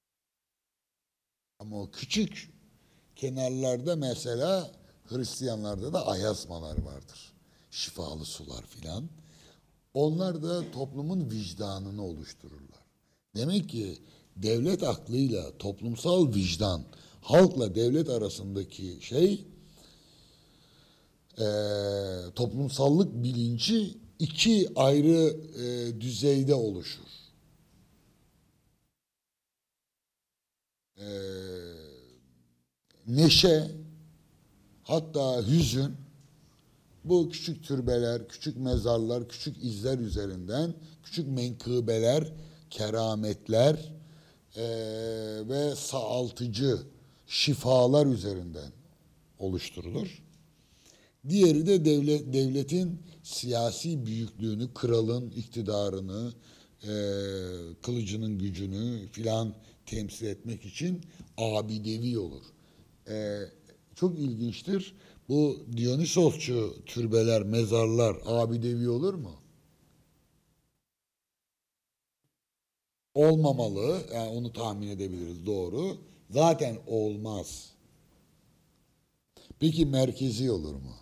Ama o küçük kenarlarda mesela Hristiyanlarda da ayazmalar vardır. Şifalı sular filan. Onlar da toplumun vicdanını oluştururlar. Demek ki devlet aklıyla toplumsal vicdan, halkla devlet arasındaki şey e, toplumsallık bilinci iki ayrı e, düzeyde oluşur. E, neşe, hatta hüzün, bu küçük türbeler, küçük mezarlar, küçük izler üzerinden, küçük menkıbeler, kerametler e, ve sağaltıcı şifalar üzerinden oluşturulur. Diğeri de devlet, devletin siyasi büyüklüğünü, kralın iktidarını, e, kılıcının gücünü filan temsil etmek için abidevi olur. E, çok ilginçtir. Bu Dionysosçu türbeler, mezarlar abidevi olur mu? Olmamalı. Yani onu tahmin edebiliriz, doğru. Zaten olmaz. Peki merkezi olur mu?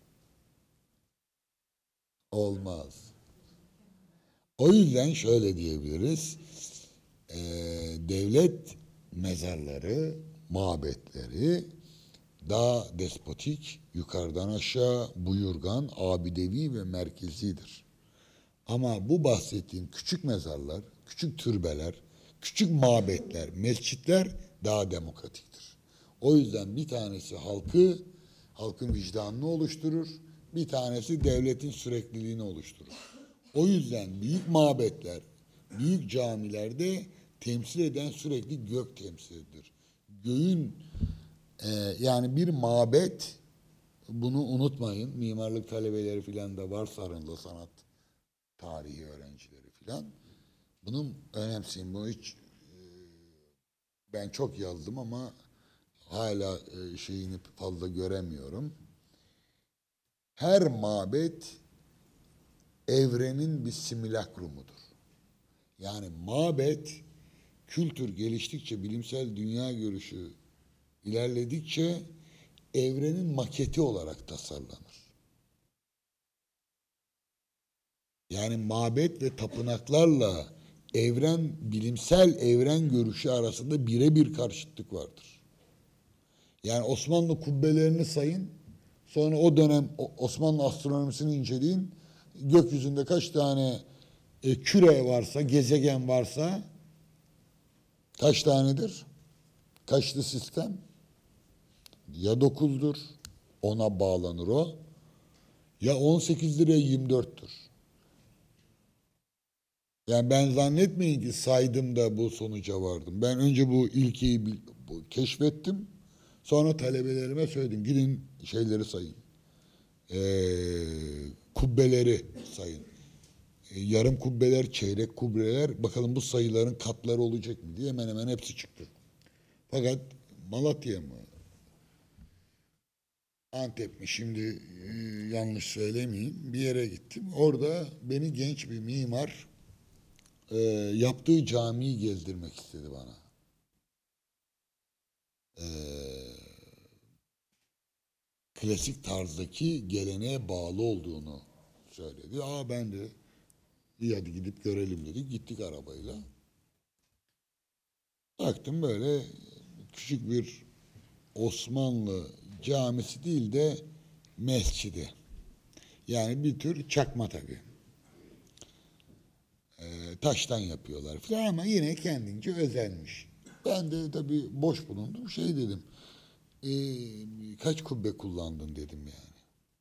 Olmaz. O yüzden şöyle diyebiliriz. Ee, devlet mezarları, mabetleri daha despotik, yukarıdan aşağı, buyurgan, abidevi ve merkezidir. Ama bu bahsettiğim küçük mezarlar, küçük türbeler, küçük mabetler, mescitler daha demokratiktir. O yüzden bir tanesi halkı, halkın vicdanını oluşturur, bir tanesi devletin sürekliliğini oluşturur. O yüzden büyük mabetler, büyük camilerde temsil eden sürekli gök temsil edilir. Göğün e, yani bir mabet, bunu unutmayın, mimarlık talebeleri filan da varsa aranızda sanat tarihi öğrencileri filan. Bunun önemseyin. Bunu hiç e, ben çok yazdım ama hala e, şeyini fazla göremiyorum. Her mabet evrenin bir simülakrumudur. Yani mabet kültür geliştikçe, bilimsel dünya görüşü ilerledikçe evrenin maketi olarak tasarlanır. Yani mabet ve tapınaklarla evren, bilimsel evren görüşü arasında birebir karşıtlık vardır. Yani Osmanlı kubbelerini sayın, sonra o dönem Osmanlı astronomisini inceleyin, gökyüzünde kaç tane e, küre varsa, gezegen varsa, kaç tanedir? Kaçlı sistem? Ya dokuzdur, ona bağlanır o, ya on sekizdir ya yirmi dörttür. Yani ben zannetmeyin ki saydım da bu sonuca vardım. Ben önce bu ilkeyi bu, keşfettim. Sonra talebelerime söyledim. Gidin şeyleri sayın. Ee, kubbeleri sayın. Ee, yarım kubbeler, çeyrek kubbeler. Bakalım bu sayıların katları olacak mı diye hemen hemen hepsi çıktı. Fakat Malatya mı? Antep mi? Şimdi e, yanlış söylemeyeyim. Bir yere gittim. Orada beni genç bir mimar e, yaptığı camiyi gezdirmek istedi bana. Eee klasik tarzdaki geleneğe bağlı olduğunu söyledi. Aa ben de iyi hadi gidip görelim dedik. Gittik arabayla. Baktım böyle küçük bir Osmanlı camisi değil de mescidi. Yani bir tür çakma tabii. Ee, taştan yapıyorlar falan ama yine kendince özenmiş. Ben de tabii boş bulundum. Şey dedim. E, kaç kubbe kullandın dedim yani.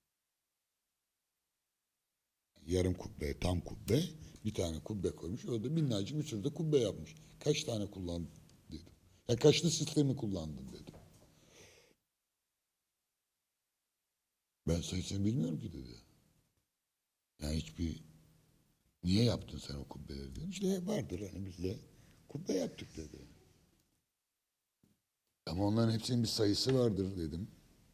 Yarım kubbe, tam kubbe. Bir tane kubbe koymuş. Orada minnacık bir sürü de kubbe yapmış. Kaç tane kullandın dedim. Ya kaçlı sistemi kullandın dedim. Ben sayısını bilmiyorum ki dedi. Yani hiçbir niye yaptın sen o kubbeleri dedim. İşte vardır hani biz de kubbe yaptık dedi. Ama onların hepsinin bir sayısı vardır dedim.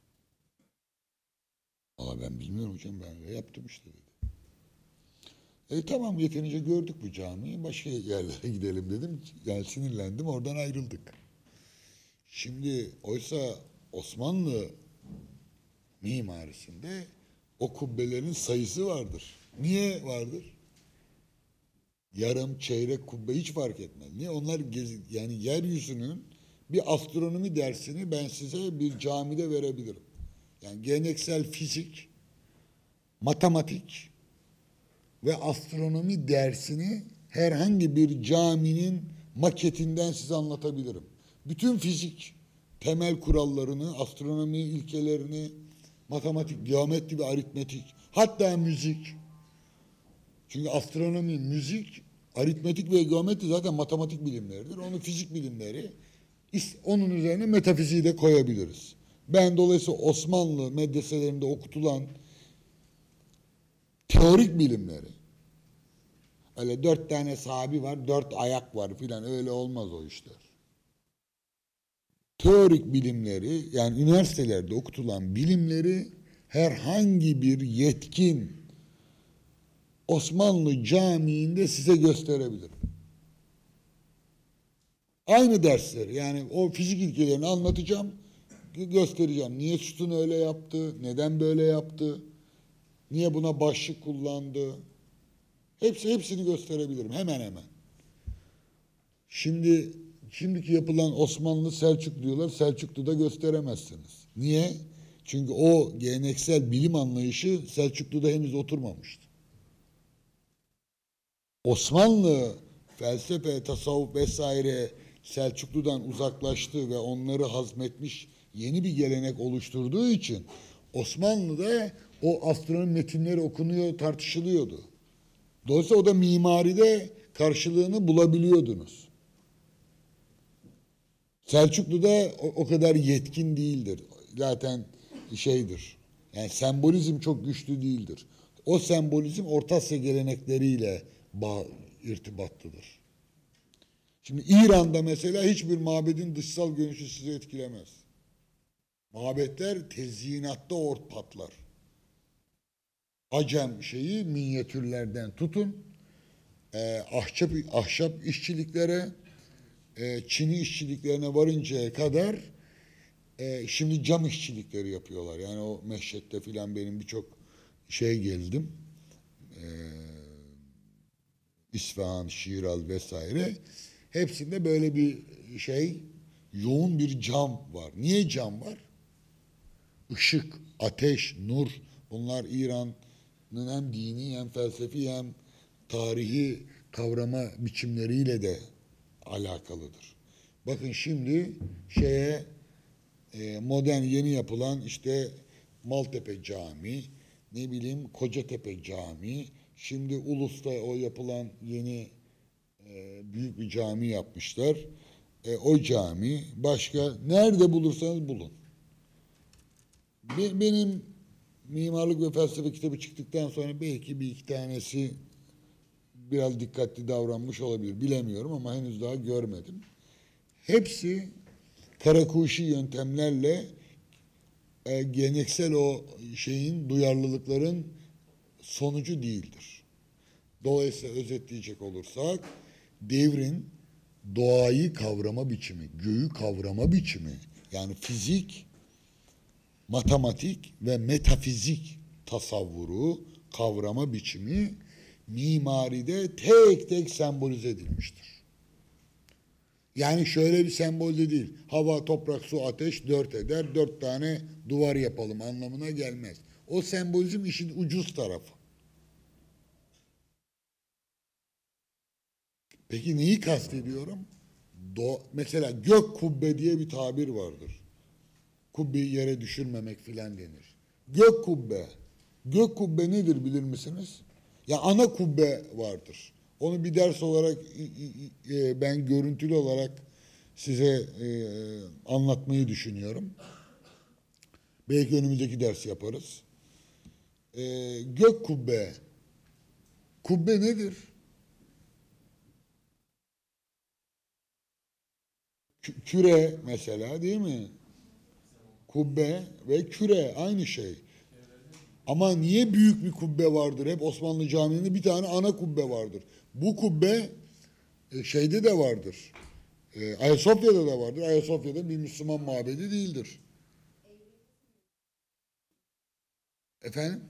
Ama ben bilmiyorum hocam ben de yaptım işte dedi. E tamam yeterince gördük bu camiyi başka yerlere gidelim dedim. Yani sinirlendim oradan ayrıldık. Şimdi oysa Osmanlı mimarisinde o kubbelerin sayısı vardır. Niye vardır? Yarım, çeyrek kubbe hiç fark etmez. Niye? Onlar gezi, yani yeryüzünün bir astronomi dersini ben size bir camide verebilirim. Yani geleneksel fizik, matematik ve astronomi dersini herhangi bir caminin maketinden size anlatabilirim. Bütün fizik temel kurallarını, astronomi ilkelerini, matematik, geometri ve aritmetik, hatta müzik. Çünkü astronomi, müzik, aritmetik ve geometri zaten matematik bilimleridir. Onu fizik bilimleri, onun üzerine metafiziği de koyabiliriz. Ben dolayısıyla Osmanlı medreselerinde okutulan teorik bilimleri, öyle dört tane sahabi var, dört ayak var filan öyle olmaz o işler. Teorik bilimleri yani üniversitelerde okutulan bilimleri herhangi bir yetkin Osmanlı camiinde size gösterebilirim. Aynı dersleri yani o fizik ilkelerini anlatacağım, göstereceğim. Niye sütun öyle yaptı, neden böyle yaptı, niye buna başlık kullandı. Hepsi hepsini gösterebilirim hemen hemen. Şimdi şimdiki yapılan Osmanlı Selçuklu diyorlar. Selçuklu'da gösteremezsiniz. Niye? Çünkü o geleneksel bilim anlayışı Selçuklu'da henüz oturmamıştı. Osmanlı felsefe, tasavvuf vesaire Selçuklu'dan uzaklaştı ve onları hazmetmiş yeni bir gelenek oluşturduğu için Osmanlı'da o astronomi metinleri okunuyor, tartışılıyordu. Dolayısıyla o da mimaride karşılığını bulabiliyordunuz. Selçuklu'da o, o kadar yetkin değildir. Zaten şeydir. Yani sembolizm çok güçlü değildir. O sembolizm Orta Asya gelenekleriyle bağ, irtibatlıdır. Şimdi İran'da mesela hiçbir mabedin dışsal görünüşü sizi etkilemez. Mabetler tezyinatta ort patlar. Acem şeyi minyatürlerden tutun, e, ahşap, ahşap işçiliklere, e, Çini işçiliklerine varıncaya kadar e, şimdi cam işçilikleri yapıyorlar. Yani o Meşhed'de filan benim birçok şey gezdim. E, İsfahan, Şiraz vesaire. Hepsinde böyle bir şey, yoğun bir cam var. Niye cam var? Işık, ateş, nur. Bunlar İran'ın hem dini hem felsefi hem tarihi kavrama biçimleriyle de alakalıdır. Bakın şimdi şeye e, modern yeni yapılan işte Maltepe Camii, ne bileyim Kocatepe Camii, şimdi Ulus'ta o yapılan yeni e, büyük bir cami yapmışlar. E, o cami başka nerede bulursanız bulun. Be, benim mimarlık ve felsefe kitabı çıktıktan sonra belki bir iki tanesi biraz dikkatli davranmış olabilir. Bilemiyorum ama henüz daha görmedim. Hepsi karakuşi yöntemlerle e, geleneksel o şeyin, duyarlılıkların sonucu değildir. Dolayısıyla özetleyecek olursak devrin doğayı kavrama biçimi, göğü kavrama biçimi, yani fizik, matematik ve metafizik tasavvuru kavrama biçimi mimaride tek tek sembolize edilmiştir. Yani şöyle bir sembolde değil. Hava, toprak, su, ateş dört eder. Dört tane duvar yapalım anlamına gelmez. O sembolizm işin ucuz tarafı. Peki neyi kastediyorum? Do mesela gök kubbe diye bir tabir vardır. Kubbeyi yere düşürmemek filan denir. Gök kubbe. Gök kubbe nedir bilir misiniz? Ya ana kubbe vardır. Onu bir ders olarak ben görüntülü olarak size anlatmayı düşünüyorum. Belki önümüzdeki ders yaparız. Gök kubbe. Kubbe nedir? Küre mesela değil mi? Kubbe ve küre aynı şey. Ama niye büyük bir kubbe vardır? Hep Osmanlı camilerinde bir tane ana kubbe vardır. Bu kubbe e, şeyde de vardır. E, Ayasofya'da da vardır. Ayasofya'da bir Müslüman mabedi değildir. Efendim?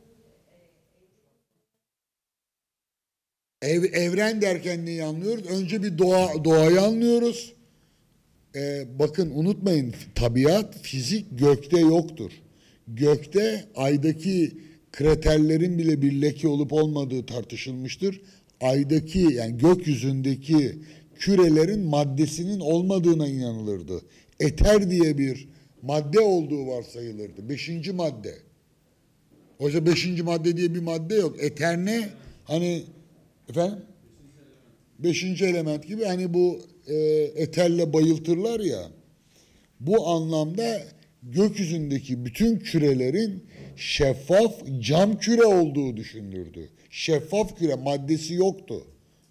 Ev, evren derken neyi anlıyoruz? Önce bir doğa, doğayı anlıyoruz. Ee, bakın unutmayın, tabiat, fizik gökte yoktur. Gökte aydaki kraterlerin bile bir leke olup olmadığı tartışılmıştır. Aydaki yani gökyüzündeki kürelerin maddesinin olmadığına inanılırdı. Eter diye bir madde olduğu varsayılırdı. Beşinci madde. Oysa beşinci madde diye bir madde yok. Eter ne? Hani efendim? Beşinci element gibi hani bu e, eterle bayıltırlar ya. Bu anlamda gökyüzündeki bütün kürelerin şeffaf cam küre olduğu düşünülürdü. Şeffaf küre maddesi yoktu.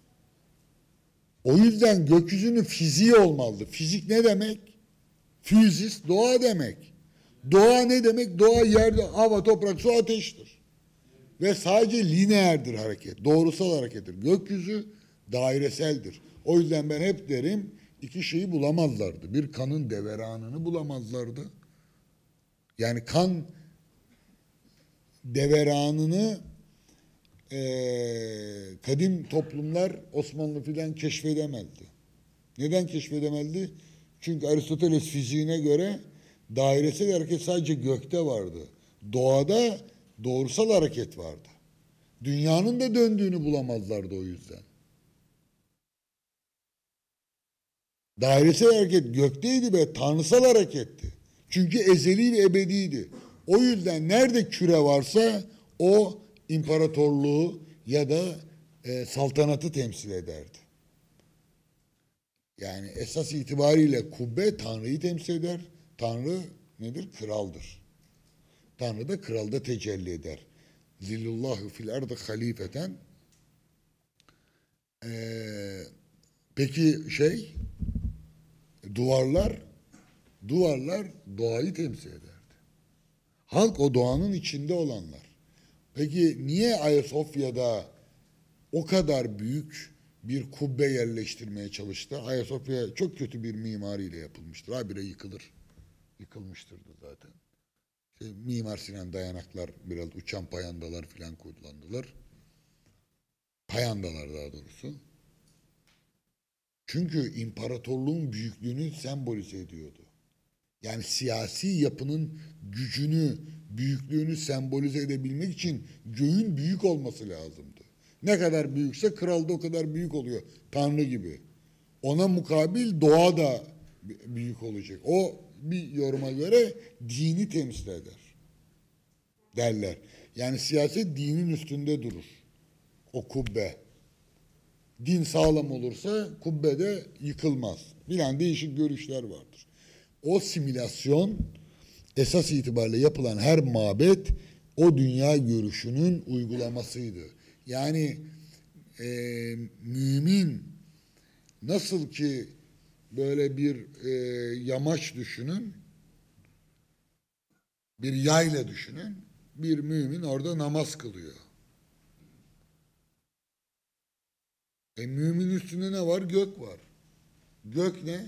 O yüzden gökyüzünün fiziği olmazdı. Fizik ne demek? Physis doğa demek. Doğa ne demek? Doğa yerde hava, toprak, su, ateştir. Ve sadece lineerdir hareket. Doğrusal harekettir. Gökyüzü daireseldir. O yüzden ben hep derim iki şeyi bulamazlardı. Bir kanın deveranını bulamazlardı. Yani kan deveranını e, kadim toplumlar Osmanlı filan keşfedemezdi. Neden keşfedemezdi? Çünkü Aristoteles fiziğine göre dairesel hareket sadece gökte vardı. Doğada doğrusal hareket vardı. Dünyanın da döndüğünü bulamazlardı o yüzden. Dairesel hareket gökteydi ve tanrısal hareketti. Çünkü ezeli ve ebediydi. O yüzden nerede küre varsa o imparatorluğu ya da e, saltanatı temsil ederdi. Yani esas itibariyle kubbe Tanrı'yı temsil eder. Tanrı nedir? Kraldır. Tanrı da kralda tecelli eder. Zillullahu fil ardı halifeten. Ee, peki şey duvarlar duvarlar doğayı temsil ederdi. Halk o doğanın içinde olanlar. Peki niye Ayasofya'da o kadar büyük bir kubbe yerleştirmeye çalıştı? Ayasofya çok kötü bir mimariyle yapılmıştır. Habire yıkılır. Yıkılmıştır da zaten. İşte Mimar Sinan dayanaklar, biraz uçan payandalar filan kullandılar. Payandalar daha doğrusu. Çünkü imparatorluğun büyüklüğünü sembolize ediyordu. Yani siyasi yapının gücünü, büyüklüğünü sembolize edebilmek için göğün büyük olması lazımdı. Ne kadar büyükse kral da o kadar büyük oluyor. Tanrı gibi. Ona mukabil doğa da büyük olacak. O bir yoruma göre dini temsil eder. Derler. Yani siyaset dinin üstünde durur. O kubbe. Din sağlam olursa kubbe de yıkılmaz. Bilen değişik görüşler vardır. O simülasyon esas itibariyle yapılan her mabet o dünya görüşünün uygulamasıydı. Yani e, mümin nasıl ki böyle bir e, yamaç düşünün, bir yayla düşünün, bir mümin orada namaz kılıyor. E mümin üstünde ne var? Gök var. Gök ne?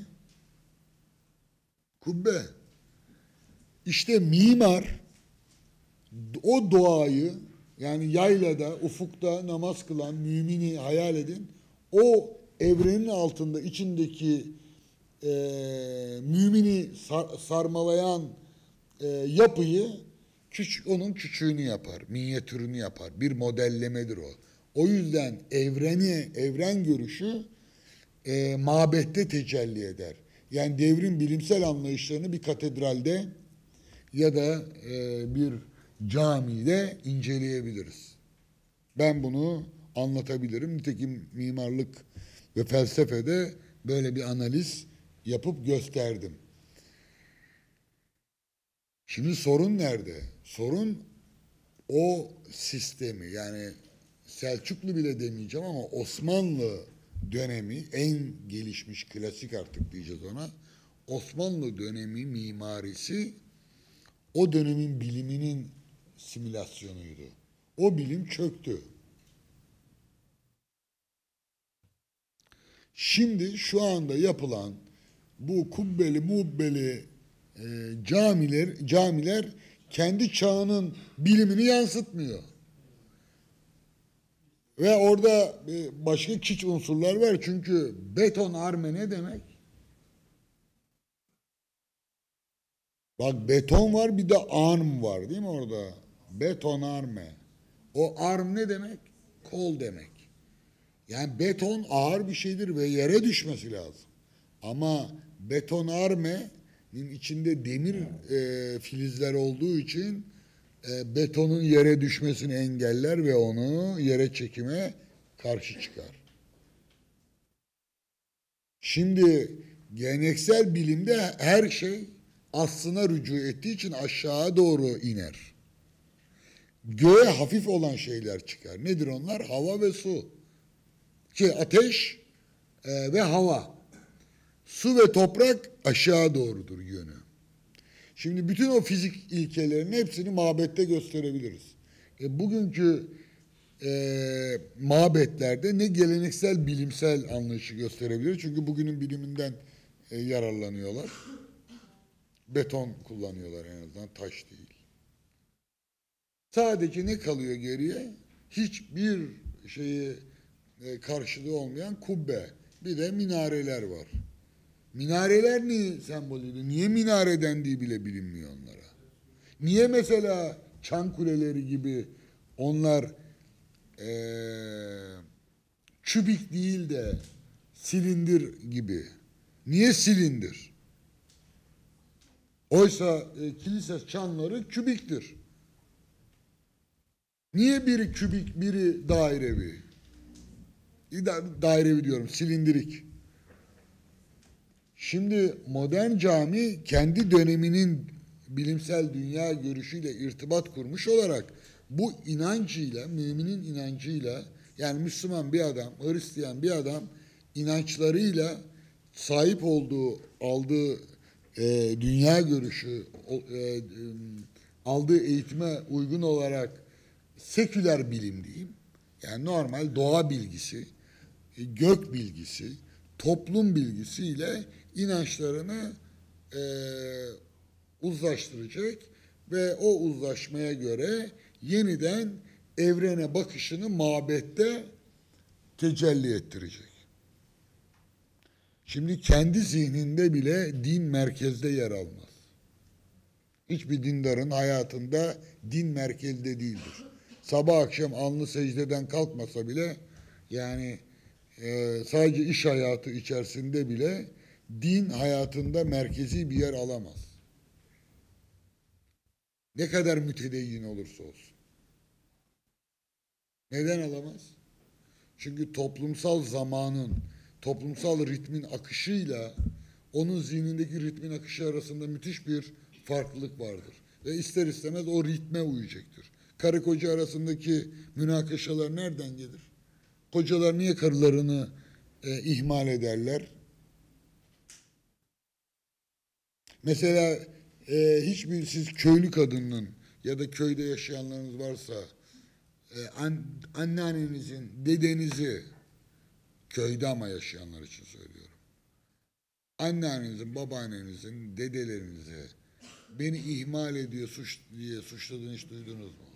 Kubbe. İşte mimar o doğayı, yani yaylada, ufukta namaz kılan mümini hayal edin. O evrenin altında içindeki e, mümini sar, sarmalayan e, yapıyı küçük, onun küçüğünü yapar, minyatürünü yapar. Bir modellemedir o. O yüzden evreni, evren görüşü e, mabette tecelli eder. Yani devrin bilimsel anlayışlarını bir katedralde ya da e, bir camide inceleyebiliriz. Ben bunu anlatabilirim. Nitekim mimarlık ve felsefede böyle bir analiz yapıp gösterdim. Şimdi sorun nerede? Sorun o sistemi, yani Selçuklu bile demeyeceğim ama Osmanlı dönemi, en gelişmiş klasik artık diyeceğiz ona. Osmanlı dönemi mimarisi o dönemin biliminin simülasyonuydu. O bilim çöktü. Şimdi şu anda yapılan bu kubbeli mubbeli e, camiler camiler kendi çağının bilimini yansıtmıyor. Ve orada e, başka kiç unsurlar var. Çünkü betonarme ne demek? Bak, beton var, bir de arm var değil mi orada? Betonarme. O arm ne demek? Kol demek. Yani beton ağır bir şeydir ve yere düşmesi lazım. Ama betonarmenin içinde demir e, filizler olduğu için e, betonun yere düşmesini engeller ve onu yere çekime karşı çıkar. Şimdi geleneksel bilimde her şey aslına rücu ettiği için aşağı doğru iner. Göğe hafif olan şeyler çıkar. Nedir onlar? Hava ve su. Şey, ateş e, ve hava. Su ve toprak aşağı doğrudur yönü. Şimdi bütün o fizik ilkelerin hepsini mabette gösterebiliriz. E, bugünkü e, mabetlerde ne geleneksel bilimsel anlayışı gösterebilir. Çünkü bugünün biliminden e, yararlanıyorlar. Beton kullanıyorlar en azından, taş değil. Sadece ne kalıyor geriye? Hiçbir şeyi e, karşılığı olmayan kubbe. Bir de minareler var. Minareler ne sembolüydü? Niye minare dendiği bile bilinmiyor onlara. Niye mesela çan kuleleri gibi onlar e, kübik değil de silindir gibi? Niye silindir? Oysa e, kilise çanları kübiktir. Niye biri kübik, biri dairevi? Da, dairevi diyorum, silindirik. Şimdi modern cami kendi döneminin bilimsel dünya görüşüyle irtibat kurmuş olarak bu inancıyla, müminin inancıyla, yani Müslüman bir adam, Hristiyan bir adam inançlarıyla sahip olduğu, aldığı e, dünya görüşü, e, e, aldığı eğitime uygun olarak seküler bilim diyeyim. Yani normal doğa bilgisi, e, gök bilgisi, toplum bilgisiyle inançlarını e, uzlaştıracak ve o uzlaşmaya göre yeniden evrene bakışını mabette tecelli ettirecek. Şimdi kendi zihninde bile din merkezde yer almaz. Hiçbir dindarın hayatında din merkezde değildir. Sabah akşam alnı secdeden kalkmasa bile, yani e, sadece iş hayatı içerisinde bile din hayatında merkezi bir yer alamaz. Ne kadar mütedeyyin olursa olsun. Neden alamaz? Çünkü toplumsal zamanın, toplumsal ritmin akışıyla onun zihnindeki ritmin akışı arasında müthiş bir farklılık vardır. Ve ister istemez o ritme uyacaktır. Karı koca arasındaki münakaşalar nereden gelir? Kocalar niye karılarını e, ihmal ederler? Mesela e, hiçbir siz köylü kadının ya da köyde yaşayanlarınız varsa e, an, anneannenizin, dedenizi, köyde ama yaşayanlar için söylüyorum. Anneannenizin, babaannenizin, dedelerinizi beni ihmal ediyor suç diye suçladığını hiç duydunuz mu?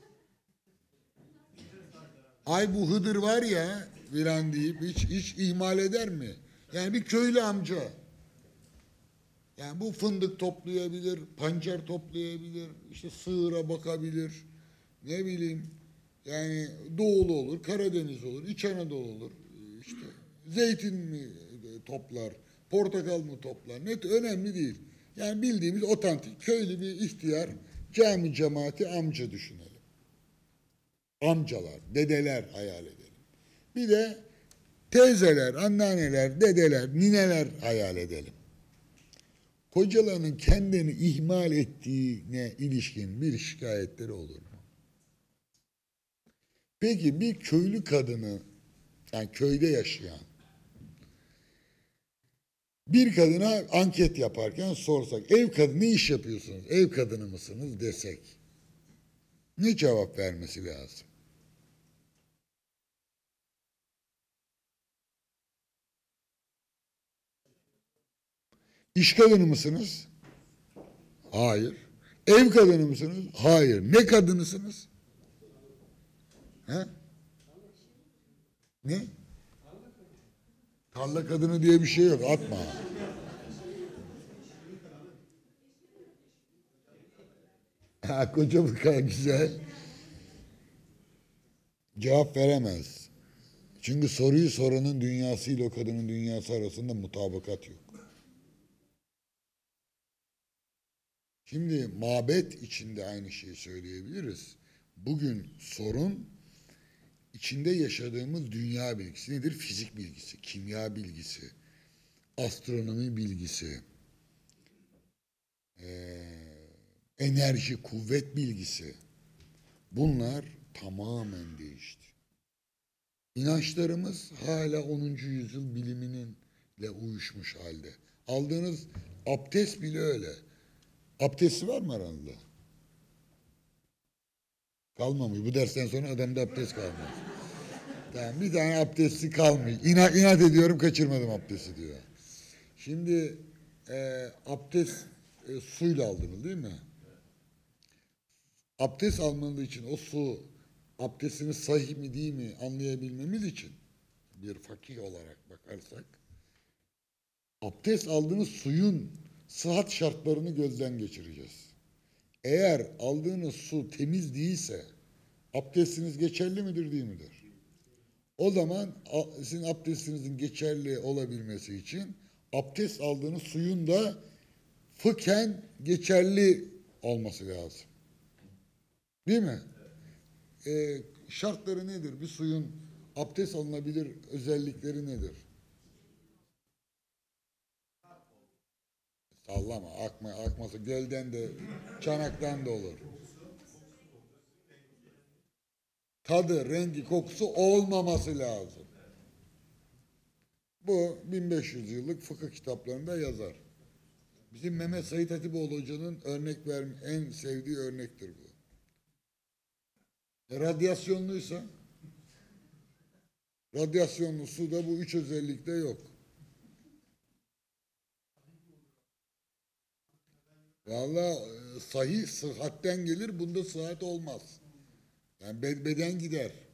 Ay bu Hıdır var ya filan deyip hiç, hiç ihmal eder mi? Yani bir köylü amca. Yani bu fındık toplayabilir, pancar toplayabilir, işte sığıra bakabilir, ne bileyim, yani Doğulu olur, Karadeniz olur, İç Anadolu olur, işte zeytin mi toplar, portakal mı toplar, net önemli değil. Yani bildiğimiz otantik köylü bir ihtiyar, cami cemaati amca düşünelim. Amcalar, dedeler hayal edelim. Bir de teyzeler, anneanneler, dedeler, nineler hayal edelim. Kocalarının kendini ihmal ettiğine ilişkin bir şikayetleri olur mu? Peki bir köylü kadını, yani köyde yaşayan bir kadına anket yaparken sorsak, ev kadını ne iş yapıyorsunuz, ev kadını mısınız desek, ne cevap vermesi lazım? İş kadını mısınız? Hayır. Ev kadını mısınız? Hayır. Ne kadınısınız? He? Ne? Tarla kadını diye bir şey yok. Atma. Ha, koca bu kadar güzel. Cevap veremez. Çünkü soruyu soranın dünyası ile o kadının dünyası arasında mutabakat yok. Şimdi mabet içinde aynı şeyi söyleyebiliriz. Bugün sorun içinde yaşadığımız dünya bilgisi nedir? Fizik bilgisi, kimya bilgisi, astronomi bilgisi, ee, enerji, kuvvet bilgisi. Bunlar tamamen değişti. İnançlarımız hala onuncu yüzyıl biliminle uyuşmuş halde. Aldığınız abdest bile öyle. Abdesti var mı aranızda? Kalmamış. Bu dersten sonra adamda abdest kalmaz. Tamam, bir tane abdesti kalmıyor. İnat, inat ediyorum, kaçırmadım abdesti diyor. Şimdi e, abdest e, suyla aldınız değil mi? Abdest almanız için o su abdestiniz sahih mi değil mi anlayabilmemiz için bir fakih olarak bakarsak abdest aldığınız suyun sıhhat şartlarını gözden geçireceğiz. Eğer aldığınız su temiz değilse abdestiniz geçerli midir değil midir? O zaman sizin abdestinizin geçerli olabilmesi için abdest aldığınız suyun da fıkhen geçerli olması lazım. Değil mi? Ee, şartları nedir? Bir suyun abdest alınabilir özellikleri nedir? Sallama, akma, akması gölden de, çanaktan da olur. Tadı, rengi, kokusu olmaması lazım. Bu bin beş yüz yıllık fıkıh kitaplarında yazar. Bizim Mehmet Said Hatipoğlu Hoca'nın örnek verme, en sevdiği örnektir bu. E, radyasyonluysa? Radyasyonlu suda bu üç özellikte yok. Vallahi e, sahih sıhhatten gelir, bunda sıhhat olmaz. Yani be- beden gider.